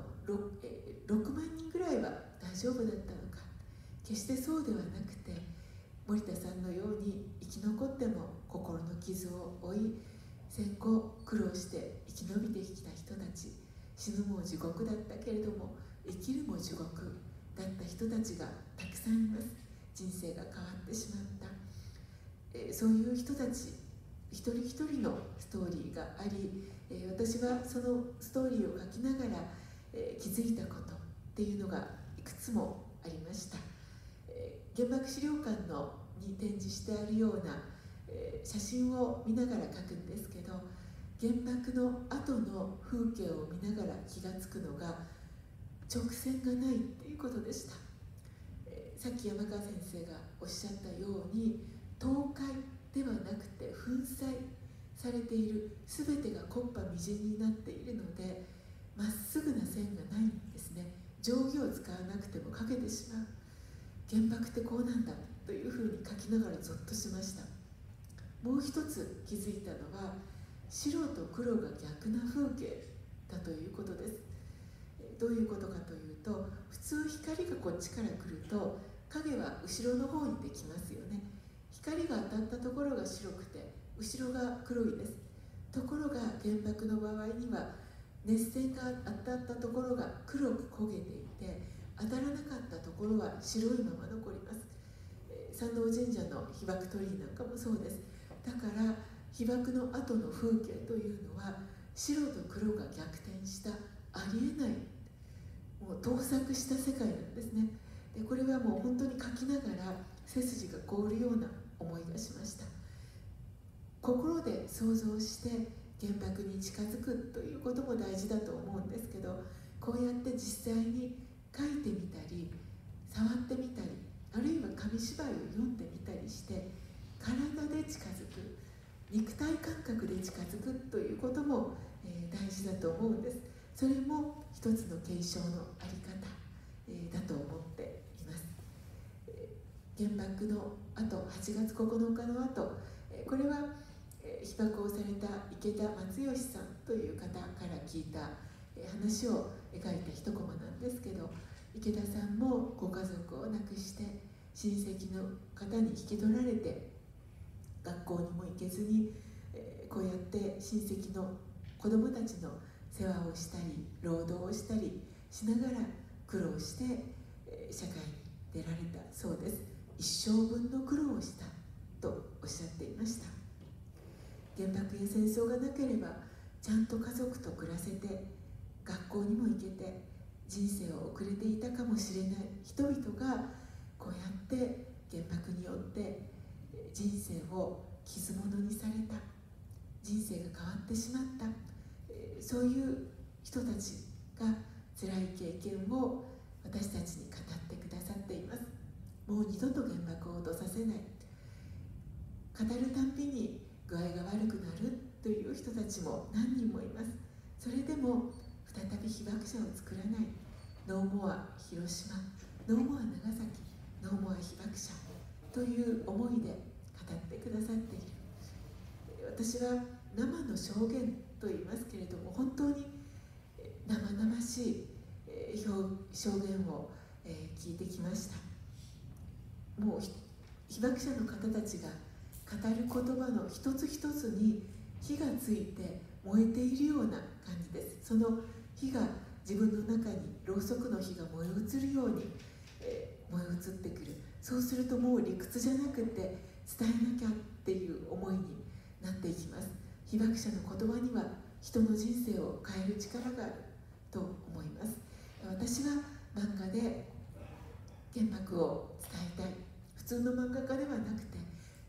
6万人ぐらいは大丈夫だったのか。決してそうではなくて、森田さんのように生き残っても心の傷を負い、戦後苦労して生き延びてきた人たち、死ぬも地獄だったけれども生きるも地獄だった人たちがたくさんいます。人生が変わってしまった、そういう人たち一人一人のストーリーがあり、私はそのストーリーを書きながら、気づいたことっていうのがいくつもありました。原爆資料館に展示してあるような、写真を見ながら書くんですけど、原爆の後の風景を見ながら気がつくのが直線がないっていうことでした。さっき山川先生がおっしゃったように、倒壊ではなくて粉砕されている、全てが木っ端みじんになっているので、まっすぐな線がないんですね。定規を使わなくても描けてしまう。原爆ってこうなんだというふうに書きながらゾッとしました。もう一つ気づいたのは、白と黒が逆な風景だということです。どういうことかというと、普通光がこっちから来ると影は後ろの方にできますよね。光が当たったところが白くて後ろが黒いです。ところが原爆の場合には熱線が当たったところが黒く焦げていて、当たらなかったところは白いまま残ります。山王神社の被爆鳥居なんかもそうです。だから被爆の後の風景というのは白と黒が逆転したありえない、もう盗作した世界なんですね。でこれはもう本当に書きながら背筋が凍るような思いがしました。心で想像して原爆に近づくということも大事だと思うんですけど、こうやって実際に書いてみたり触ってみたり、あるいは紙芝居を読んでみたりして体で近づく、肉体感覚で近づくということも、大事だと思うんです。それも一つの継承のあり方、だと思っています。原爆の後、8月9日の後、これは、被爆をされた池田松義さんという方から聞いた、話を描いた一コマなんですけど、池田さんもご家族を亡くして親戚の方に引き取られて学校にも行けずに、こうやって親戚の子どもたちの世話をしたり労働をしたりしながら苦労して、社会に出られたそうです。一生分の苦労をしたとおっしゃっていました。原爆や戦争がなければちゃんと家族と暮らせて学校にも行けて人生を送れていたかもしれない人々が、こうやって原爆によって人生を傷物にされた、人生が変わってしまった、そういう人たちが辛い経験を私たちに語ってくださっています。もう二度と原爆を落とさせない、語るたんびに具合が悪くなるという人たちも何人もいます。それでも再び被爆者を作らない、ノーモア広島、ノーモア長崎、ノーモア被爆者という思いで語ってくださっている。私は生の証言と言いますけれども、本当に生々しい証言を聞いてきました。もう被爆者の方たちが語る言葉の一つ一つに火がついて燃えているような感じです。その火が自分の中にろうそくの火が燃え移るように、燃え移ってくる。そうするともう理屈じゃなくて伝えなきゃっていう思いになっていきます。被爆者の言葉には人の人生を変える力があると思います。私は漫画で原爆を伝えたい。普通の漫画家ではなくて、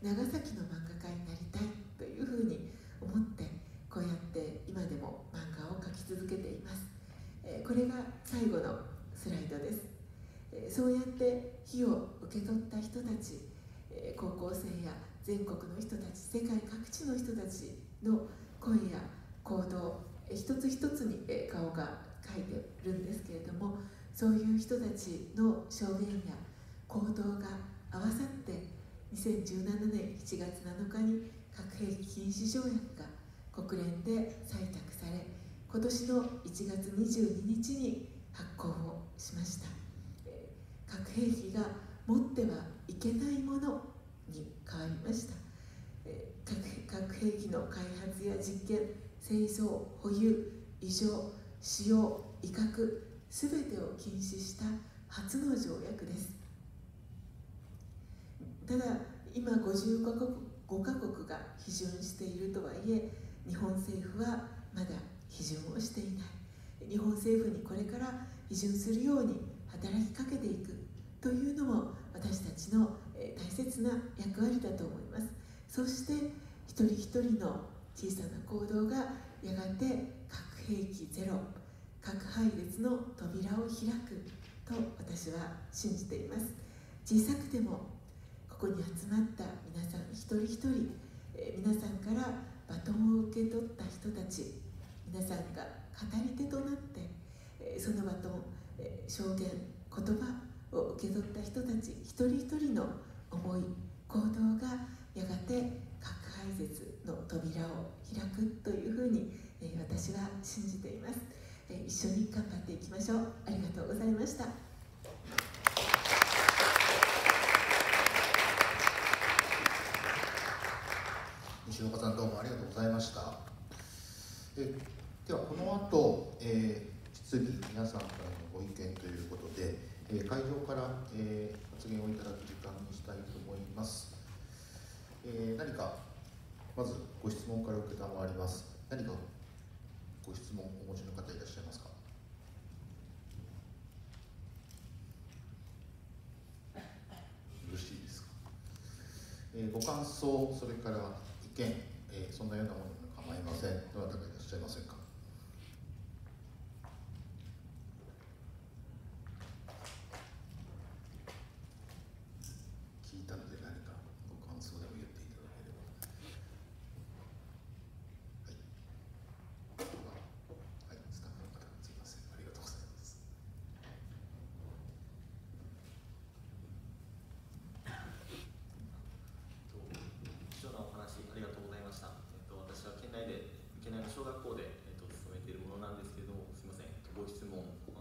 長崎の漫画家になりたいというふうに思ってこうやって今でも漫画を描き続けています。これが最後のスライドです。そうやって火を受け取った人たち、高校生や全国の人たち、世界各地の人たちの声や行動、一つ一つに顔が描いてるんですけれども、そういう人たちの証言や行動が合わさって2017年7月7日に核兵器禁止条約が国連で採択され、今年の1月22日に発効をしました。核兵器が持ってはいけないものに変わりました。核兵器の開発や実験、製造、保有、移乗、使用、威嚇、すべてを禁止した初の条約です。ただ、今55カ国が批准しているとはいえ、日本政府はまだ批准をしていない。日本政府にこれから批准するように働きかけていくというのも私たちの大切な役割だと思います。そして一人一人の小さな行動がやがて核兵器ゼロ、核廃絶の扉を開くと私は信じています。小さくてもここに集まった皆さん一人一人、皆さんからバトンを受け取った人たち、皆さんが語り手となって、そのバトン、証言、言葉を受け取った人たち一人一人の思い、行動がやがて核廃絶の扉を開くというふうに、私は信じています。一緒に頑張っていきましょう。ありがとうございました。 西岡さん、どうもありがとうございました。ではこの後、質疑、皆さんからのご意見ということで、会場から、発言をいただく時間にしたいと思います。何かまずご質問から受けたまわります。何かご質問お持ちの方いらっしゃいますか。よろしいですか。ご感想、それから意見、そんなようなものも構いません。どなたかいらっしゃいませんか。聞いたので何かご感想でも言っていただければ。はい、スタッフの方、すみません、ありがとうございます。 貴重なお話ありがとうございました。私は県内の小学校で、勤めているものなんですけれども、すみません、ご質問、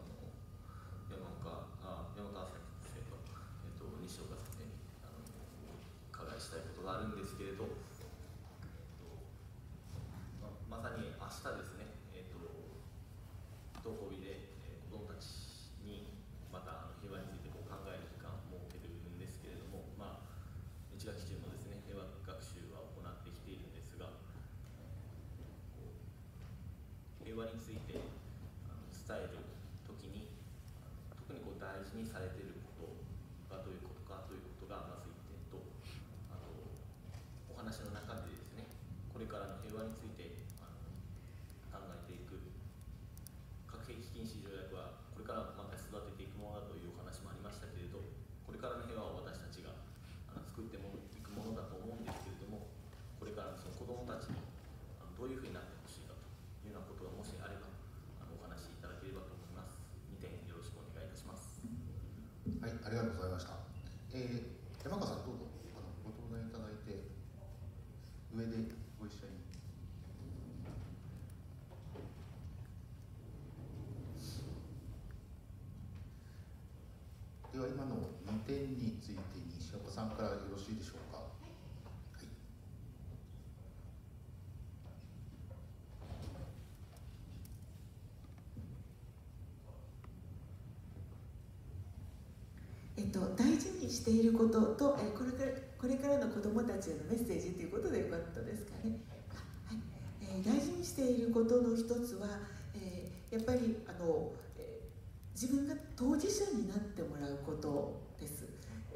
山川先生と、西岡先生に伺いしたいことがあるんですけれど、まさに明日ですね、登校日で子どもたちにまた平和について考える時間を設けているんですけれども、1学期中もですね、平和学習は行ってきているんですが、平和について伝えるときに、特に大事にされていることがどういうことかということがまず1点と、お話の中でですね、これからの平和について考えていく、核兵器禁止条約はこれからまた育てていくものだというお話もありましたけれど、これからの平和を私たちが作っていくものだと思うんですけれども、これからのその子どもたちにどういうふうになってほしいかというようなことがもしあればお話しいただければと思います。2点よろしくお願いいたします。 はい、ありがとうございました。山川さん、どうぞご登壇いただいて、上でご一緒に。では今の2点について西岡さんからよろしいでしょうか。はい。 大事にしていることと、これからの子どもたちへのメッセージということでよかったですかね。はい。大事にしていることの一つは、やっぱり自分が当事者になってもらうことです。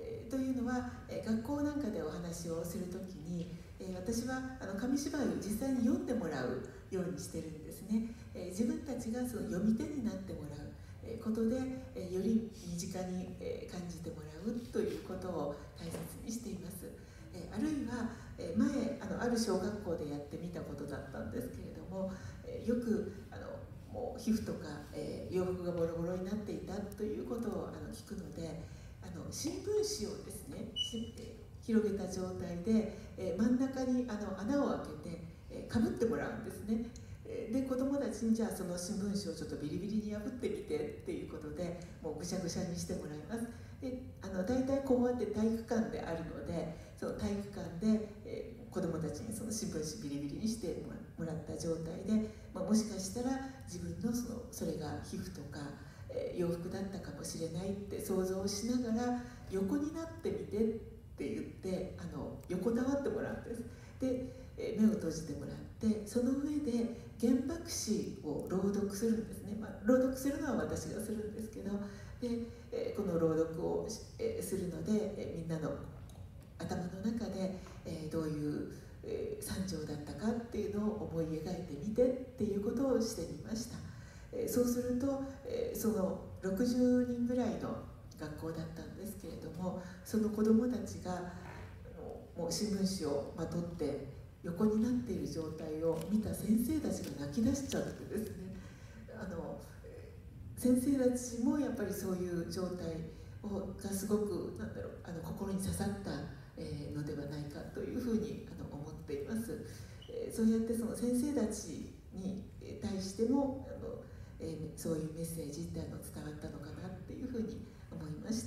というのは、学校なんかでお話をするときに、私は紙芝居を実際に読んでもらうようにしてるんですね。自分たちがその読み手になってもらうことで、より身近に感じてもらうということを大切にしています。あるいは前ある小学校でやってみたことだったんですけれども、よくもう皮膚とか洋服がボロボロになっていたということを聞くので、新聞紙をですね広げた状態で真ん中に穴を開けてかぶってもらうんですね。で子どもたちにじゃあその新聞紙をちょっとビリビリに破ってみてっていうことでもうぐしゃぐしゃにしてもらいます。で大体こうやって体育館であるので、その体育館で、子どもたちにその新聞紙ビリビリにしてもらった状態で、もしかしたら自分のそれが皮膚とか、洋服だったかもしれないって想像しながら横になってみてって言って横たわってもらうんです。で目を閉じてもらってその上で原爆詩を朗読するんですね。朗読するのは私がするんですけど、でこの朗読をするのでみんなの頭の中でどういう惨状だったかっていうのを思い描いてみてっていうことをしてみました。そうするとその60人ぐらいの学校だったんですけれども、その子どもたちがもう新聞紙をまとって横になっている状態を見た先生たちが泣き出しちゃってですね、先生たちもやっぱりそういう状態がすごく心に刺さったのではないかというふうに思っています。そうやってその先生たちに対してもそういうメッセージって伝わったのかなっていうふうに思いました。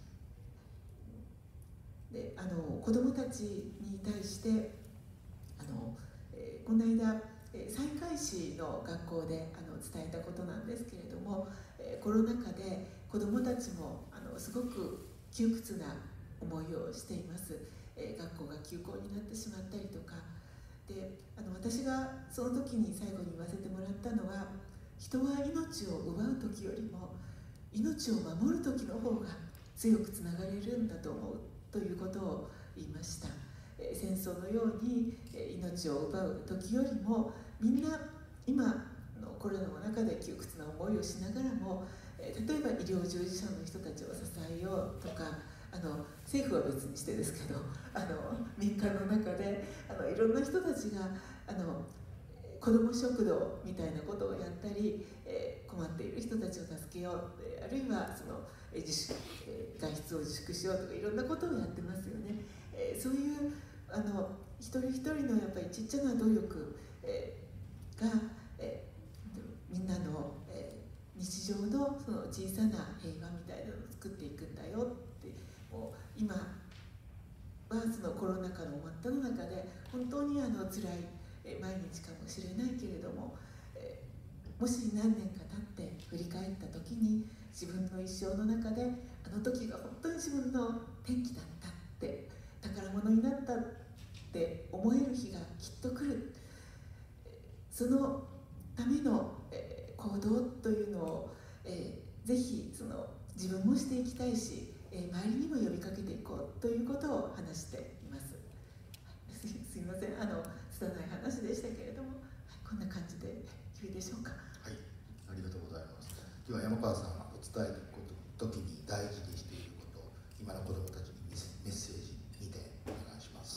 で子どもたちに対してこの間西海市の学校で伝えたことなんですけれども、コロナ禍で子どもたちもすごく窮屈な思いをしています。学校が休校になってしまったりとかで、私がその時に最後に言わせてもらったのは、人は命を奪う時よりも命を守る時の方が強くつながれるんだと思うということを言いました。戦争のように命を奪う時よりもみんな今のコロナの中で窮屈な思いをしながらも、例えば医療従事者の人たちを支えようとか、政府は別にしてですけど民間の中でいろんな人たちが子ども食堂みたいなことをやったり、困っている人たちを助けよう、あるいは外出を自粛しようとかいろんなことをやってますよね。そういう一人一人のやっぱりちっちゃな努力、が、みんなの、日常のその小さな平和みたいなのを作っていくんだよって、もう今はそのコロナ禍の真っ只中で本当に辛い毎日かもしれないけれども、もし何年か経って振り返った時に自分の一生の中であの時が本当に自分の転機だったって宝物になったって思える日がきっと来る。そのための行動というのをぜひ自分もしていきたいし、周りにも呼びかけていこうということを話しています。すいません、拙い話でしたけれども、こんな感じでよいでしょうか。 はい、ありがとうございます。今日は山川さんがお伝える時に大事にしていること、今の子どもたちにメッセージ2点お願いします。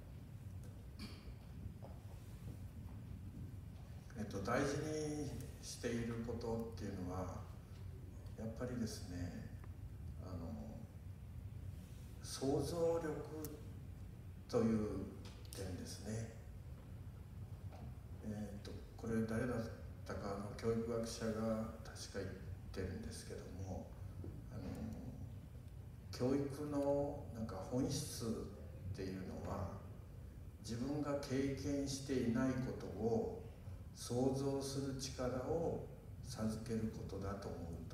大事にしていることっていうのはやっぱりですね、想像力という点ですね。これ誰だったか教育学者が確か言ってるんですけども、教育の本質っていうのは自分が経験していないことを想像する力を授けることだと思うと、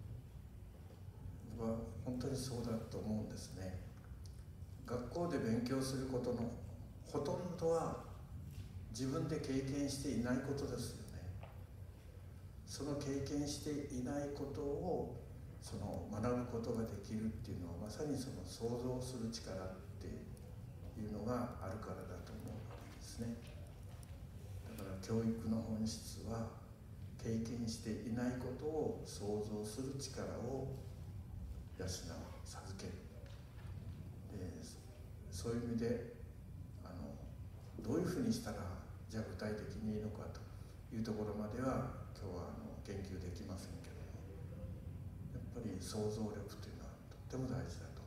僕は本当にそうだと思うんですね。学校で勉強することのほとんどは自分で経験していないことですよね。その経験していないことをその学ぶことができるっていうのはまさにその想像する力っていうのがあるからだと思うわけですね。だから教育の本質は経験していないことを想像する力を養う、授ける。でそういう意味でどういうふうにしたらじゃあ具体的にいいのかというところまでは今日は言及できませんけども、やっぱり想像力というのはとっても大事だと。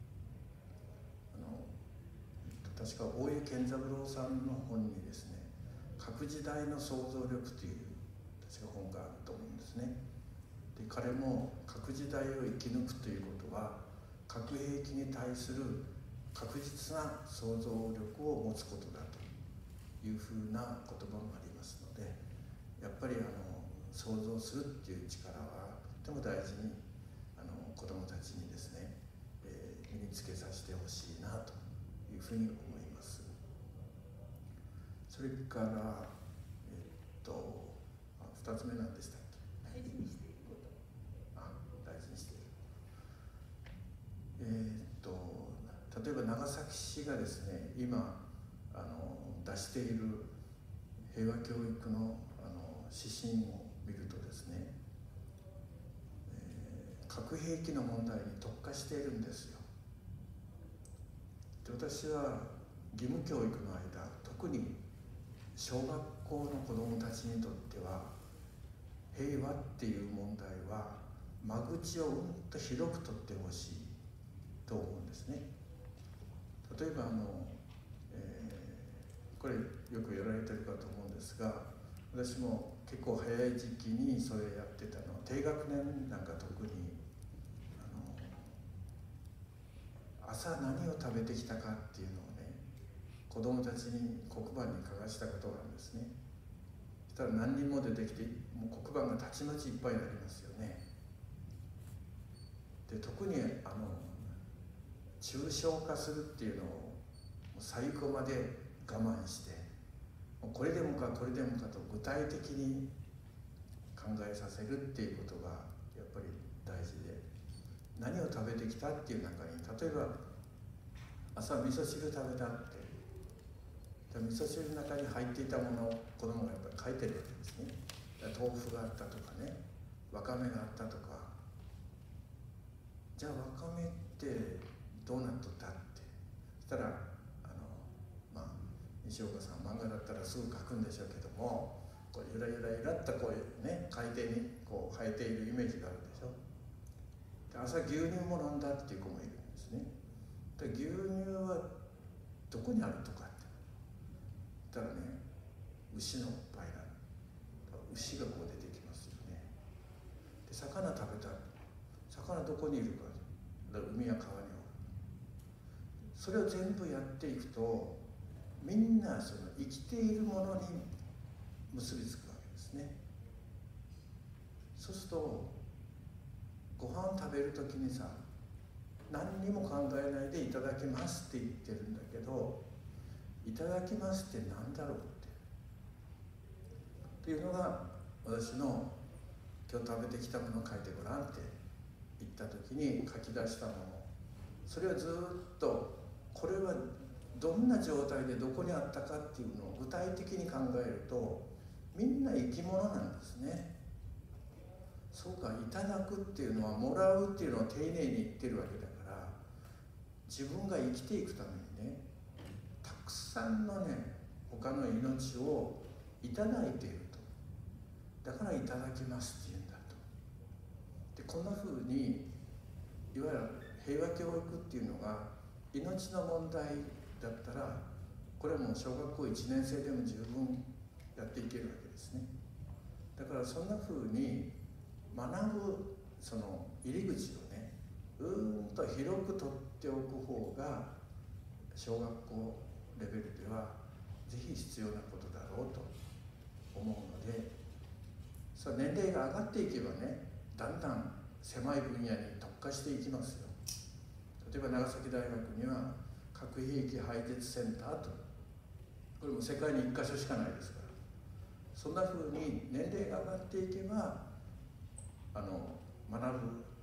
確か大江健三郎さんの本にですね、各時代の想像力という確か本があると思うんですね。で彼も各時代を生き抜くということは核兵器に対する確実な想像力を持つことだというふうな言葉もありますので、やっぱり想像するっていう力はとても大事に子どもたちにですね、身につけさせてほしいなというふうに思います。それから2つ目なんでしたっけ？ 大事にしていること。 大事にしている。例えば長崎市がですね、今出している平和教育の指針を見るとですね、核兵器の問題に特化しているんですよ。で私は義務教育の間、特に小学校の子どもたちにとっては平和っていう問題は間口をうんと広く取ってほしいと思うんですね。例えばこれよくやられてるかと思うんですが、私も結構早い時期にそれやってたのは、低学年なんか特に朝何を食べてきたかっていうのをね、子供たちに黒板に書かしたことがあるんですね。そしたら何人も出てきて、もう黒板がたちまちいっぱいになりますよね。で特に抽象化するっていうのを最後まで我慢して、これでもかこれでもかと具体的に考えさせるっていうことがやっぱり大事で、何を食べてきたっていう中に、例えば朝味噌汁食べたって、味噌汁の中に入っていたものを子供がやっぱり書いてるわけですね。豆腐があったとかね、わかめがあったとか、じゃあわかめってどうなっとったって、そしたら西岡さん漫画だったらすぐ書くんでしょうけども、こうゆらゆらゆらっとこういうね、海底にこう生えているイメージがあるでしょ。で朝牛乳も飲んだっていう子もいるんですね。で牛乳はどこにあるとかって言ったらね、牛のおっぱいなの。牛がこう出てきますよね。で魚食べた、魚どこにいるか、海や川には。それを全部やっていくと、みんなその生きているものに結びつくわけですね。そうするとご飯食べるときにさ、何にも考えないでいただきますって言ってるんだけど、いただきますって何だろうっていうのが、私の今日食べてきたものを書いてごらんって言ったときに書き出したもの、それをずっとこれはどんな状態でどこにあったかっていうのを具体的に考えると、みんな生き物なんですね。そうか、いただくっていうのはもらうっていうのを丁寧に言ってるわけだから、自分が生きていくためにね、たくさんのね、他の命をいただいていると。だからいただきますって言うんだと。でこんな風にいわゆる平和教育っていうのが命の問題だったら、これはもう小学校1年生でも十分やっていけるわけですね。だからそんな風に学ぶその入り口をね、と広く取っておく方が小学校レベルではぜひ必要なことだろうと思うので、そ年齢が上がっていけばね、だんだん狭い分野に特化していきますよ。例えば長崎大学には核兵器廃絶センターと、これも世界に1カ所しかないですから、そんな風に年齢が上がっていけば学ぶ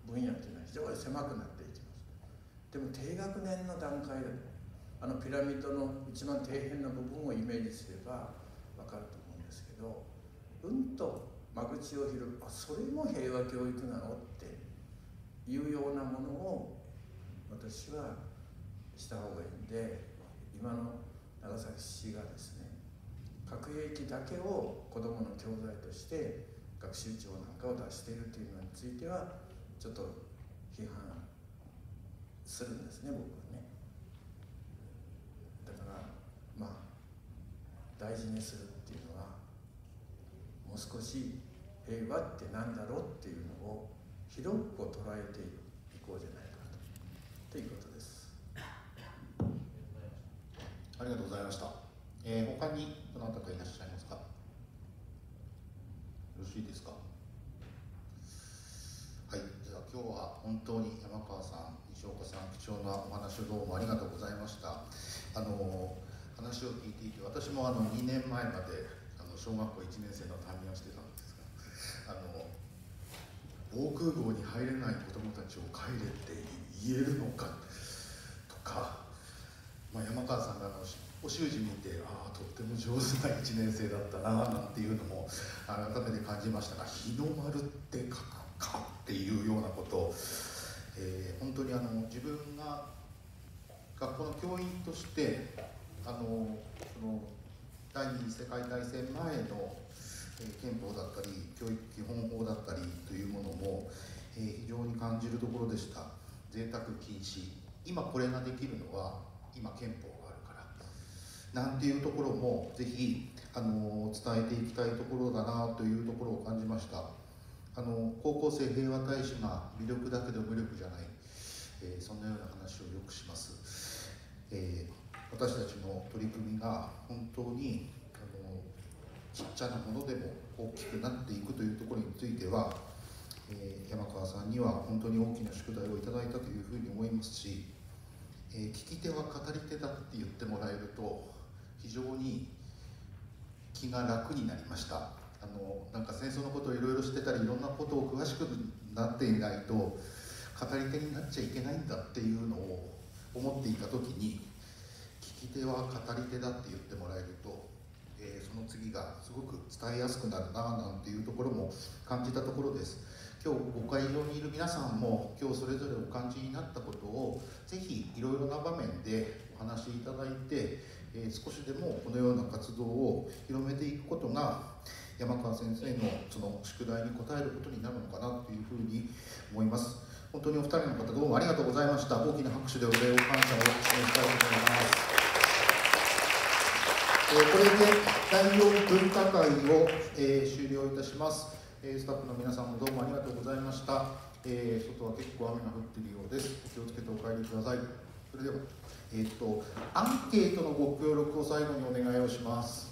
分野というのは非常に狭くなっていきます。でも低学年の段階でもピラミッドの一番底辺の部分をイメージすれば分かると思うんですけど、うんと間口を広く、それも平和教育なのっていうようなものを私はした方がいいんで、今の長崎市がですね、核兵器だけを子どもの教材として学習帳なんかを出しているというのについてはちょっと批判するんですね、僕はね。だから大事にするっていうのは、もう少し平和って何だろうっていうのを広く捉えていこうじゃないかということです。 ありがとうございました。他にどなたかいらっしゃいますか。よろしいですか。はい、じゃあ今日は本当に山川さん、西岡さん、貴重なお話をどうもありがとうございました。話を聞いていて、私も2年前まで小学校1年生の担任をしてたんですが、防空壕に入れない子どもたちを帰れって言えるのかとか、山川さんがお習字見て、とっても上手な1年生だったななんていうのも改めて感じましたが、日の丸って書くかっていうようなことを、本当に自分が学校の教員としてその第二次世界大戦前の憲法だったり教育基本法だったりというものも非常に感じるところでした。贅沢禁止、今これができるのは今憲法があるからなんていうところもぜひ伝えていきたいところだなというところを感じました。高校生平和大使が魅力だけど無力じゃない、そんなような話をよくします。私たちの取り組みが本当にちっちゃなものでも大きくなっていくというところについては、山川さんには本当に大きな宿題をいただいたというふうに思いますし、聞き手は語り手だって言ってもらえると非常に気が楽になりました。なんか戦争のことをいろいろしてたりいろんなことを詳しくなっていないと語り手になっちゃいけないんだっていうのを思っていた時に、聞き手は語り手だって言ってもらえると、その次がすごく伝えやすくなるななんていうところも感じたところです。今日ご会場にいる皆さんも今日それぞれお感じになったことをぜひいろいろな場面でお話しいただいて、少しでもこのような活動を広めていくことが山川先生のその宿題に応えることになるのかなというふうに思います。本当にお二人の方どうもありがとうございました。大きな拍手でお礼を感謝を示したいと思います。これで第4分科会を、終了いたします。スタッフの皆さんもどうもありがとうございました。外は結構雨が降っているようです。お気をつけてお帰りください。それでは、アンケートのご協力を最後にお願いをします。